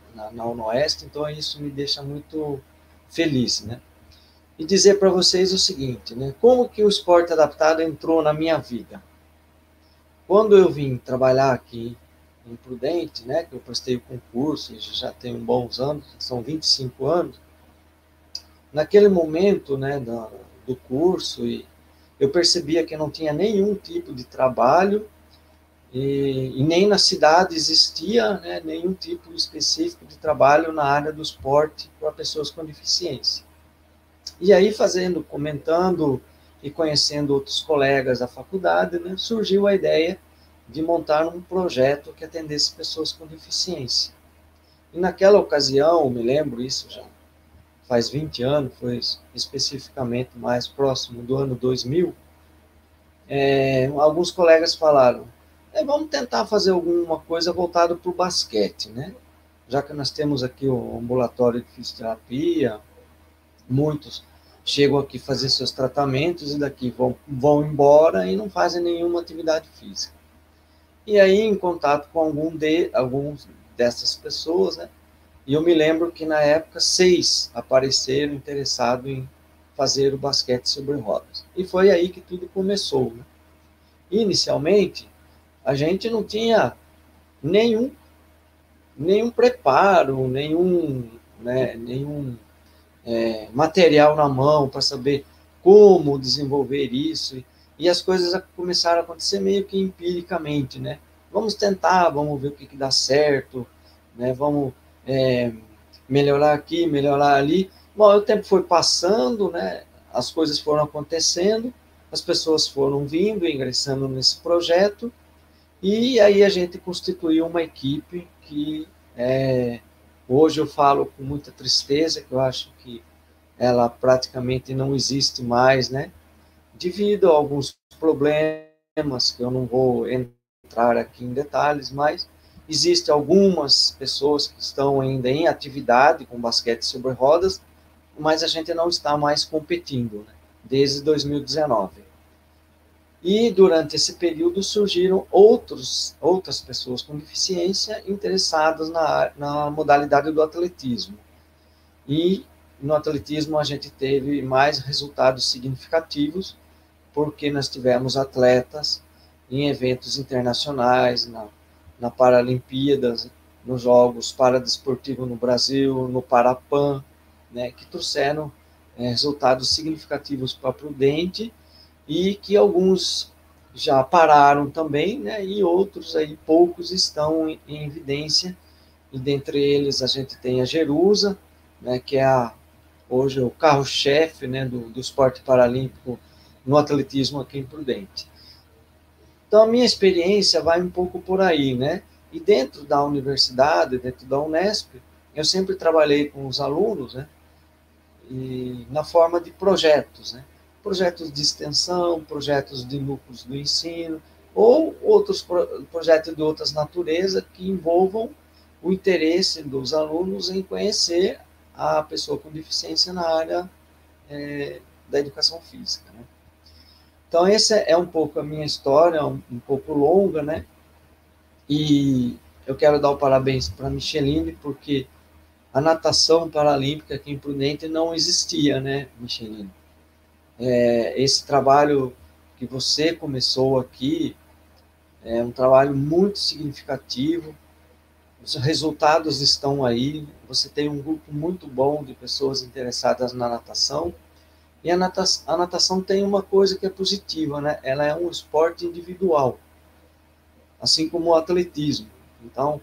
na UNOEST, então isso me deixa muito feliz, né? E dizer para vocês o seguinte, né? Como que o esporte adaptado entrou na minha vida? Quando eu vim trabalhar aqui em Prudente, né, que eu prestei o concurso, já tenho bons anos, são 25 anos, naquele momento, né, do curso, eu percebia que não tinha nenhum tipo de trabalho, e nem na cidade existia, né, nenhum tipo específico de trabalho na área do esporte para pessoas com deficiência. E aí, comentando e conhecendo outros colegas da faculdade, né, surgiu a ideia de montar um projeto que atendesse pessoas com deficiência. E naquela ocasião, me lembro, isso já faz 20 anos, foi especificamente mais próximo do ano 2000, alguns colegas falaram, vamos tentar fazer alguma coisa voltada para o basquete, né? Já que nós temos aqui o ambulatório de fisioterapia, muitos chegam aqui fazer seus tratamentos e daqui vão embora e não fazem nenhuma atividade física. E aí, em contato com alguns dessas pessoas, né? E eu me lembro que, na época, 6 apareceram interessados em fazer o basquete sobre rodas. E foi aí que tudo começou, né? Inicialmente, a gente não tinha nenhum preparo, nenhum material na mão para saber como desenvolver isso. E as coisas começaram a acontecer meio que empiricamente, né? Vamos tentar, vamos ver o que dá certo, né? Vamos melhorar aqui, melhorar ali. Bom, o tempo foi passando, né? As coisas foram acontecendo, as pessoas foram vindo, ingressando nesse projeto, e aí a gente constituiu uma equipe que hoje eu falo com muita tristeza, que eu acho que ela praticamente não existe mais, né? Devido a alguns problemas, que eu não vou entrar aqui em detalhes, mas existem algumas pessoas que estão ainda em atividade com basquete sobre rodas, mas a gente não está mais competindo, né? Desde 2019. E durante esse período surgiram outras pessoas com deficiência interessadas na modalidade do atletismo. E no atletismo a gente teve mais resultados significativos, porque nós tivemos atletas em eventos internacionais, na Paralimpíadas, nos Jogos Paradesportivos no Brasil, no Parapan, né, que trouxeram resultados significativos para Prudente, e que alguns já pararam também, né, e outros aí, poucos, estão em evidência, e dentre eles a gente tem a Jerusa, né, que é hoje o carro-chefe, né, do esporte paralímpico no atletismo aqui em Prudente. Então, a minha experiência vai um pouco por aí, né, e dentro da universidade, dentro da Unesp, eu sempre trabalhei com os alunos, né, e na forma de projetos, né, projetos de extensão, projetos de núcleos do ensino, ou outros projetos de outras naturezas que envolvam o interesse dos alunos em conhecer a pessoa com deficiência na área da educação física, né? Então, essa é um pouco a minha história, um pouco longa, né? E eu quero dar o parabéns para a Micheline, porque a natação paralímpica aqui em Prudente não existia, né, Micheline? Esse trabalho que você começou aqui é um trabalho muito significativo, os resultados estão aí, você tem um grupo muito bom de pessoas interessadas na natação, e a natação tem uma coisa que é positiva, né? Ela é um esporte individual, assim como o atletismo. Então,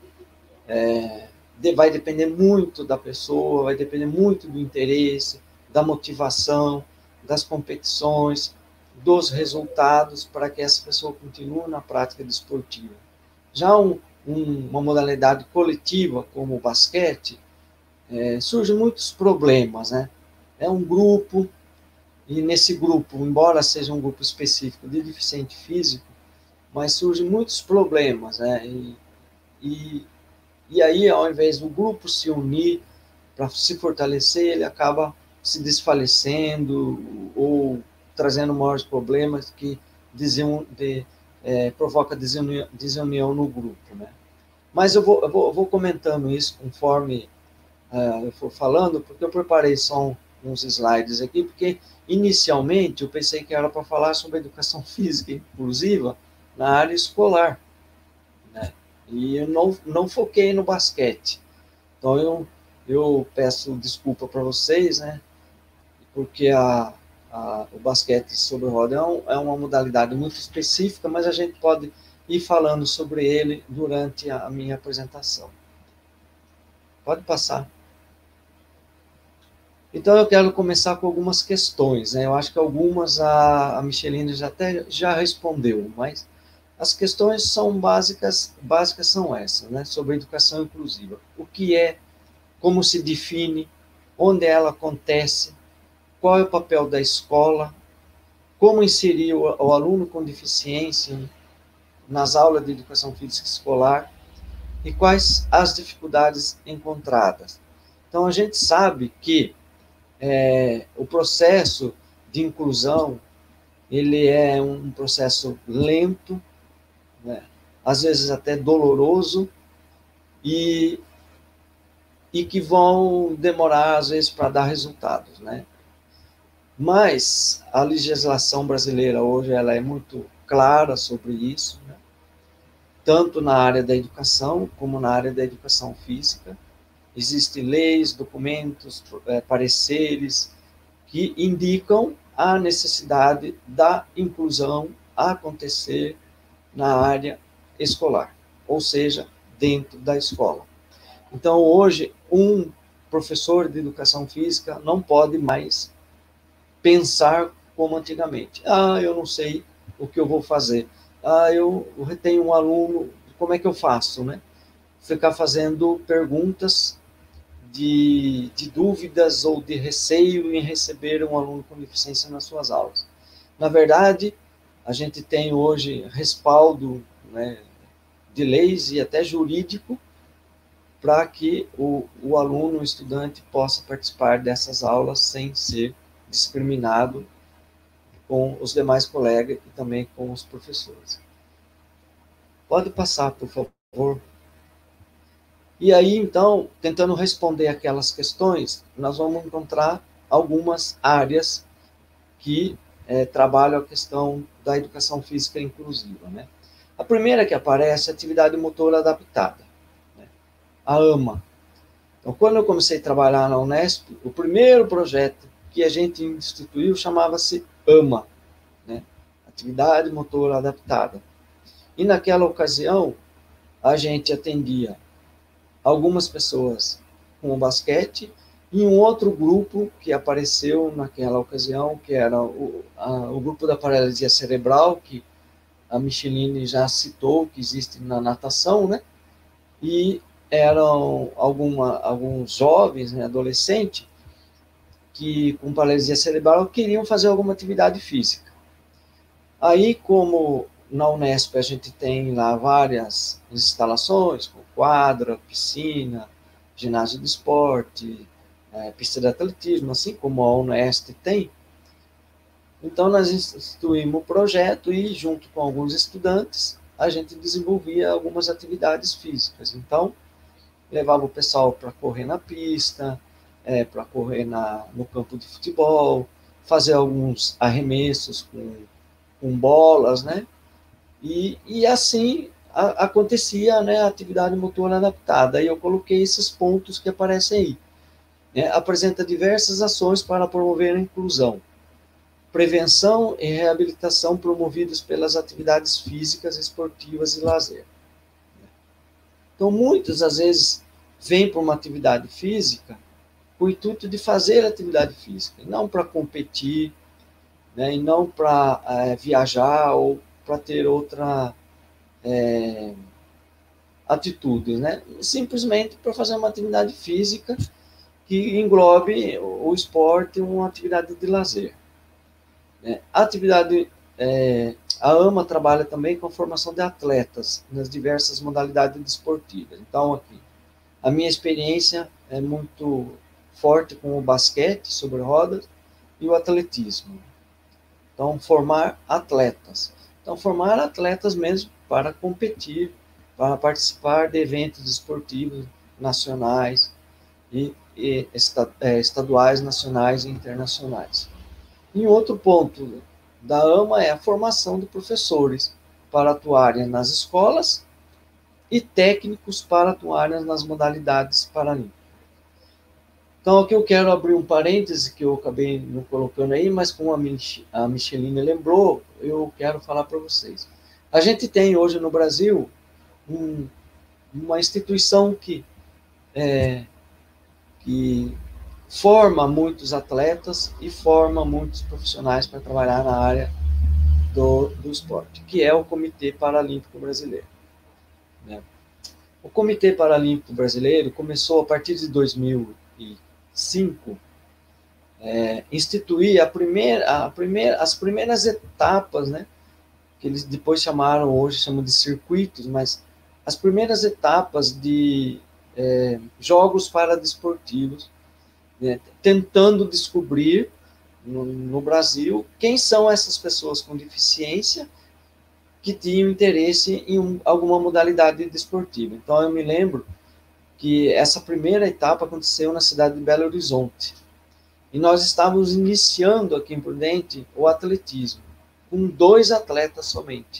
vai depender muito da pessoa, vai depender muito do interesse, da motivação, das competições, dos resultados, para que essa pessoa continue na prática desportiva. Já uma modalidade coletiva, como o basquete, surgem muitos problemas, né? É um grupo, e nesse grupo, embora seja um grupo específico de deficiente físico, mas surgem muitos problemas, né? E aí, ao invés do grupo se unir para se fortalecer, ele acaba se desfalecendo ou trazendo maiores problemas que provoca desunião no grupo, né? Mas eu vou comentando isso conforme eu for falando, porque eu preparei só uns slides aqui, porque inicialmente eu pensei que era para falar sobre educação física inclusiva na área escolar, né? E eu não foquei no basquete. Então eu peço desculpa para vocês, né? Porque o basquete sobre roda é uma modalidade muito específica, mas a gente pode ir falando sobre ele durante a minha apresentação. Pode passar. Então, eu quero começar com algumas questões, né? Eu acho que algumas a Micheline já respondeu, mas as questões são básicas são essas, né? Sobre a educação inclusiva. O que é, como se define, onde ela acontece, qual é o papel da escola, como inserir o aluno com deficiência nas aulas de educação física escolar e quais as dificuldades encontradas. Então, a gente sabe que o processo de inclusão, ele é um processo lento, né? Às vezes até doloroso, e que vão demorar, às vezes, para dar resultados, né? Mas a legislação brasileira hoje ela é muito clara sobre isso, né? Tanto na área da educação como na área da educação física. Existem leis, documentos, pareceres que indicam a necessidade da inclusão acontecer na área escolar, ou seja, dentro da escola. Então, hoje, um professor de educação física não pode mais pensar como antigamente. Eu não sei o que eu vou fazer. Eu tenho um aluno, como é que eu faço, né? Ficar fazendo perguntas de dúvidas ou de receio em receber um aluno com deficiência nas suas aulas. Na verdade, a gente tem hoje respaldo, né, de leis e até jurídico para que o aluno, o estudante, possa participar dessas aulas sem ser discriminado com os demais colegas e também com os professores. Pode passar, por favor. E aí, então, tentando responder aquelas questões, nós vamos encontrar algumas áreas que trabalham a questão da educação física inclusiva, né? A primeira que aparece é a atividade motora adaptada, né? A AMA. Então, quando eu comecei a trabalhar na Unesp, o primeiro projeto que a gente instituiu chamava-se AMA, né? Atividade motora adaptada. E naquela ocasião, a gente atendia algumas pessoas com o basquete e um outro grupo que apareceu naquela ocasião, que era o grupo da paralisia cerebral, que a Micheline já citou, que existe na natação, né? E eram alguns jovens, né, adolescentes, que com paralisia cerebral queriam fazer alguma atividade física. Aí, como na Unesp a gente tem lá várias instalações, com quadra, piscina, ginásio de esporte, pista de atletismo, assim como a Unesp tem. Então, nós instituímos o projeto e, junto com alguns estudantes, a gente desenvolvia algumas atividades físicas. Então, levava o pessoal para correr na pista, para correr no campo de futebol, fazer alguns arremessos com bolas, né? E assim acontecia, né, a atividade motora adaptada. Aí eu coloquei esses pontos que aparecem aí, né? Apresenta diversas ações para promover a inclusão, prevenção e reabilitação promovidas pelas atividades físicas, esportivas e lazer. Então, muitas às vezes vêm para uma atividade física com o intuito de fazer atividade física, não para competir, né, e não para viajar ou para ter outra atitude, né? Simplesmente para fazer uma atividade física que englobe o esporte, uma atividade de lazer. A AMA trabalha também com a formação de atletas nas diversas modalidades desportivas. Então, aqui, a minha experiência é muito forte com o basquete sobre rodas e o atletismo. Então, formar atletas. Então, formar atletas mesmo para competir para participar de eventos esportivos nacionais e estaduais, nacionais e internacionais. E outro ponto da AMA é a formação de professores para atuarem nas escolas e técnicos para atuarem nas modalidades paralímpicas. Então, aqui eu quero abrir um parêntese que eu acabei não colocando aí, mas como a Micheline lembrou, eu quero falar para vocês. A gente tem hoje no Brasil uma instituição que forma muitos atletas e forma muitos profissionais para trabalhar na área do esporte, que é o Comitê Paralímpico Brasileiro. Né? O Comitê Paralímpico Brasileiro começou a partir de 2005 instituir as primeiras etapas, né, que eles depois chamam de circuitos, mas as primeiras etapas de jogos paradesportivos, né, tentando descobrir no Brasil quem são essas pessoas com deficiência que tinham interesse em alguma modalidade desportiva. Então, eu me lembro que essa primeira etapa aconteceu na cidade de Belo Horizonte. E nós estávamos iniciando aqui em Prudente o atletismo, com 2 atletas somente.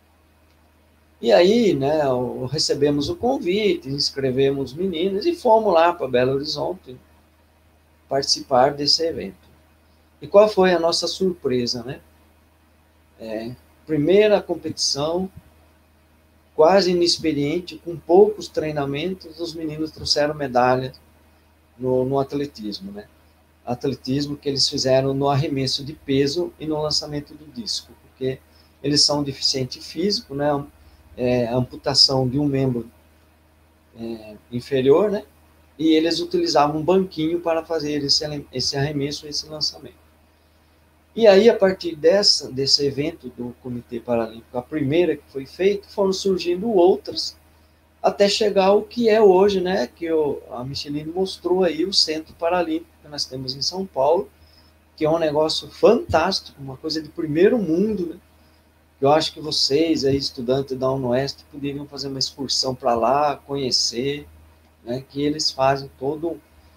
E aí, né, recebemos o convite, inscrevemos meninos e fomos lá para Belo Horizonte participar desse evento. E qual foi a nossa surpresa, né? Primeira competição, quase inexperiente, com poucos treinamentos, os meninos trouxeram medalha no atletismo, né? Atletismo que eles fizeram no arremesso de peso e no lançamento do disco, porque eles são deficientes físicos, né? Amputação de um membro inferior, né? E eles utilizavam um banquinho para fazer esse arremesso e esse lançamento. E aí, a partir desse evento do Comitê Paralímpico, a primeira que foi feita, foram surgindo outras, até chegar ao que é hoje, né, que a Micheline mostrou aí, o Centro Paralímpico que nós temos em São Paulo, que é um negócio fantástico, uma coisa de primeiro mundo, né? Eu acho que vocês, aí, estudantes da UNOeste, poderiam fazer uma excursão para lá, conhecer, né, que eles fazem todo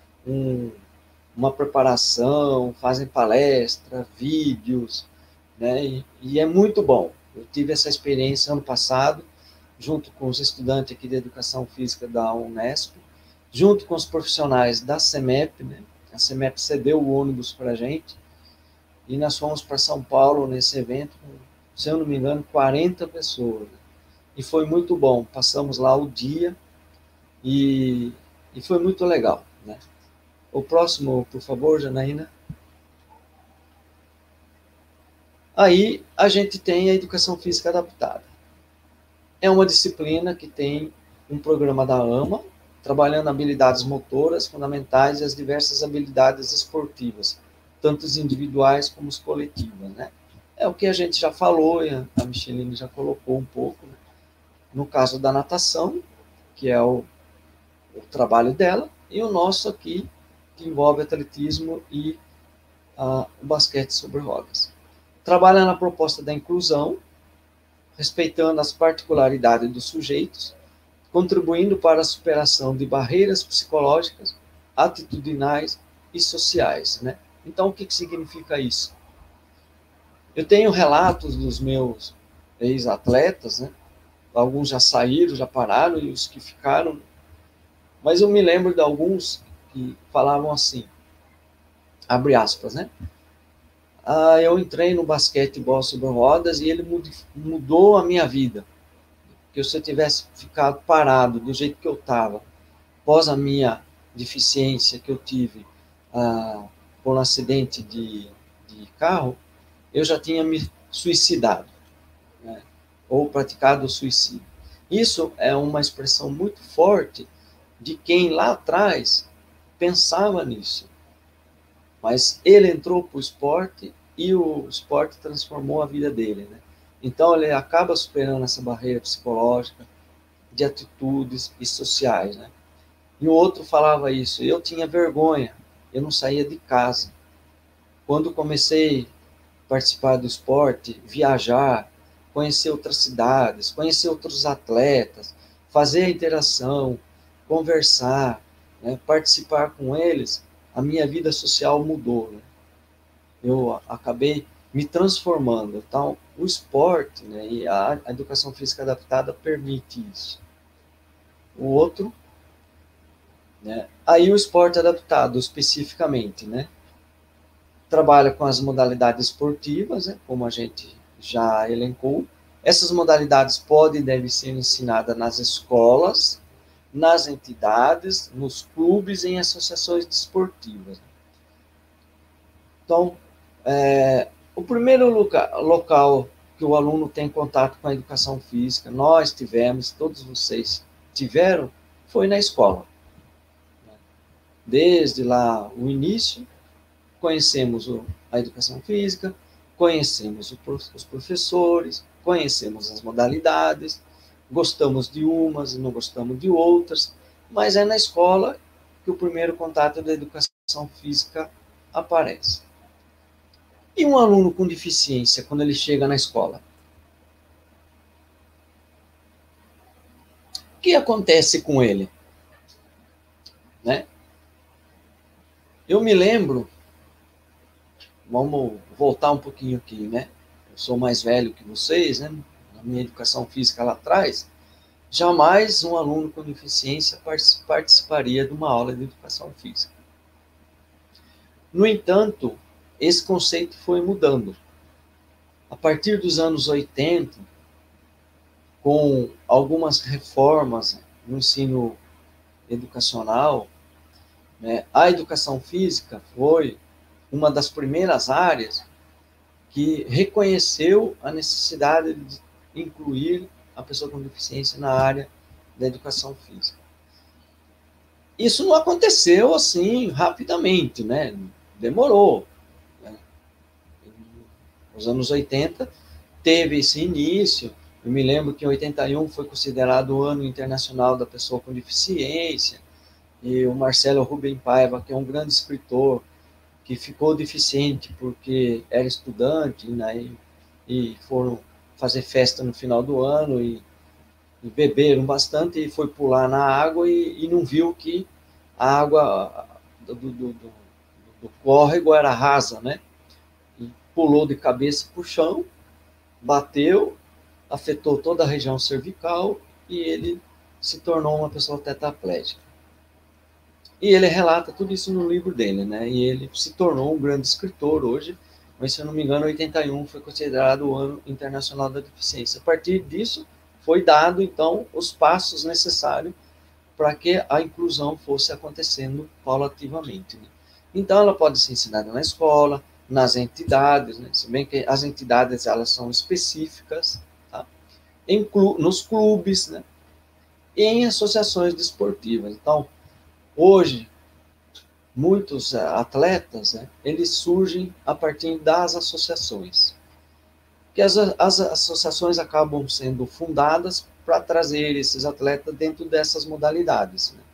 uma preparação, fazem palestra, vídeos, né, e é muito bom. Eu tive essa experiência ano passado, junto com os estudantes aqui de Educação Física da Unesp, junto com os profissionais da CEMEP, né, a CEMEP cedeu o ônibus para a gente, e nós fomos para São Paulo nesse evento, com, se eu não me engano, 40 pessoas, né, e foi muito bom. Passamos lá o dia, e foi muito legal, né. O próximo, por favor, Janaína. Aí, a gente tem a Educação Física Adaptada. É uma disciplina que tem um programa da AMA, trabalhando habilidades motoras fundamentais e as diversas habilidades esportivas, tanto as individuais como as coletivas, né? É o que a gente já falou, e a Micheline já colocou um pouco, né? No caso da natação, que é o trabalho dela, e o nosso aqui, que envolve atletismo e o basquete sobre rodas. Trabalha na proposta da inclusão, respeitando as particularidades dos sujeitos, contribuindo para a superação de barreiras psicológicas, atitudinais e sociais, né? Então, o que significa isso? Eu tenho relatos dos meus ex-atletas, né? Alguns já saíram, já pararam, e os que ficaram, mas eu me lembro de alguns que falavam assim, abre aspas, né? Eu entrei no basquetebol sobre rodas e ele mudou a minha vida. Porque se eu tivesse ficado parado do jeito que eu estava, após a minha deficiência que eu tive por um acidente de carro, eu já tinha me suicidado, né? Ou praticado o suicídio. Isso é uma expressão muito forte de quem lá atrás pensava nisso, mas ele entrou para o esporte e o esporte transformou a vida dele, né? Então ele acaba superando essa barreira psicológica, de atitudes e sociais, né? E o outro falava isso, eu tinha vergonha, eu não saía de casa. Quando comecei a participar do esporte, viajar, conhecer outras cidades, conhecer outros atletas, fazer a interação, conversar, né, participar com eles, a minha vida social mudou, né? Eu acabei me transformando. Então, o esporte, né, e a educação física adaptada permite isso. O outro, né, aí o esporte adaptado especificamente, né, trabalha com as modalidades esportivas, né, como a gente já elencou. Essas modalidades podem e devem ser ensinadas nas escolas, nas entidades, nos clubes e em associações desportivas. Então, o primeiro local que o aluno tem contato com a educação física, nós tivemos, todos vocês tiveram, foi na escola. Desde lá o início, conhecemos a educação física, conhecemos os professores, conhecemos as modalidades, gostamos de umas e não gostamos de outras, mas é na escola que o primeiro contato da educação física aparece. E um aluno com deficiência, quando ele chega na escola? O que acontece com ele? Né? Eu me lembro, vamos voltar um pouquinho aqui, né? Eu sou mais velho que vocês, né? Na minha educação física lá atrás, jamais um aluno com deficiência participaria de uma aula de educação física. No entanto, esse conceito foi mudando. A partir dos anos 80, com algumas reformas no ensino educacional, né, a educação física foi uma das primeiras áreas que reconheceu a necessidade de incluir a pessoa com deficiência na área da educação física. Isso não aconteceu assim rapidamente, né? Demorou. Né? Nos anos 80 teve esse início. Eu me lembro que em 81 foi considerado o Ano Internacional da Pessoa com Deficiência, e o Marcelo Rubem Paiva, que é um grande escritor, que ficou deficiente porque era estudante, né, e foram fazer festa no final do ano, e beberam bastante, e foi pular na água, e não viu que a água do córrego era rasa, né? E pulou de cabeça para o chão, bateu, afetou toda a região cervical, e ele se tornou uma pessoa tetraplégica. E ele relata tudo isso no livro dele, né? E ele se tornou um grande escritor hoje, mas se eu não me engano, 81 foi considerado o Ano Internacional da Deficiência. A partir disso, foi dado, então, os passos necessários para que a inclusão fosse acontecendo paulativamente. Né? Então, ela pode ser ensinada na escola, nas entidades, né? Se bem que as entidades, elas são específicas, tá? Nos clubes, né? E em associações desportivas. Então, hoje, muitos atletas, né, eles surgem a partir das associações. Que as associações acabam sendo fundadas para trazer esses atletas dentro dessas modalidades. Né?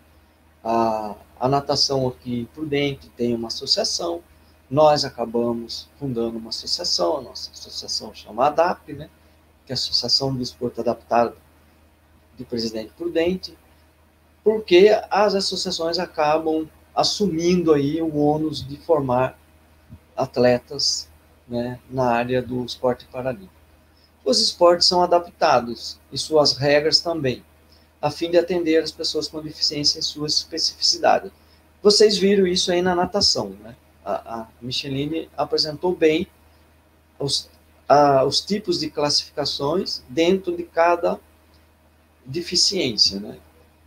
A natação aqui em Prudente tem uma associação, nós acabamos fundando uma associação, a nossa associação chama ADAP, né, que é a Associação do Esporte Adaptado de Presidente Prudente, porque as associações acabam assumindo aí o ônus de formar atletas, né, na área do esporte paralímpico. Os esportes são adaptados, e suas regras também, a fim de atender as pessoas com deficiência em suas especificidades. Vocês viram isso aí na natação, né? A Micheline apresentou bem os tipos de classificações dentro de cada deficiência, né?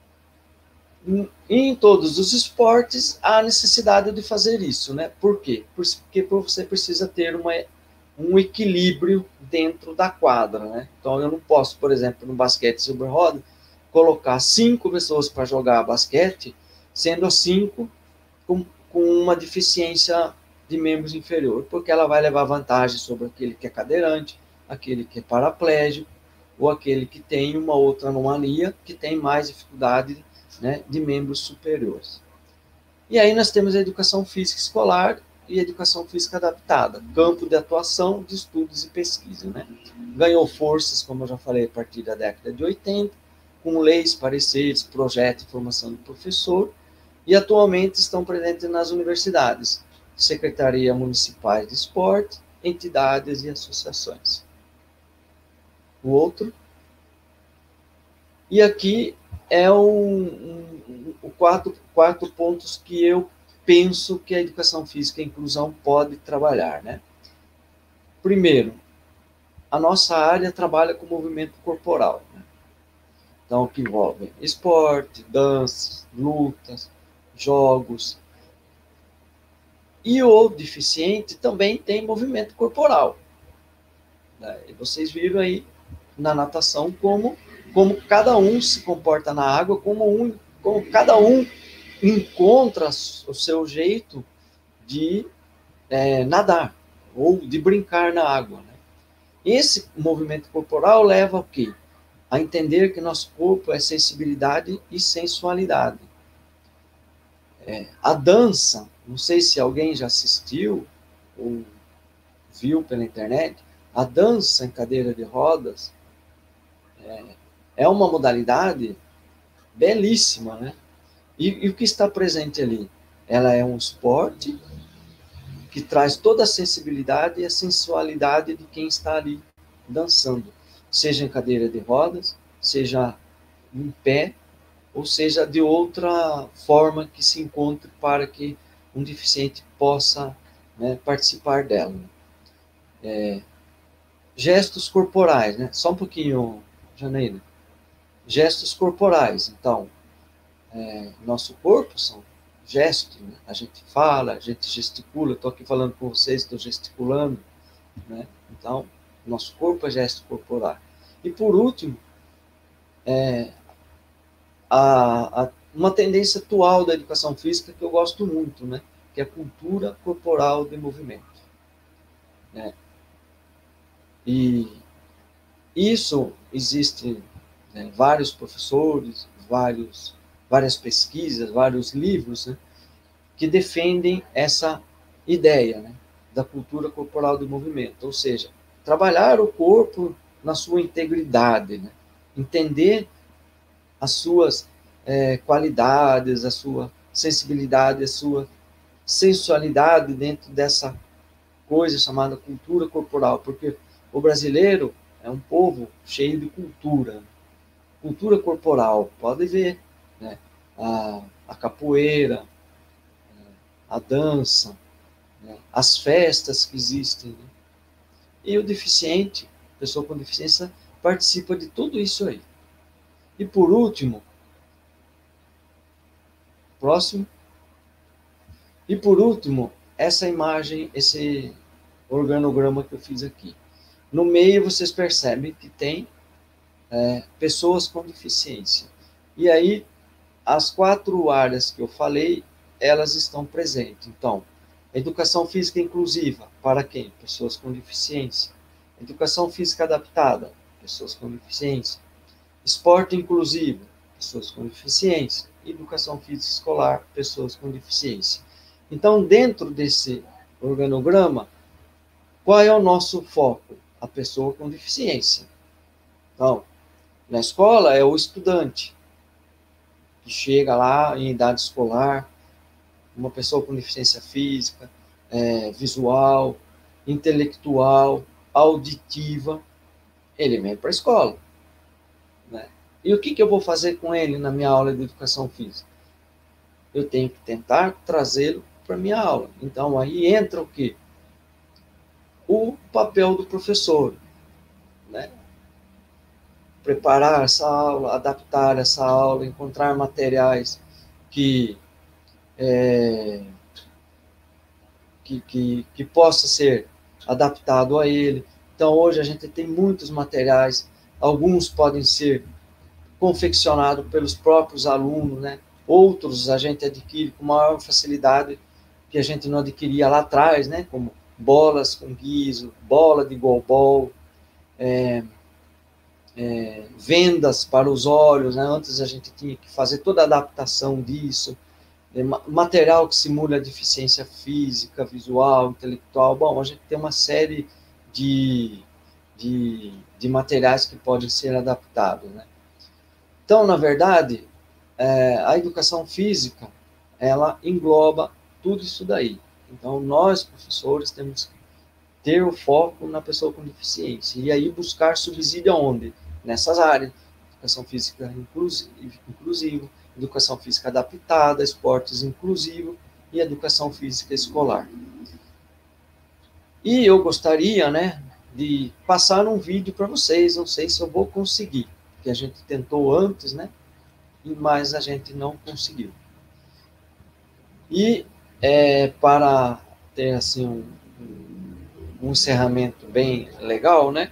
Em todos os esportes, há necessidade de fazer isso, né? Por quê? Porque você precisa ter um equilíbrio dentro da quadra, né? Então, eu não posso, por exemplo, no basquete sobre roda, colocar 5 pessoas para jogar basquete, sendo as 5 com uma deficiência de membros inferior, porque ela vai levar vantagem sobre aquele que é cadeirante, aquele que é paraplégico, ou aquele que tem uma outra anomalia, que tem mais dificuldade, né, de membros superiores. E aí nós temos a educação física escolar, e educação física adaptada, campo de atuação de estudos e pesquisa, né? Ganhou forças, como eu já falei, a partir da década de 80, com leis, pareceres, projetos de formação do professor, e atualmente estão presentes nas universidades, secretarias municipais de esporte, entidades e associações. O outro. E aqui é o quatro pontos que eu penso que a educação física e a inclusão pode trabalhar, né? Primeiro, a nossa área trabalha com movimento corporal, né? Então, que envolve esporte, danças, lutas, jogos. E o deficiente também tem movimento corporal, né? E vocês viram aí na natação como cada um se comporta na água, como cada um encontra o seu jeito de nadar ou de brincar na água, né? Esse movimento corporal leva ao quê? A entender que nosso corpo é sensibilidade e sensualidade. A dança, não sei se alguém já assistiu ou viu pela internet, a dança em cadeira de rodas é uma modalidade belíssima, né? E o que está presente ali? Ela é um esporte que traz toda a sensibilidade e a sensualidade de quem está ali dançando, seja em cadeira de rodas, seja em pé, ou seja de outra forma que se encontre para que um deficiente possa, né, participar dela. Gestos corporais, né? Só um pouquinho, Janaína. Gestos corporais, então, nosso corpo são gestos, né? A gente fala, a gente gesticula, estou aqui falando com vocês, estou gesticulando, né? Então, nosso corpo é gesto corporal. E por último, uma tendência atual da educação física que eu gosto muito, né? Que é a cultura corporal de movimento, né? E isso existe, né, vários professores, várias pesquisas, vários livros, né, que defendem essa ideia, né, da cultura corporal do movimento, ou seja, trabalhar o corpo na sua integridade, né, entender as suas qualidades, a sua sensibilidade, a sua sensualidade dentro dessa coisa chamada cultura corporal, porque o brasileiro é um povo cheio de cultura corporal, pode ver, né? A capoeira, a dança, né? As festas que existem, né? E o deficiente, a pessoa com deficiência, participa de tudo isso aí. E por último, essa imagem, esse organograma que eu fiz aqui. No meio vocês percebem que tem pessoas com deficiência. E aí, as 4 áreas que eu falei, elas estão presentes. Então, educação física inclusiva, para quem? Pessoas com deficiência. Educação física adaptada, pessoas com deficiência. Esporte inclusivo, pessoas com deficiência. Educação física escolar, pessoas com deficiência. Então, dentro desse organograma, qual é o nosso foco? A pessoa com deficiência. Então, na escola é o estudante, que chega lá em idade escolar, uma pessoa com deficiência física, visual, intelectual, auditiva, ele vem para a escola, né? E o que eu vou fazer com ele na minha aula de educação física? Eu tenho que tentar trazê-lo para a minha aula. Então, aí entra o quê? O papel do professor, né? Preparar essa aula, adaptar essa aula, encontrar materiais que possa ser adaptado a ele. Então, hoje a gente tem muitos materiais, alguns podem ser confeccionados pelos próprios alunos, né? Outros a gente adquire com maior facilidade que a gente não adquiria lá atrás, né? Como bolas com guiso, bola de golbol, vendas para os olhos, né? Antes a gente tinha que fazer toda a adaptação disso, material que simula a deficiência física, visual, intelectual. Bom, a gente tem uma série de materiais que podem ser adaptados, né? Então, na verdade, a educação física, ela engloba tudo isso daí. Então, nós, professores, temos que ter o foco na pessoa com deficiência. E aí buscar subsídio aonde? Nessas áreas. Educação física inclusiva, educação física adaptada, esportes inclusivos e educação física escolar. E eu gostaria, né, de passar um vídeo para vocês, não sei se eu vou conseguir, porque a gente tentou antes, né, mas a gente não conseguiu. E para ter, assim, um encerramento bem legal, né,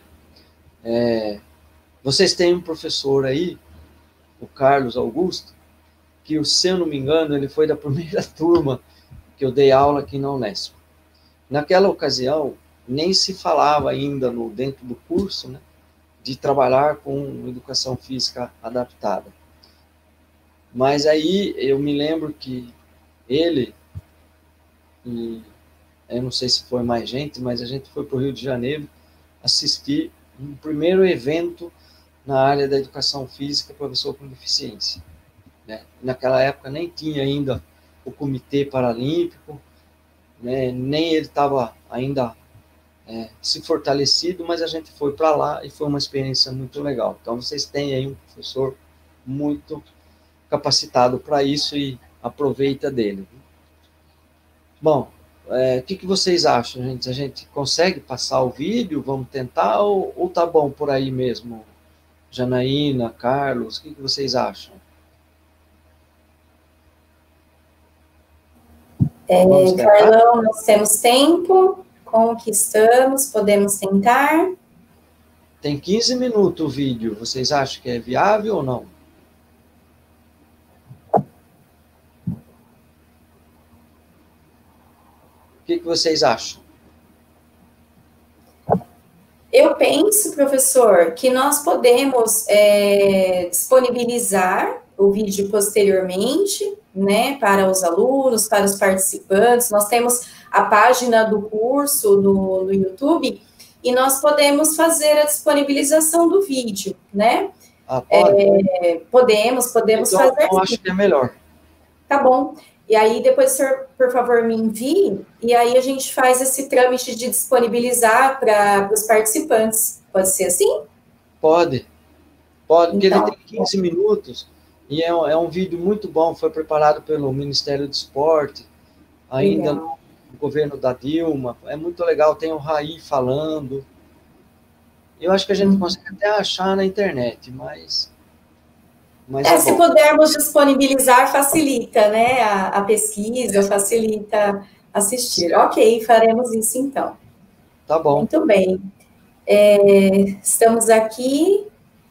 vocês têm um professor aí, o Carlos Augusto, que, se eu não me engano, ele foi da primeira turma que eu dei aula aqui na Unesp. Naquela ocasião, nem se falava ainda dentro do curso, né, de trabalhar com educação física adaptada. Mas aí eu me lembro que ele, e eu não sei se foi mais gente, mas a gente foi para o Rio de Janeiro assistir um primeiro evento na área da educação física para pessoa com deficiência, né? Naquela época nem tinha ainda o Comitê Paralímpico, né? Nem ele estava ainda se fortalecido, mas a gente foi para lá e foi uma experiência muito legal. Então, vocês têm aí um professor muito capacitado para isso e aproveita dele. Bom, o que vocês acham, gente? A gente consegue passar o vídeo? Vamos tentar ou tá bom por aí mesmo? Janaína, Carlos, o que vocês acham? Carlão, nós temos tempo, como que estamos? Podemos tentar? Tem 15 minutos o vídeo, vocês acham que é viável ou não? O que vocês acham? Eu penso, professor, que nós podemos disponibilizar o vídeo posteriormente, né, para os alunos, para os participantes. Nós temos a página do curso no YouTube e nós podemos fazer a disponibilização do vídeo, né? Pode? Podemos então, fazer. Eu acho que é melhor. Tá bom. E aí, depois o senhor, por favor, me envie, e aí a gente faz esse trâmite de disponibilizar para os participantes. Pode ser assim? Pode, porque então, ele tem 15 minutos, e é um vídeo muito bom, foi preparado pelo Ministério do Esporte, ainda no governo da Dilma, é muito legal, tem o Raí falando. Eu acho que a gente consegue até achar na internet, mas se pudermos disponibilizar, facilita, né, a pesquisa, facilita assistir. Ok, faremos isso então. Tá bom. Muito bem. Estamos aqui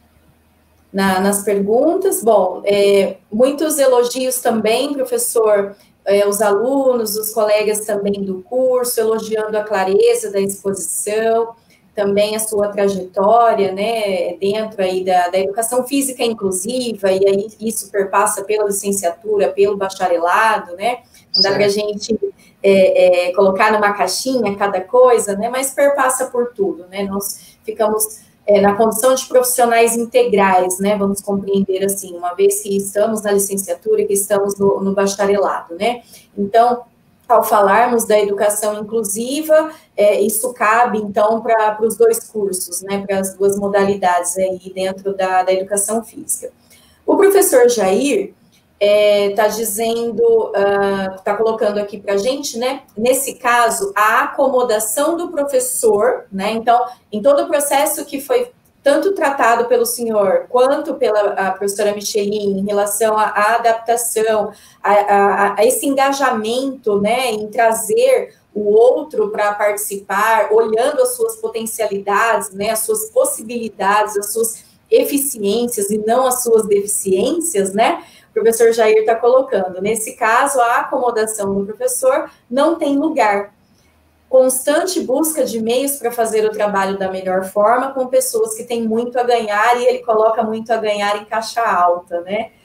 nas perguntas. Bom, muitos elogios também, professor, os alunos, os colegas também do curso, elogiando a clareza da exposição, também a sua trajetória, né, dentro aí da educação física inclusiva, e aí isso perpassa pela licenciatura, pelo bacharelado, né, não dá para a gente colocar numa caixinha cada coisa, né, mas perpassa por tudo, né, nós ficamos na condição de profissionais integrais, né, vamos compreender assim, uma vez que estamos na licenciatura, que estamos no bacharelado, né, então, ao falarmos da educação inclusiva, isso cabe, então, para os dois cursos, né, para as duas modalidades aí dentro da educação física. O professor Jair está dizendo, está colocando aqui para a gente, né, nesse caso, a acomodação do professor, né, então, em todo o processo que foi tanto tratado pelo senhor, quanto pela professora Michelin, em relação à adaptação, a esse engajamento, né, em trazer o outro para participar, olhando as suas potencialidades, né, as suas possibilidades, as suas eficiências e não as suas deficiências, né, o professor Jair está colocando. Nesse caso, a acomodação do professor não tem lugar. Constante busca de meios para fazer o trabalho da melhor forma com pessoas que têm muito a ganhar, e ele coloca muito a ganhar em caixa alta, né?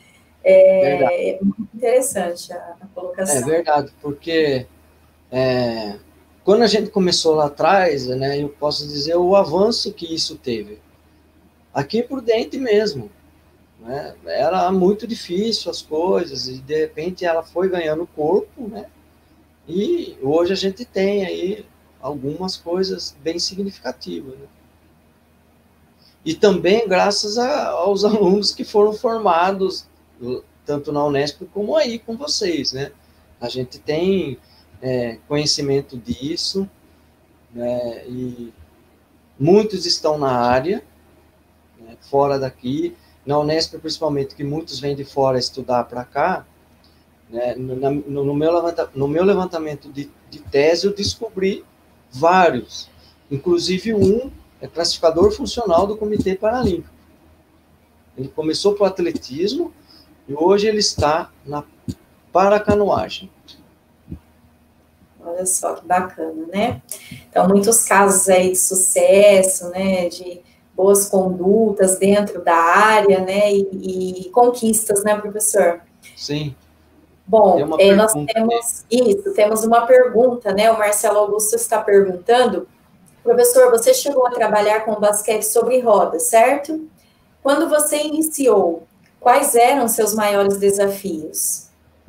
É muito interessante a colocação. É verdade, porque quando a gente começou lá atrás, né, eu posso dizer o avanço que isso teve. Aqui por dentro mesmo, né, era muito difícil as coisas, e de repente ela foi ganhando corpo, né, e hoje a gente tem aí algumas coisas bem significativas, né? E também graças aos alunos que foram formados, tanto na Unesp como aí com vocês, né? A gente tem conhecimento disso, né? E muitos estão na área, né, fora daqui, na Unesp principalmente, que muitos vêm de fora estudar para cá, né? No meu levantamento de tese, eu descobri vários, inclusive um classificador funcional do Comitê Paralímpico. Ele começou para o atletismo e hoje ele está na paracanoagem. Olha só que bacana, né? Então, muitos casos aí de sucesso, né, de boas condutas dentro da área, né, e conquistas, né, professor? Sim. Bom, nós temos uma pergunta, né, o Marcelo Augusto está perguntando: professor, você chegou a trabalhar com basquete sobre rodas, certo? Quando você iniciou, quais eram seus maiores desafios?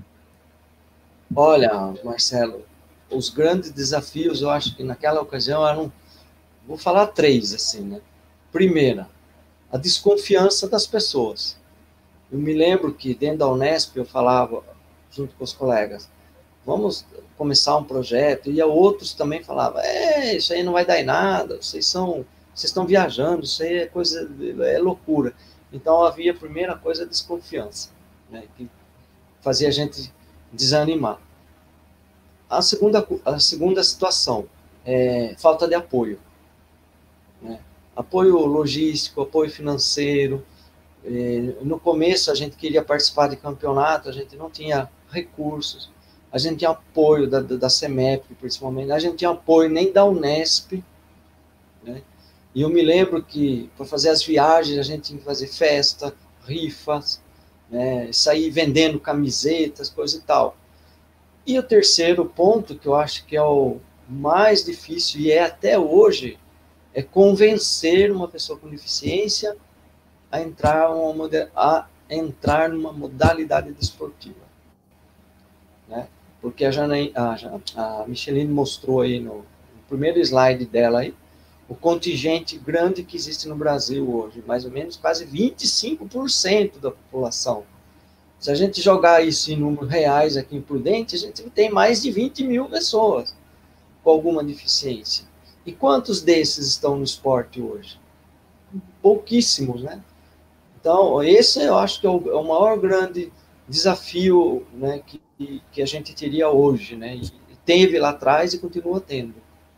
Olha, Marcelo, os grandes desafios, eu acho que naquela ocasião eram, vou falar 3, assim, né? Primeira, a desconfiança das pessoas. Eu me lembro que dentro da Unesp eu falava, junto com os colegas, vamos começar um projeto, e outros também falavam, isso aí não vai dar em nada, vocês estão viajando, isso aí é loucura. Então havia a primeira coisa, a desconfiança, né, que fazia a gente desanimar. A segunda situação é falta de apoio, né? Apoio logístico, apoio financeiro. No começo a gente queria participar de campeonato, a gente não tinha recursos, a gente tinha apoio da CEMEP, principalmente, a gente tinha apoio nem da Unesp, né? E eu me lembro que, para fazer as viagens, a gente tinha que fazer festa, rifas, né, sair vendendo camisetas, coisa e tal. E o terceiro ponto, que eu acho que é o mais difícil, e é até hoje, é convencer uma pessoa com deficiência a entrar numa modalidade desportiva, né? Porque a Micheline mostrou aí no primeiro slide dela aí, o contingente grande que existe no Brasil hoje, mais ou menos quase 25% da população. Se a gente jogar isso em números reais aqui em Prudente, a gente tem mais de 20 mil pessoas com alguma deficiência. E quantos desses estão no esporte hoje? Pouquíssimos, né? Então, esse eu acho que é o maior grande desafio, né, que a gente teria hoje, né? E teve lá atrás e continua tendo.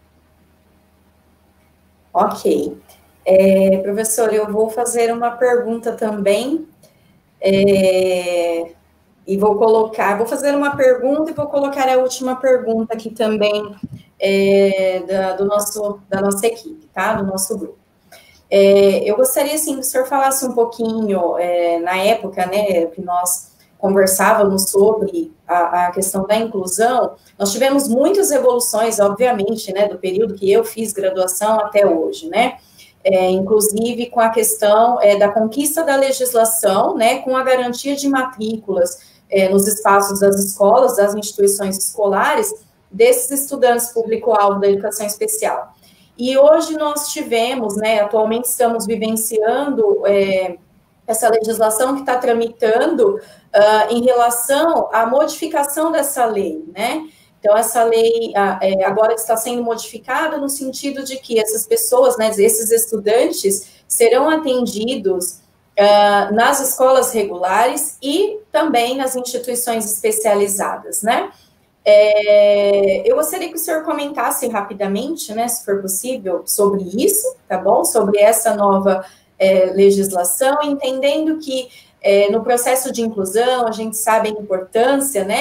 Ok. Professor, eu vou fazer uma pergunta também, e vou fazer uma pergunta e vou colocar a última pergunta aqui também da nossa equipe, tá? Do nosso grupo. Eu gostaria, assim, que o senhor falasse um pouquinho, na época, né, que nós conversávamos sobre a questão da inclusão, nós tivemos muitas evoluções, obviamente, né, do período que eu fiz graduação até hoje, né, inclusive com a questão da conquista da legislação, né, com a garantia de matrículas nos espaços das escolas, das instituições escolares, desses estudantes público-alvo da educação especial. E hoje nós tivemos, né, atualmente estamos vivenciando essa legislação que está tramitando em relação à modificação dessa lei, né? Então, essa lei agora está sendo modificada no sentido de que essas pessoas, né, esses estudantes, serão atendidos nas escolas regulares e também nas instituições especializadas, né? Eu gostaria que o senhor comentasse rapidamente, né, se for possível, sobre isso, tá bom? Sobre essa nova legislação, entendendo que no processo de inclusão a gente sabe a importância, né,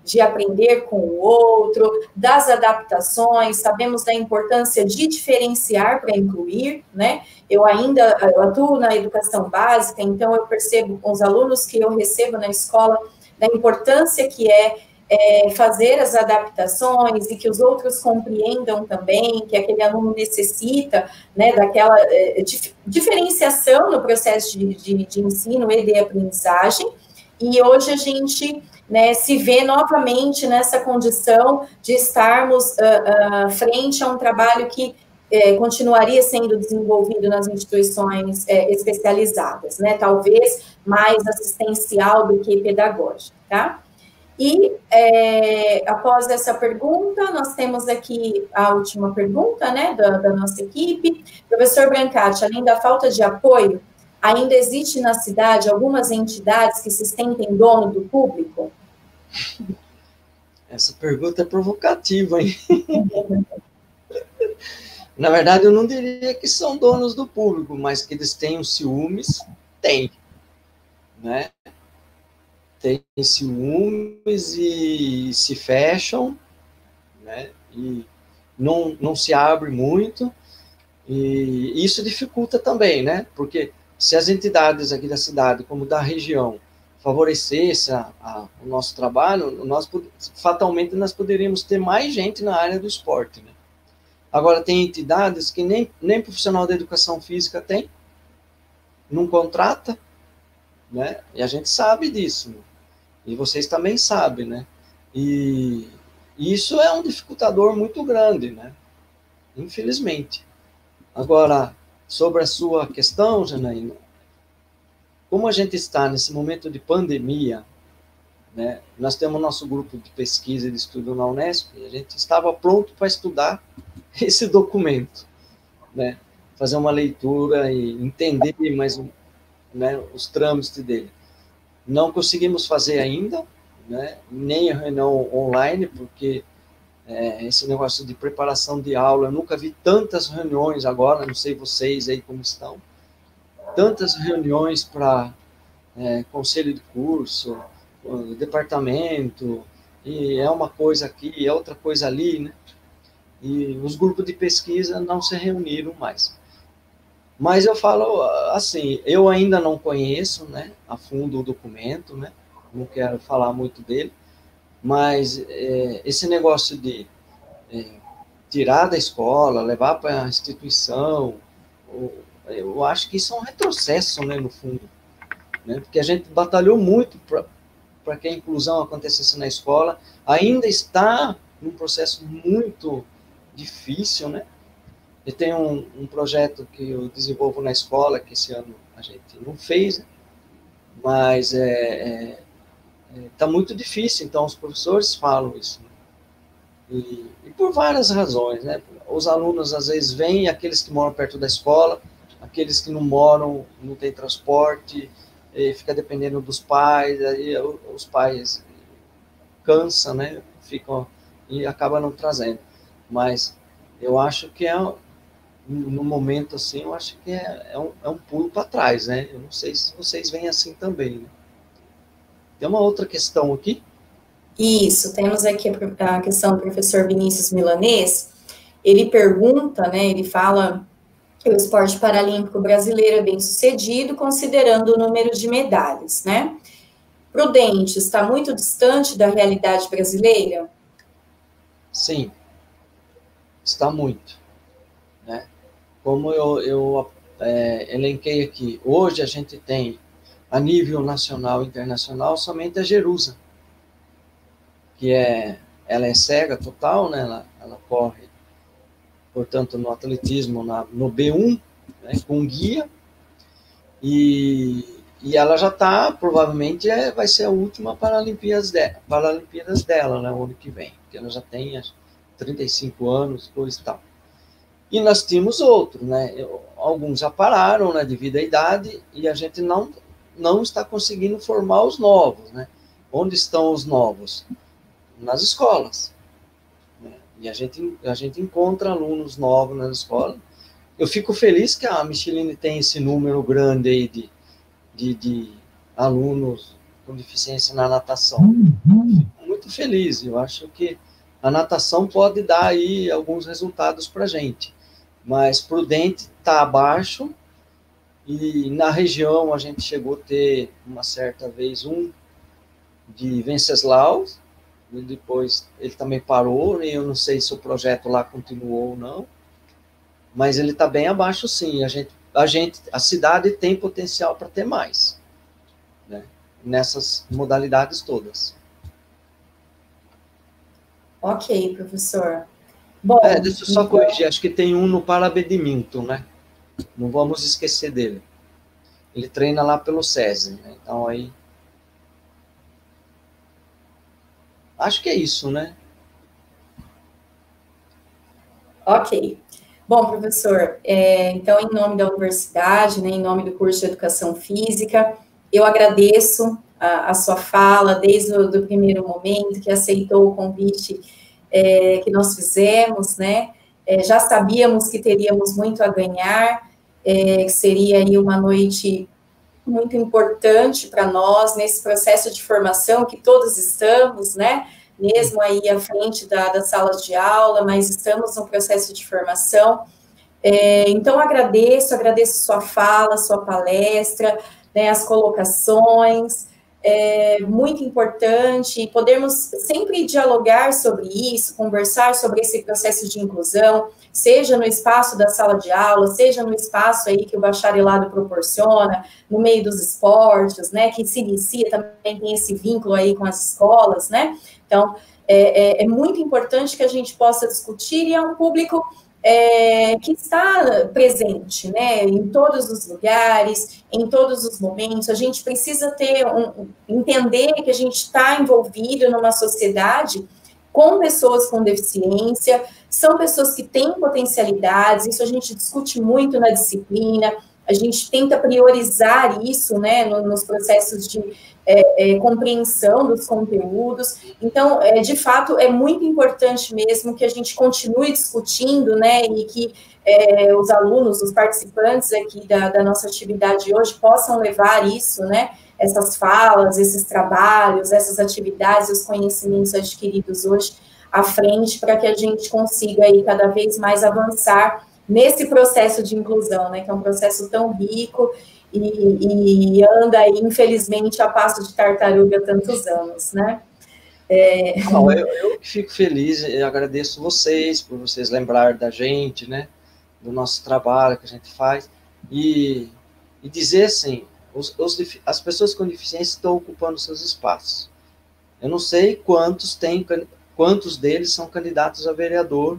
de aprender com o outro, das adaptações, sabemos da importância de diferenciar para incluir, né? Eu atuo na educação básica, então eu percebo com os alunos que eu recebo na escola da importância que é fazer as adaptações e que os outros compreendam também, que aquele aluno necessita, né, daquela diferenciação no processo de ensino e de aprendizagem, e hoje a gente, né, se vê novamente nessa condição de estarmos frente a um trabalho que continuaria sendo desenvolvido nas instituições especializadas, né, talvez mais assistencial do que pedagógico, tá? E, após essa pergunta, nós temos aqui a última pergunta, né, da nossa equipe. Professor Brancati, além da falta de apoio, ainda existe na cidade algumas entidades que se sentem dono do público? Essa pergunta é provocativa, hein? Na verdade, eu não diria que são donos do público, mas que eles tenham ciúmes, tem, né? Tem ciúmes e se fecham, né? E não se abre muito, e isso dificulta também, né? Porque se as entidades aqui da cidade, como da região, favorecessem o nosso trabalho, fatalmente nós poderíamos ter mais gente na área do esporte, né? Agora, tem entidades que nem profissional da educação física tem, não contrata, né? E a gente sabe disso, né? E vocês também sabem, né? E isso é um dificultador muito grande, né? Infelizmente. Agora, sobre a sua questão, Janaína, como a gente está nesse momento de pandemia, né? Nós temos nosso grupo de pesquisa e de estudo na Unesp, e a gente estava pronto para estudar esse documento, né? Fazer uma leitura e entender mais, né, os trâmites dele. Não conseguimos fazer ainda, né, nem a reunião online, porque esse negócio de preparação de aula, eu nunca vi tantas reuniões agora, não sei vocês aí como estão, tantas reuniões para conselho de curso, departamento, e é uma coisa aqui, é outra coisa ali, né? E os grupos de pesquisa não se reuniram mais. Mas eu falo assim, eu ainda não conheço, né, a fundo o documento, né, não quero falar muito dele, mas esse negócio de tirar da escola, levar para a instituição, eu acho que isso é um retrocesso, né, no fundo, né, porque a gente batalhou muito para que a inclusão acontecesse na escola, ainda está num processo muito difícil, né. Eu tenho um projeto que eu desenvolvo na escola, que esse ano a gente não fez, né? Mas está muito difícil, então os professores falam isso. Né? E por várias razões, né? Os alunos às vezes vêm, aqueles que moram perto da escola, aqueles que não moram, não têm transporte, fica dependendo dos pais, aí os pais cansam, né? Ficam e acabam não trazendo. Mas eu acho que no momento assim, eu acho que é um pulo para trás, né? Eu não sei se vocês veem assim também, né? Tem uma outra questão aqui? Isso, temos aqui a questão do professor Vinícius Milanês. Ele pergunta, né, ele fala que o esporte paralímpico brasileiro é bem sucedido, considerando o número de medalhas, né? Prudente, está muito distante da realidade brasileira? Sim, está muito, né? Como eu elenquei aqui, hoje a gente tem, a nível nacional e internacional, somente a Jerusa, que ela é cega total, né? Ela corre, portanto, no atletismo, no B1, né? Com guia, e ela já está, provavelmente, vai ser a última Paralimpíadas dela, né? O ano que vem, porque ela já tem 35 anos, coisa e tal. E nós tínhamos outros, né? Alguns já pararam, né, devido à idade, e a gente não está conseguindo formar os novos, né? Onde estão os novos? Nas escolas. Né? E a gente encontra alunos novos nas escolas. Eu fico feliz que a Micheline tem esse número grande aí de alunos com deficiência na natação. Fico muito feliz. Eu acho que a natação pode dar aí alguns resultados para a gente, mas Prudente está abaixo, e na região a gente chegou a ter uma certa vez de Venceslau, e depois ele também parou, e eu não sei se o projeto lá continuou ou não, mas ele está bem abaixo, sim. A cidade tem potencial para ter mais, né, nessas modalidades todas. Ok, professor. Bom, deixa eu só corrigir, acho que tem um no Parabadminton, né? Não vamos esquecer dele. Ele treina lá pelo SESI, né? Então aí... Acho que é isso, né? Ok. Bom, professor, então, em nome da universidade, né, em nome do curso de Educação Física, eu agradeço a sua fala desde o primeiro momento, que aceitou o convite que nós fizemos, né? Já sabíamos que teríamos muito a ganhar, que seria aí uma noite muito importante para nós, nesse processo de formação que todos estamos, né? Mesmo aí à frente das salas de aula, mas estamos no processo de formação. Então, agradeço sua fala, sua palestra, né, as colocações, muito importante podermos sempre dialogar sobre isso, conversar sobre esse processo de inclusão, seja no espaço da sala de aula, seja no espaço aí que o bacharelado proporciona, no meio dos esportes, né, que se inicia, também tem esse vínculo aí com as escolas, né, então, é muito importante que a gente possa discutir, e é um público que está presente, né, em todos os lugares, em todos os momentos. A gente precisa entender que a gente está envolvido numa sociedade com pessoas com deficiência, são pessoas que têm potencialidades, isso a gente discute muito na disciplina, a gente tenta priorizar isso, né, nos processos de compreensão dos conteúdos. Então, de fato, é muito importante mesmo que a gente continue discutindo, né, e que os alunos, os participantes aqui da nossa atividade hoje possam levar isso, né, essas falas, esses trabalhos, essas atividades, os conhecimentos adquiridos hoje à frente, para que a gente consiga aí cada vez mais avançar nesse processo de inclusão, né, que é um processo tão rico e anda aí, infelizmente, a passo de tartaruga há tantos anos, né? Eu fico feliz e agradeço vocês por vocês lembrarem da gente, né, do nosso trabalho que a gente faz, e dizer assim, as pessoas com deficiência estão ocupando seus espaços. Eu não sei quantos deles são candidatos a vereador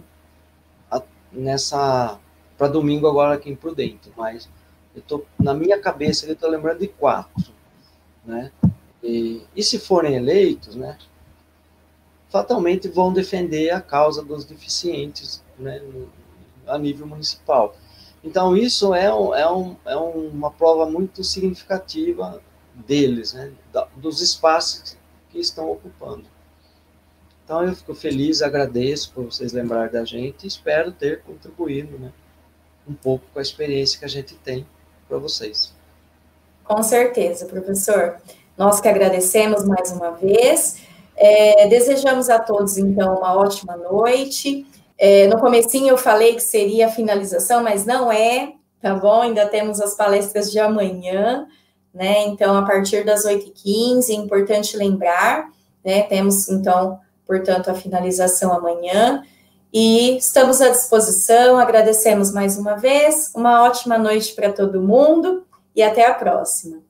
para domingo agora aqui em Prudente, mas na minha cabeça eu estou lembrando de 4, né? E se forem eleitos, né, fatalmente vão defender a causa dos deficientes, né, a nível municipal. Então, isso é uma prova muito significativa deles, né, dos espaços que estão ocupando. Então, eu fico feliz, agradeço por vocês lembrarem da gente e espero ter contribuído, né, um pouco com a experiência que a gente tem para vocês. Com certeza, professor. Nós que agradecemos mais uma vez. Desejamos a todos, então, uma ótima noite. No comecinho eu falei que seria a finalização, mas não é, tá bom? Ainda temos as palestras de amanhã, né? Então, a partir das 8h15, é importante lembrar, né? Temos, então, portanto, a finalização amanhã. E estamos à disposição, agradecemos mais uma vez, uma ótima noite para todo mundo e até a próxima.